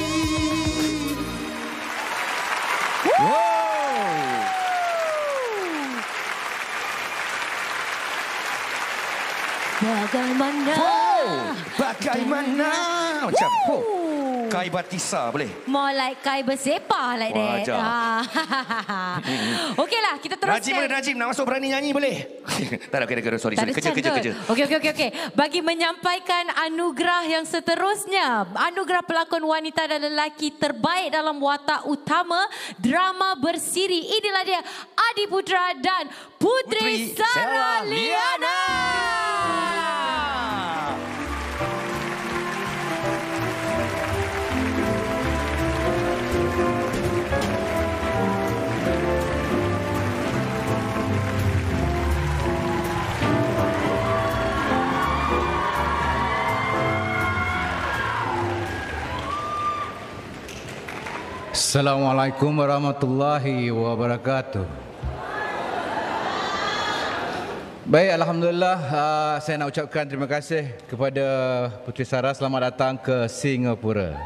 Bagaimana? Oh, bagaimana? Macam oh, Kai Batisa boleh? More like Kai bersepah like that. Wajar. Ah. Okeylah, kita teruskan. Najim boleh, Najim nak masuk berani nyanyi boleh? tak ada, kira-kira, sorry, sorry. Kerja, kerja, kerja. Okey, okey, okey, okey. Bagi menyampaikan anugerah yang seterusnya, anugerah pelakon wanita dan lelaki terbaik dalam watak utama drama bersiri. Inilah dia Adi Putra dan Putri, Putri Sarah Liana. Assalamualaikum warahmatullahi wabarakatuh. Baik, Alhamdulillah, uh, saya nak ucapkan terima kasih kepada Putri Sarah. Selamat datang ke Singapura.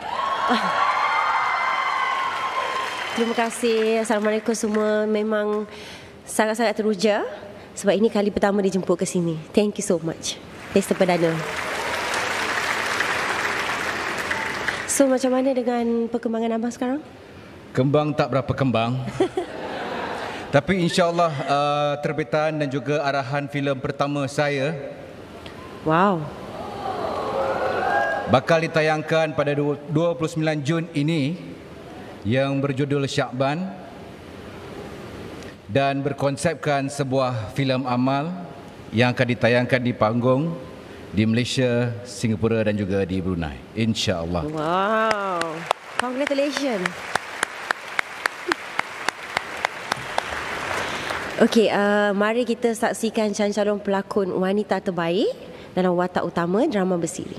Terima kasih. Assalamualaikum semua. Memang sangat-sangat teruja sebab ini kali pertama dijemput ke sini. Thank you so much. Pesta Perdana. So, macam mana dengan perkembangan Abang sekarang? Kembang tak berapa kembang. Tapi insyaAllah uh, terbitan dan juga arahan filem pertama saya. Wow. Bakal ditayangkan pada dua puluh sembilan Jun ini yang berjudul Syakban dan berkonsepkan sebuah filem amal yang akan ditayangkan di panggung di Malaysia, Singapura dan juga di Brunei. InsyaAllah. Wow. Congratulations. Okey, uh, mari kita saksikan calon-calon pelakon wanita terbaik dalam watak utama drama bersiri.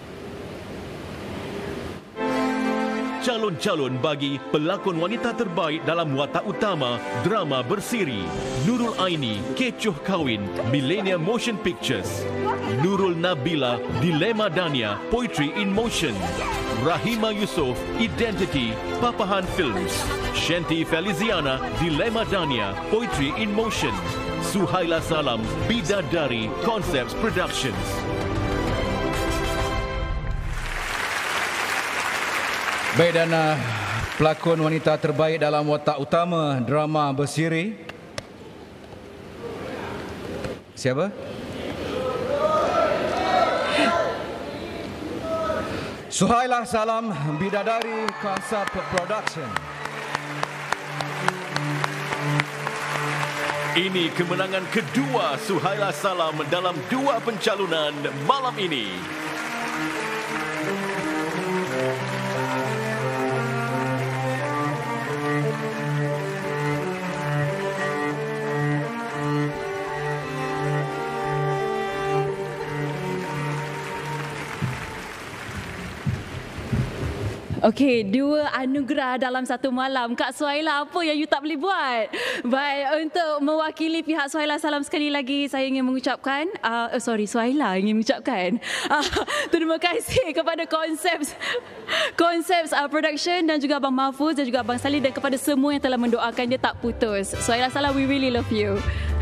Calon-calon bagi pelakon wanita terbaik dalam watak utama drama bersiri. Nurul Aini, Kecoh Kawin, Millennium Motion Pictures. Nurul Nabila, Dilema Dania, Poetry in Motion. Rahima Yusof, Identity, Papahan Films. Shanti Feliziana, Dilema Dania, Poetry in Motion. Suhaila Salam, Bidadari, Concepts Productions. Baik, dan uh, pelakon wanita terbaik dalam watak utama drama bersiri. Siapa? Suhaila Salam, Bidadari, Concept Production. Ini kemenangan kedua Suhaila Salam dalam dua pencalonan malam ini. Okey, dua anugerah dalam satu malam. Kak Suhaila, apa yang you tak boleh buat? Baik, untuk mewakili pihak Suhaila Salam sekali lagi, saya ingin mengucapkan, uh, oh, sorry, Suhaila ingin mengucapkan, uh, terima kasih kepada Concepts, Concepts uh, Production dan juga Abang Mahfuz dan juga Abang Salih dan kepada semua yang telah mendoakan dia tak putus. Suhaila Salam, we really love you.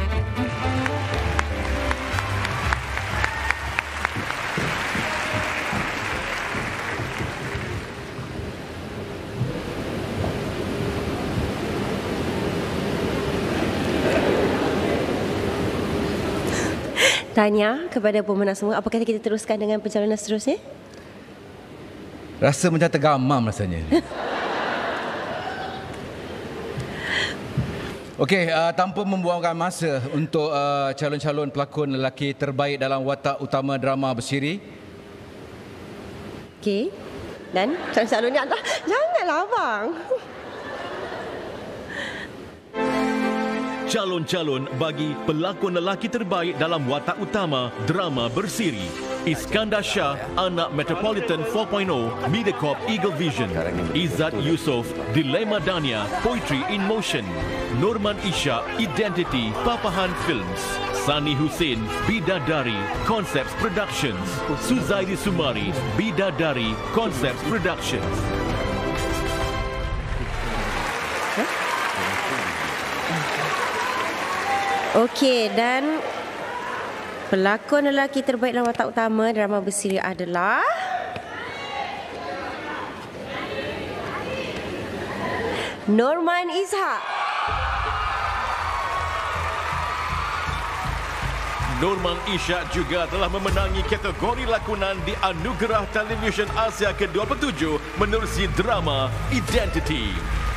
Tanya kepada pemenang semua, apa kata kita teruskan dengan pencalonan seterusnya? Rasa macam tergamam rasanya. Okey, uh, tanpa membuangkan masa untuk uh, calon-calon pelakon lelaki terbaik dalam watak utama drama bersiri. Okey. Dan calon-calon ni adalah, janganlah abang. Calon-calon bagi pelakon lelaki terbaik dalam watak utama drama bersiri. Iskandar Shah, anak Metropolitan four point oh, Mediacorp Eagle Vision. Izzat Yusof, Dilema Dania, Poetry in Motion. Norman Ishak, Identity, Papahan Films. Sani Hussein, Bidadari, Concepts Productions. Suzairi Sumari, Bidadari, Concepts Productions. Okey, dan pelakon lelaki terbaik dalam watak utama drama bersiri adalah Norman Ishak. Norman Ishak juga telah memenangi kategori lakonan di Anugerah Televisyen Asia ke dua puluh tujuh menerusi drama Identity.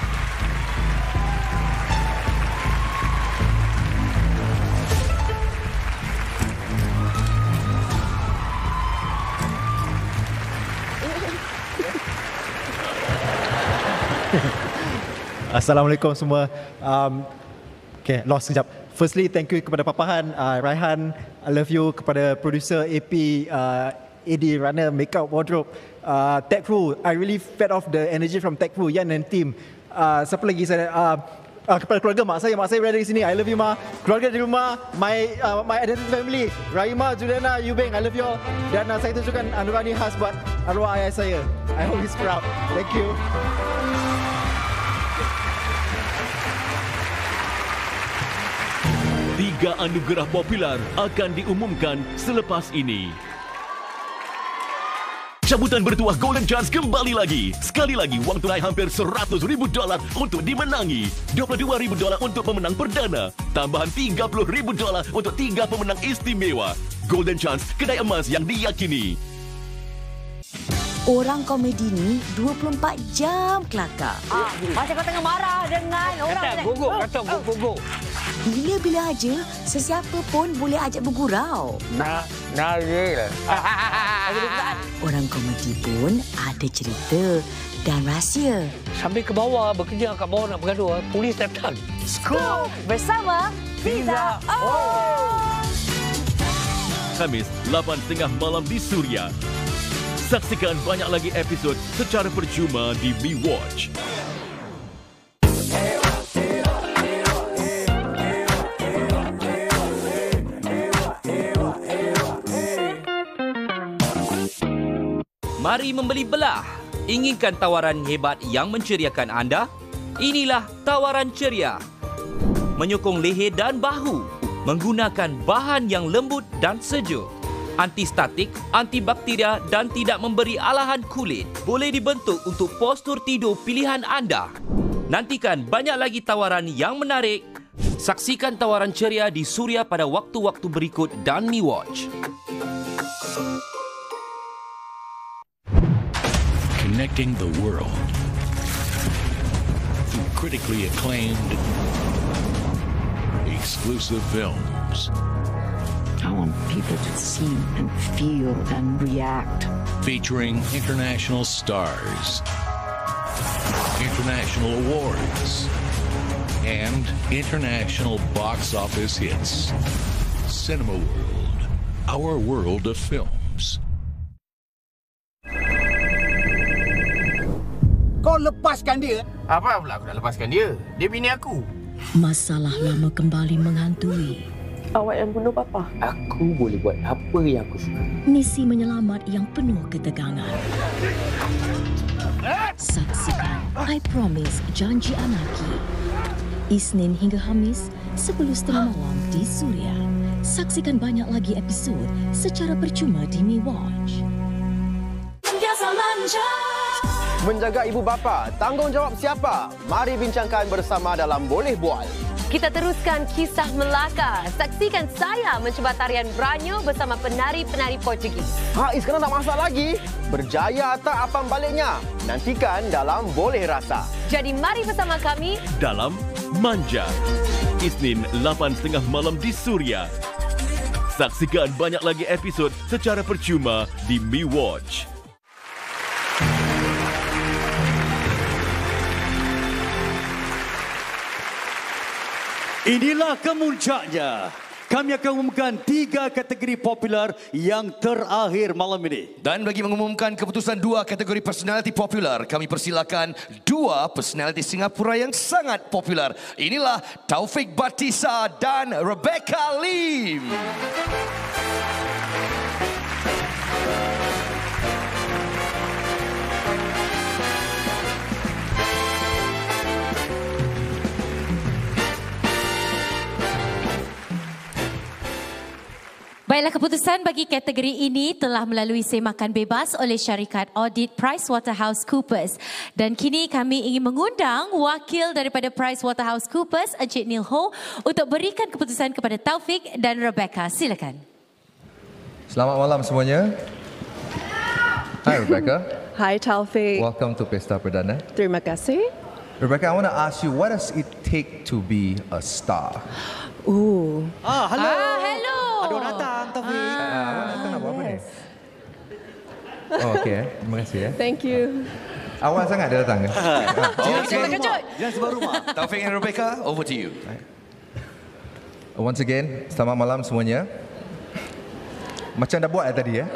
Assalamualaikum semua. Um, okay, lost sekejap. Firstly, thank you kepada Papahan, uh, Raihan, I love you, kepada producer A P, uh, A D, runner, makeup, wardrobe, uh, tech crew. I really fed off the energy from tech crew, Yan and team. Uh, siapa lagi saya? Uh, uh, kepada keluarga mak saya, mak saya berada di sini. I love you, Ma. Keluarga di rumah, my uh, my identity family, Rahima, Juliana, Yubeng, I love you all. Dan uh, saya tunjukkan anugerah ini khas buat arwah ayah saya. I hope he's proud. Thank you. Tiga anugerah popular akan diumumkan selepas ini. Cabutan bertuah Golden Chance kembali lagi. Sekali lagi, wang tunai hampir seratus ribu dolar untuk dimenangi. dua puluh dua ribu dolar untuk pemenang perdana. Tambahan tiga puluh ribu dolar untuk tiga pemenang istimewa. Golden Chance, kedai emas yang diyakini. Orang komedi ni dua puluh empat jam kelakar. Ah, macam kau tengah marah dengan orang. Kata guguk, kata guguk. Bila-bila aja, sesiapa pun boleh ajak bergurau. Nah, nah, dia. Orang komedi pun ada cerita dan rahsia. Sambil ke bawah, bekerja kat bawah nak bergaduh, polis datang. Scoop bersama Fiza Oh. Khamis, lapan tiga puluh malam di Suria. Saksikan banyak lagi episod secara percuma di MeWatch. Mari membeli belah. Inginkan tawaran hebat yang menceriakan anda? Inilah tawaran ceria. Menyokong leher dan bahu. Menggunakan bahan yang lembut dan sejuk. Antistatik, antibakteria dan tidak memberi alahan kulit. Boleh dibentuk untuk postur tidur pilihan anda. Nantikan banyak lagi tawaran yang menarik. Saksikan tawaran ceria di Suria pada waktu-waktu berikut dan MeWatch. Connecting the world through critically acclaimed exclusive films. I want people to see and feel and react. Featuring international stars, international awards, and international box office hits. Cinema World, our world of films. Kau lepaskan dia? Apa pula aku nak lepaskan dia? Dia bini aku. Masalah lama kembali menghantui. Awak yang bunuh bapa. Aku boleh buat apa yang aku suka. Misi menyelamat yang penuh ketegangan. Saksikan I Promise Janji Anarki. Isnin hingga Khamis, sepuluh tiga puluh malam di Suria. Saksikan banyak lagi episod secara percuma di MeWatch. Menjaga ibu bapa, tanggungjawab siapa? Mari bincangkan bersama dalam Boleh Bual. Kita teruskan kisah Melaka. Saksikan saya mencuba tarian Branyo bersama penari-penari Portugis. Haiz kena nak masak lagi? Berjaya tak apam baliknya? Nantikan dalam Boleh Rasa. Jadi mari bersama kami dalam Manja. Isnin lapan tiga puluh malam di Suria. Saksikan banyak lagi episod secara percuma di MeWatch. Inilah kemuncaknya. Kami akan mengumumkan tiga kategori popular yang terakhir malam ini. Dan bagi mengumumkan keputusan dua kategori personality popular, kami persilakan dua personality Singapura yang sangat popular. Inilah Taufik Batisa dan Rebecca Lim. Baiklah, keputusan bagi kategori ini telah melalui semakan bebas oleh syarikat audit PricewaterhouseCoopers. Dan kini kami ingin mengundang wakil daripada PricewaterhouseCoopers, Encik Neil Ho, untuk berikan keputusan kepada Taufik dan Rebecca. Silakan. Selamat malam semuanya. Hi Rebecca. Hi Taufik. Welcome to Pesta Perdana. Terima kasih. Rebecca, I want to ask you, what does it take to be a star? Ooh. Ah, hello. Ah, hello. Aduh, datang Taufik. Ah, awak datang nak buat apa ni? Oh, okey. Eh. Terima kasih. Eh. Thank you. Awal sangat dia datang. Jangan sebab rumah. Jangan sebab rumah. Taufik and Rebecca, over to you. Once again, selamat malam semuanya. Macam dah buat tadi ya.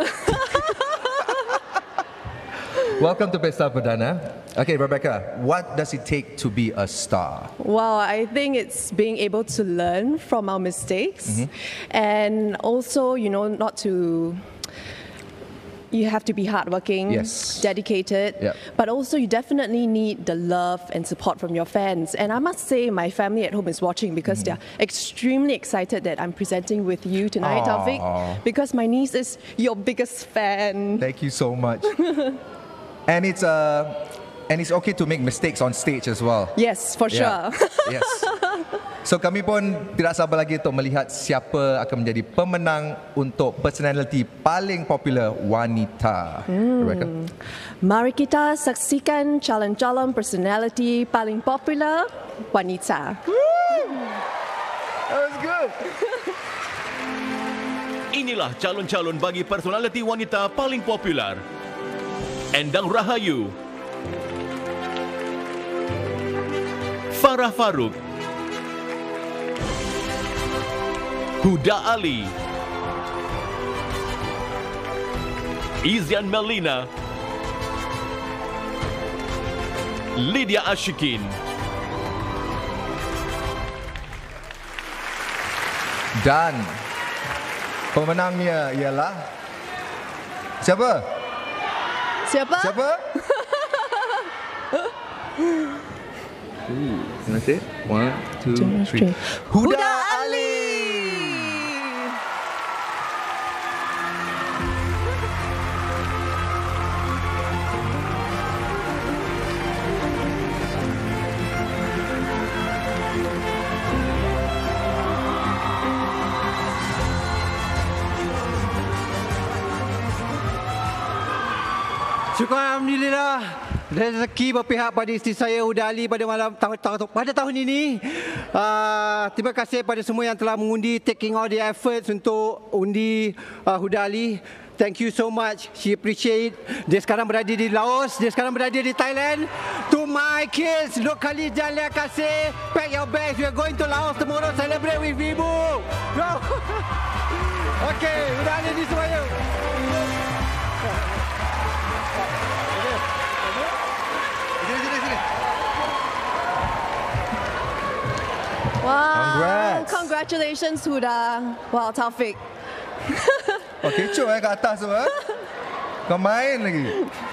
Welcome to Pesta Perdana. Okay, Rebecca, what does it take to be a star? Well, I think it's being able to learn from our mistakes, mm-hmm. and also, you know, not to. You have to be hardworking, yes. dedicated, yep. but also you definitely need the love and support from your fans. And I must say, my family at home is watching because mm-hmm. they're extremely excited that I'm presenting with you tonight, Aww. Taufik, because my niece is your biggest fan. Thank you so much. And it's uh, and it's okay to make mistakes on stage as well. Yes, for yeah. sure. Yes. So kami pun tidak sabar lagi untuk melihat siapa akan menjadi pemenang untuk personality paling popular wanita. Hmm. Rebecca. Mari kita saksikan calon-calon personality paling popular wanita. That was good. Inilah calon-calon bagi personality wanita paling popular. Endang Rahayu, Farah Farouk, Huda Ali, Izian Melina, Lydia Ashikin. Dan pemenangnya ialah siapa? Siapa? Siapa? Ooh, can I say it? One, two, Two, three. three. Huda, Huda Ali. Syukur Alhamdulillah, rezeki berpihak pada isteri saya Huda Ali pada malam tahun, tahun, pada tahun ini. Uh, terima kasih pada semua yang telah mengundi, taking all the efforts untuk undi uh, Huda Ali. Thank you so much. She appreciate. Dia sekarang berada di Laos, dia sekarang berada di Thailand. To my kids, locally jangan lihat kasih. Pack your bags. We are going to Laos tomorrow. Celebrate with Ibu. Go. Okay, Huda Ali di semuanya. Wow. Congrats. Congratulations, Huda. Wow, Taufik. Oh, kecoh eh kat atas tu eh. Kau main lagi.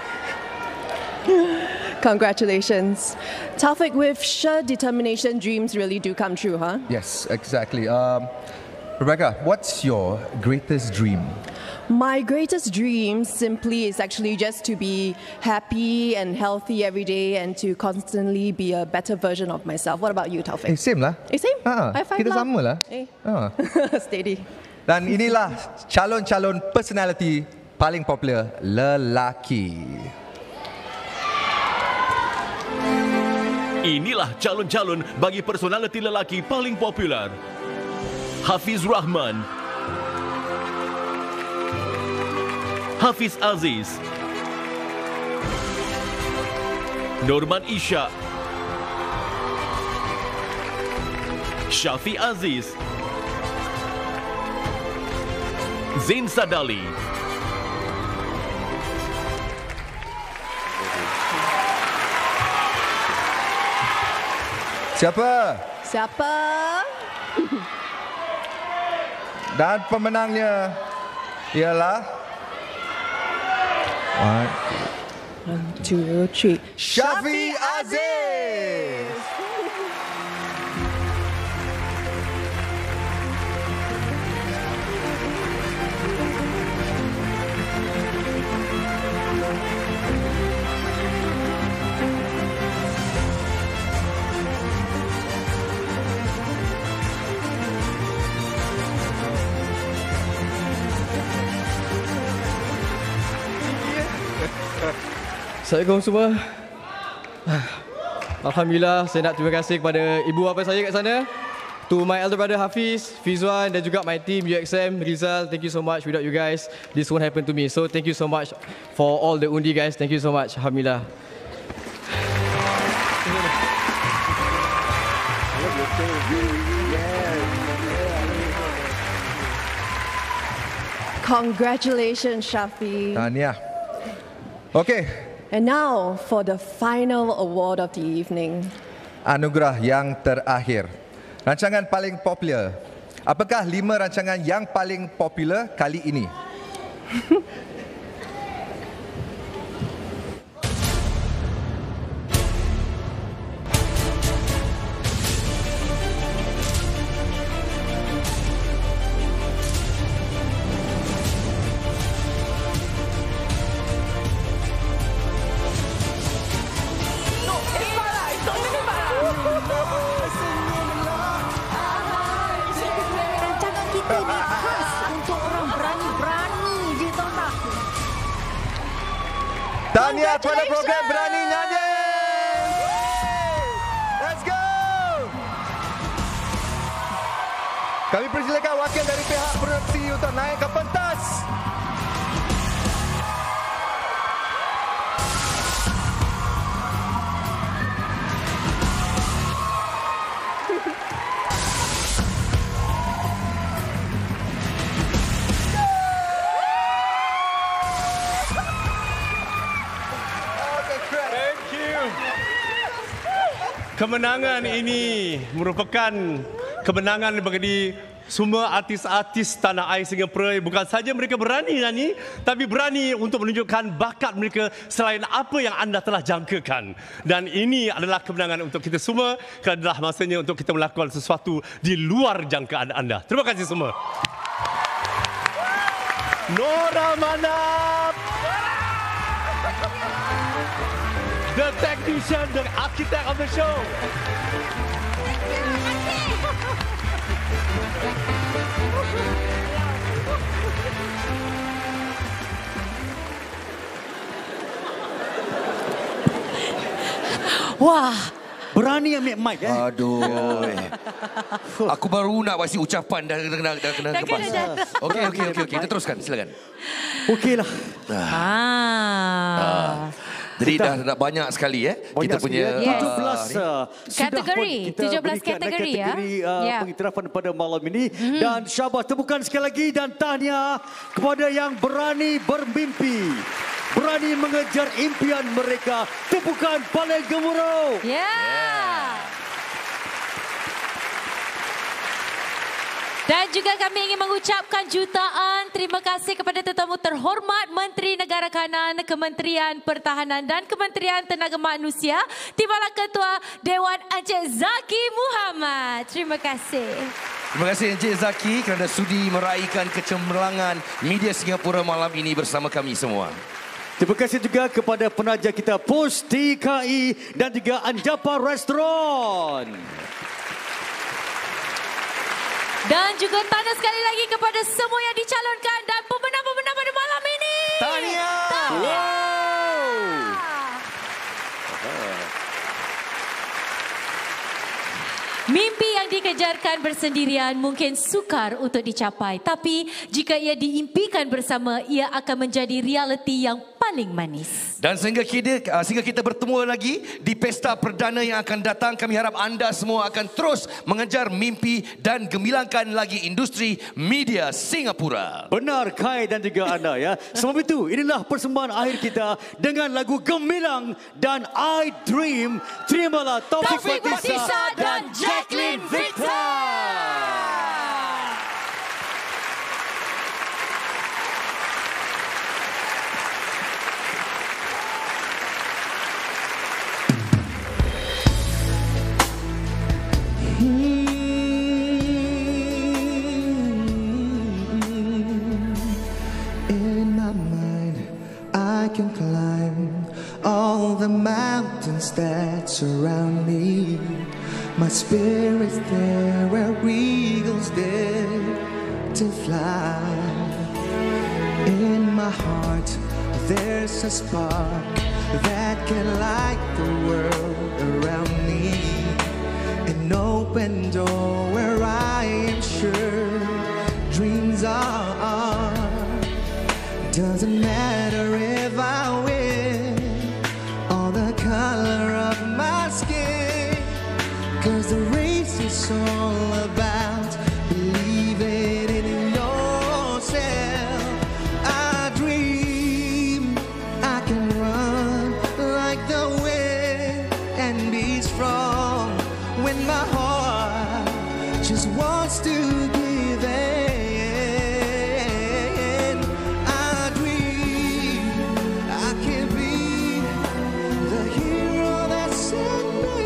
Congratulations. Taufik, with sheer determination, dreams really do come true, huh? Yes, exactly. Um, Rebecca, what's your greatest dream? My greatest dream simply is actually just to be happy and healthy every day and to constantly be a better version of myself. What about you, Taufik? Eh, same lah. Eh, same? Ha, High five kita lah. sama lah. Eh. Ha. Steady. Dan inilah calon-calon personality paling popular lelaki. Inilah calon-calon bagi personaliti lelaki paling popular. Hafiz Rahman, Hafiz Aziz, Norman Ishak, Syafi Aziz, Zain Sadali, Siapa? Siapa? Dan pemenangnya ialah One, One, two, three. Syafi Aziz. Assalamualaikum semua. Alhamdulillah, saya nak terima kasih kepada ibu bapa saya kat sana. To my elder brother Hafiz, Fizwan dan juga my team U X M, Rizal, thank you so much. Without you guys, this won't happen to me. So thank you so much for all the undi guys. Thank you so much. Alhamdulillah. Congratulations, Syafi. Tahniah. Okey. And now for the final award of the evening. Anugerah yang terakhir. Rancangan paling popular. Apakah lima rancangan yang paling popular kali ini? Tahniah kepada program Berani Nyanyi. Let's go. Kami persilakan wakil dari pihak produksi untuk naik ke pentas. kemenangan ini merupakan kemenangan bagi semua artis-artis tanah air Singapura. Bukan saja mereka berani nyanyi, tapi berani untuk menunjukkan bakat mereka selain apa yang anda telah jangkakan. Dan ini adalah kemenangan untuk kita semua, kerana adalah masanya untuk kita melakukan sesuatu di luar jangkaan anda. Terima kasih semua. Nora Manap, the technician, the architect of the show. Wah, berani ambil mic eh. Aduh. Aku baru nak bagi ucapan dah kena dah kena lepas. Okey okey okey okey, kita teruskan, silakan. Okeylah. Ah. ah. Jadi dah, dah banyak sekali eh banyak kita punya yes. tujuh belas uh, kategori, tujuh belas kategori ya. Kategori uh, yeah. pengiktirafan pada malam ini mm-hmm. dan syabas tepukan sekali lagi dan tahniah kepada yang berani bermimpi. Berani mengejar impian mereka. Tepukan paling gemuruh. Ya. Yeah. Yeah. Dan juga kami ingin mengucapkan jutaan terima kasih kepada tetamu terhormat Menteri Negara Kanan, Kementerian Pertahanan dan Kementerian Tenaga Manusia, Timbalan Ketua Dewan Encik Zaki Muhammad. Terima kasih. Terima kasih Encik Zaki kerana sudi meraihkan kecemerlangan media Singapura malam ini bersama kami semua. Terima kasih juga kepada penaja kita Pos T K I dan juga Anjapa Restoran. Dan juga tanda sekali lagi kepada semua yang dicalonkan dan pemenang-pemenang pada malam ini. Tahniah. Tahniah. Wow. Mimpi yang dikejarkan bersendirian mungkin sukar untuk dicapai. Tapi jika ia diimpikan bersama, ia akan menjadi realiti yang paling manis. Dan sehingga kita, sehingga kita bertemu lagi di pesta perdana yang akan datang, kami harap anda semua akan terus mengejar mimpi dan gemilangkan lagi industri media Singapura. Benar Kai dan juga anda ya. Sebab itu inilah persembahan akhir kita dengan lagu Gemilang dan I Dream. Terimalah Taufik Batisah dan Jacqueline Victor. In my mind, I can climb all the mountains that surround me. My spirit's there where eagles dare to fly. In my heart, there's a spark that can light the world around me. An open door where I am sure dreams are. Doesn't matter if I win or the color of my skin, 'cause the race is all about believing in yourself. I dream I can run like the wind and be strong when my heart just wants to give in. I dream I can be the hero that's in me.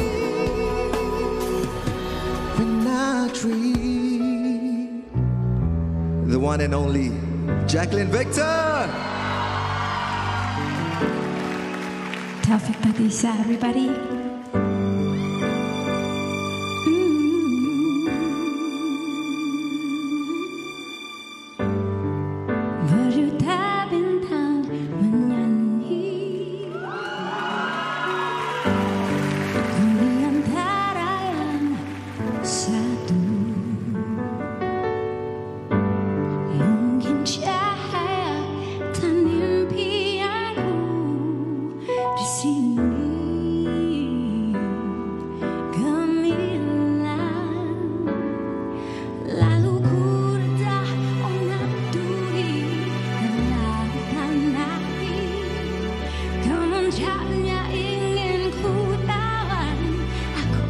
When I dream. The one and only Jacqueline Victor. Taufik Batisah, everybody. Berjuta bintang menyanyi di antara yang satu. Mungkin cahaya dan impianku di sini gemilang. Lalu ku redah mengabdi lautan hati. Kemuncaknya ingin ku tawan. Aku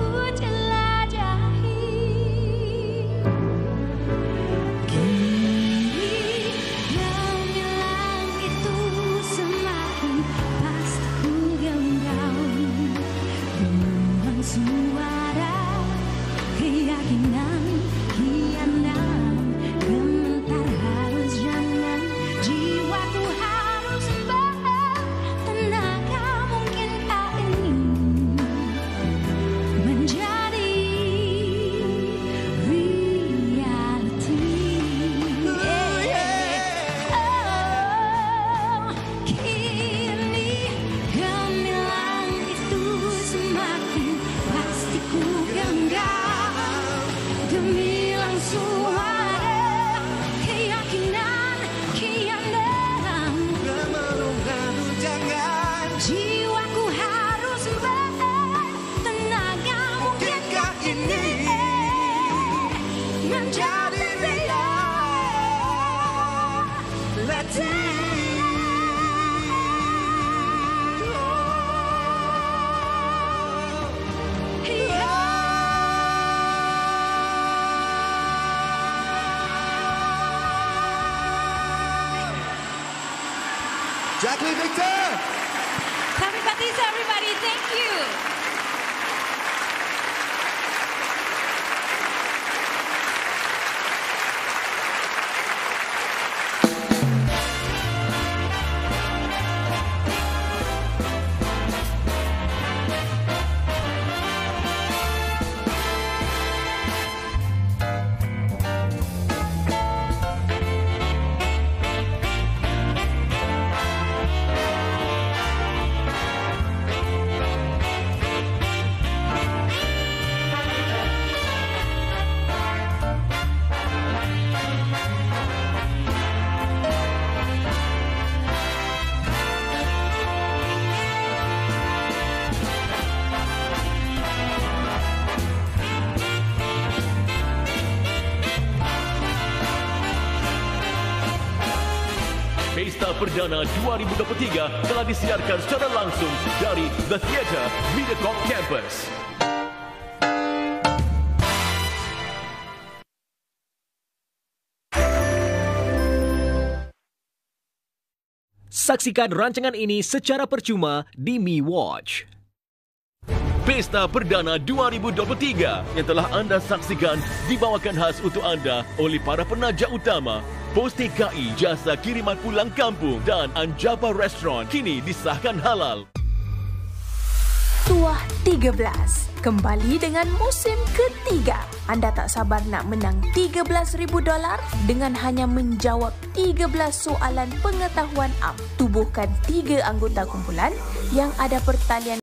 menjadi reality. Jacqueline Victor. Taufik Batisa, everybody, thank you. Pesta Perdana dua ribu dua puluh tiga telah disiarkan secara langsung dari The Theatre Mediacorp Campus. Saksikan rancangan ini secara percuma di MeWatch. Pesta Perdana dua ribu dua puluh tiga yang telah anda saksikan dibawakan khas untuk anda oleh para penaja utama Pos T K I, Jasa Kiriman Pulang Kampung dan Anjapa Restaurant kini disahkan halal. Tuah tiga belas, kembali dengan musim ketiga. Anda tak sabar nak menang tiga belas ribu dolar dengan hanya menjawab tiga belas soalan pengetahuan am. Tubuhkan tiga anggota kumpulan yang ada pertalian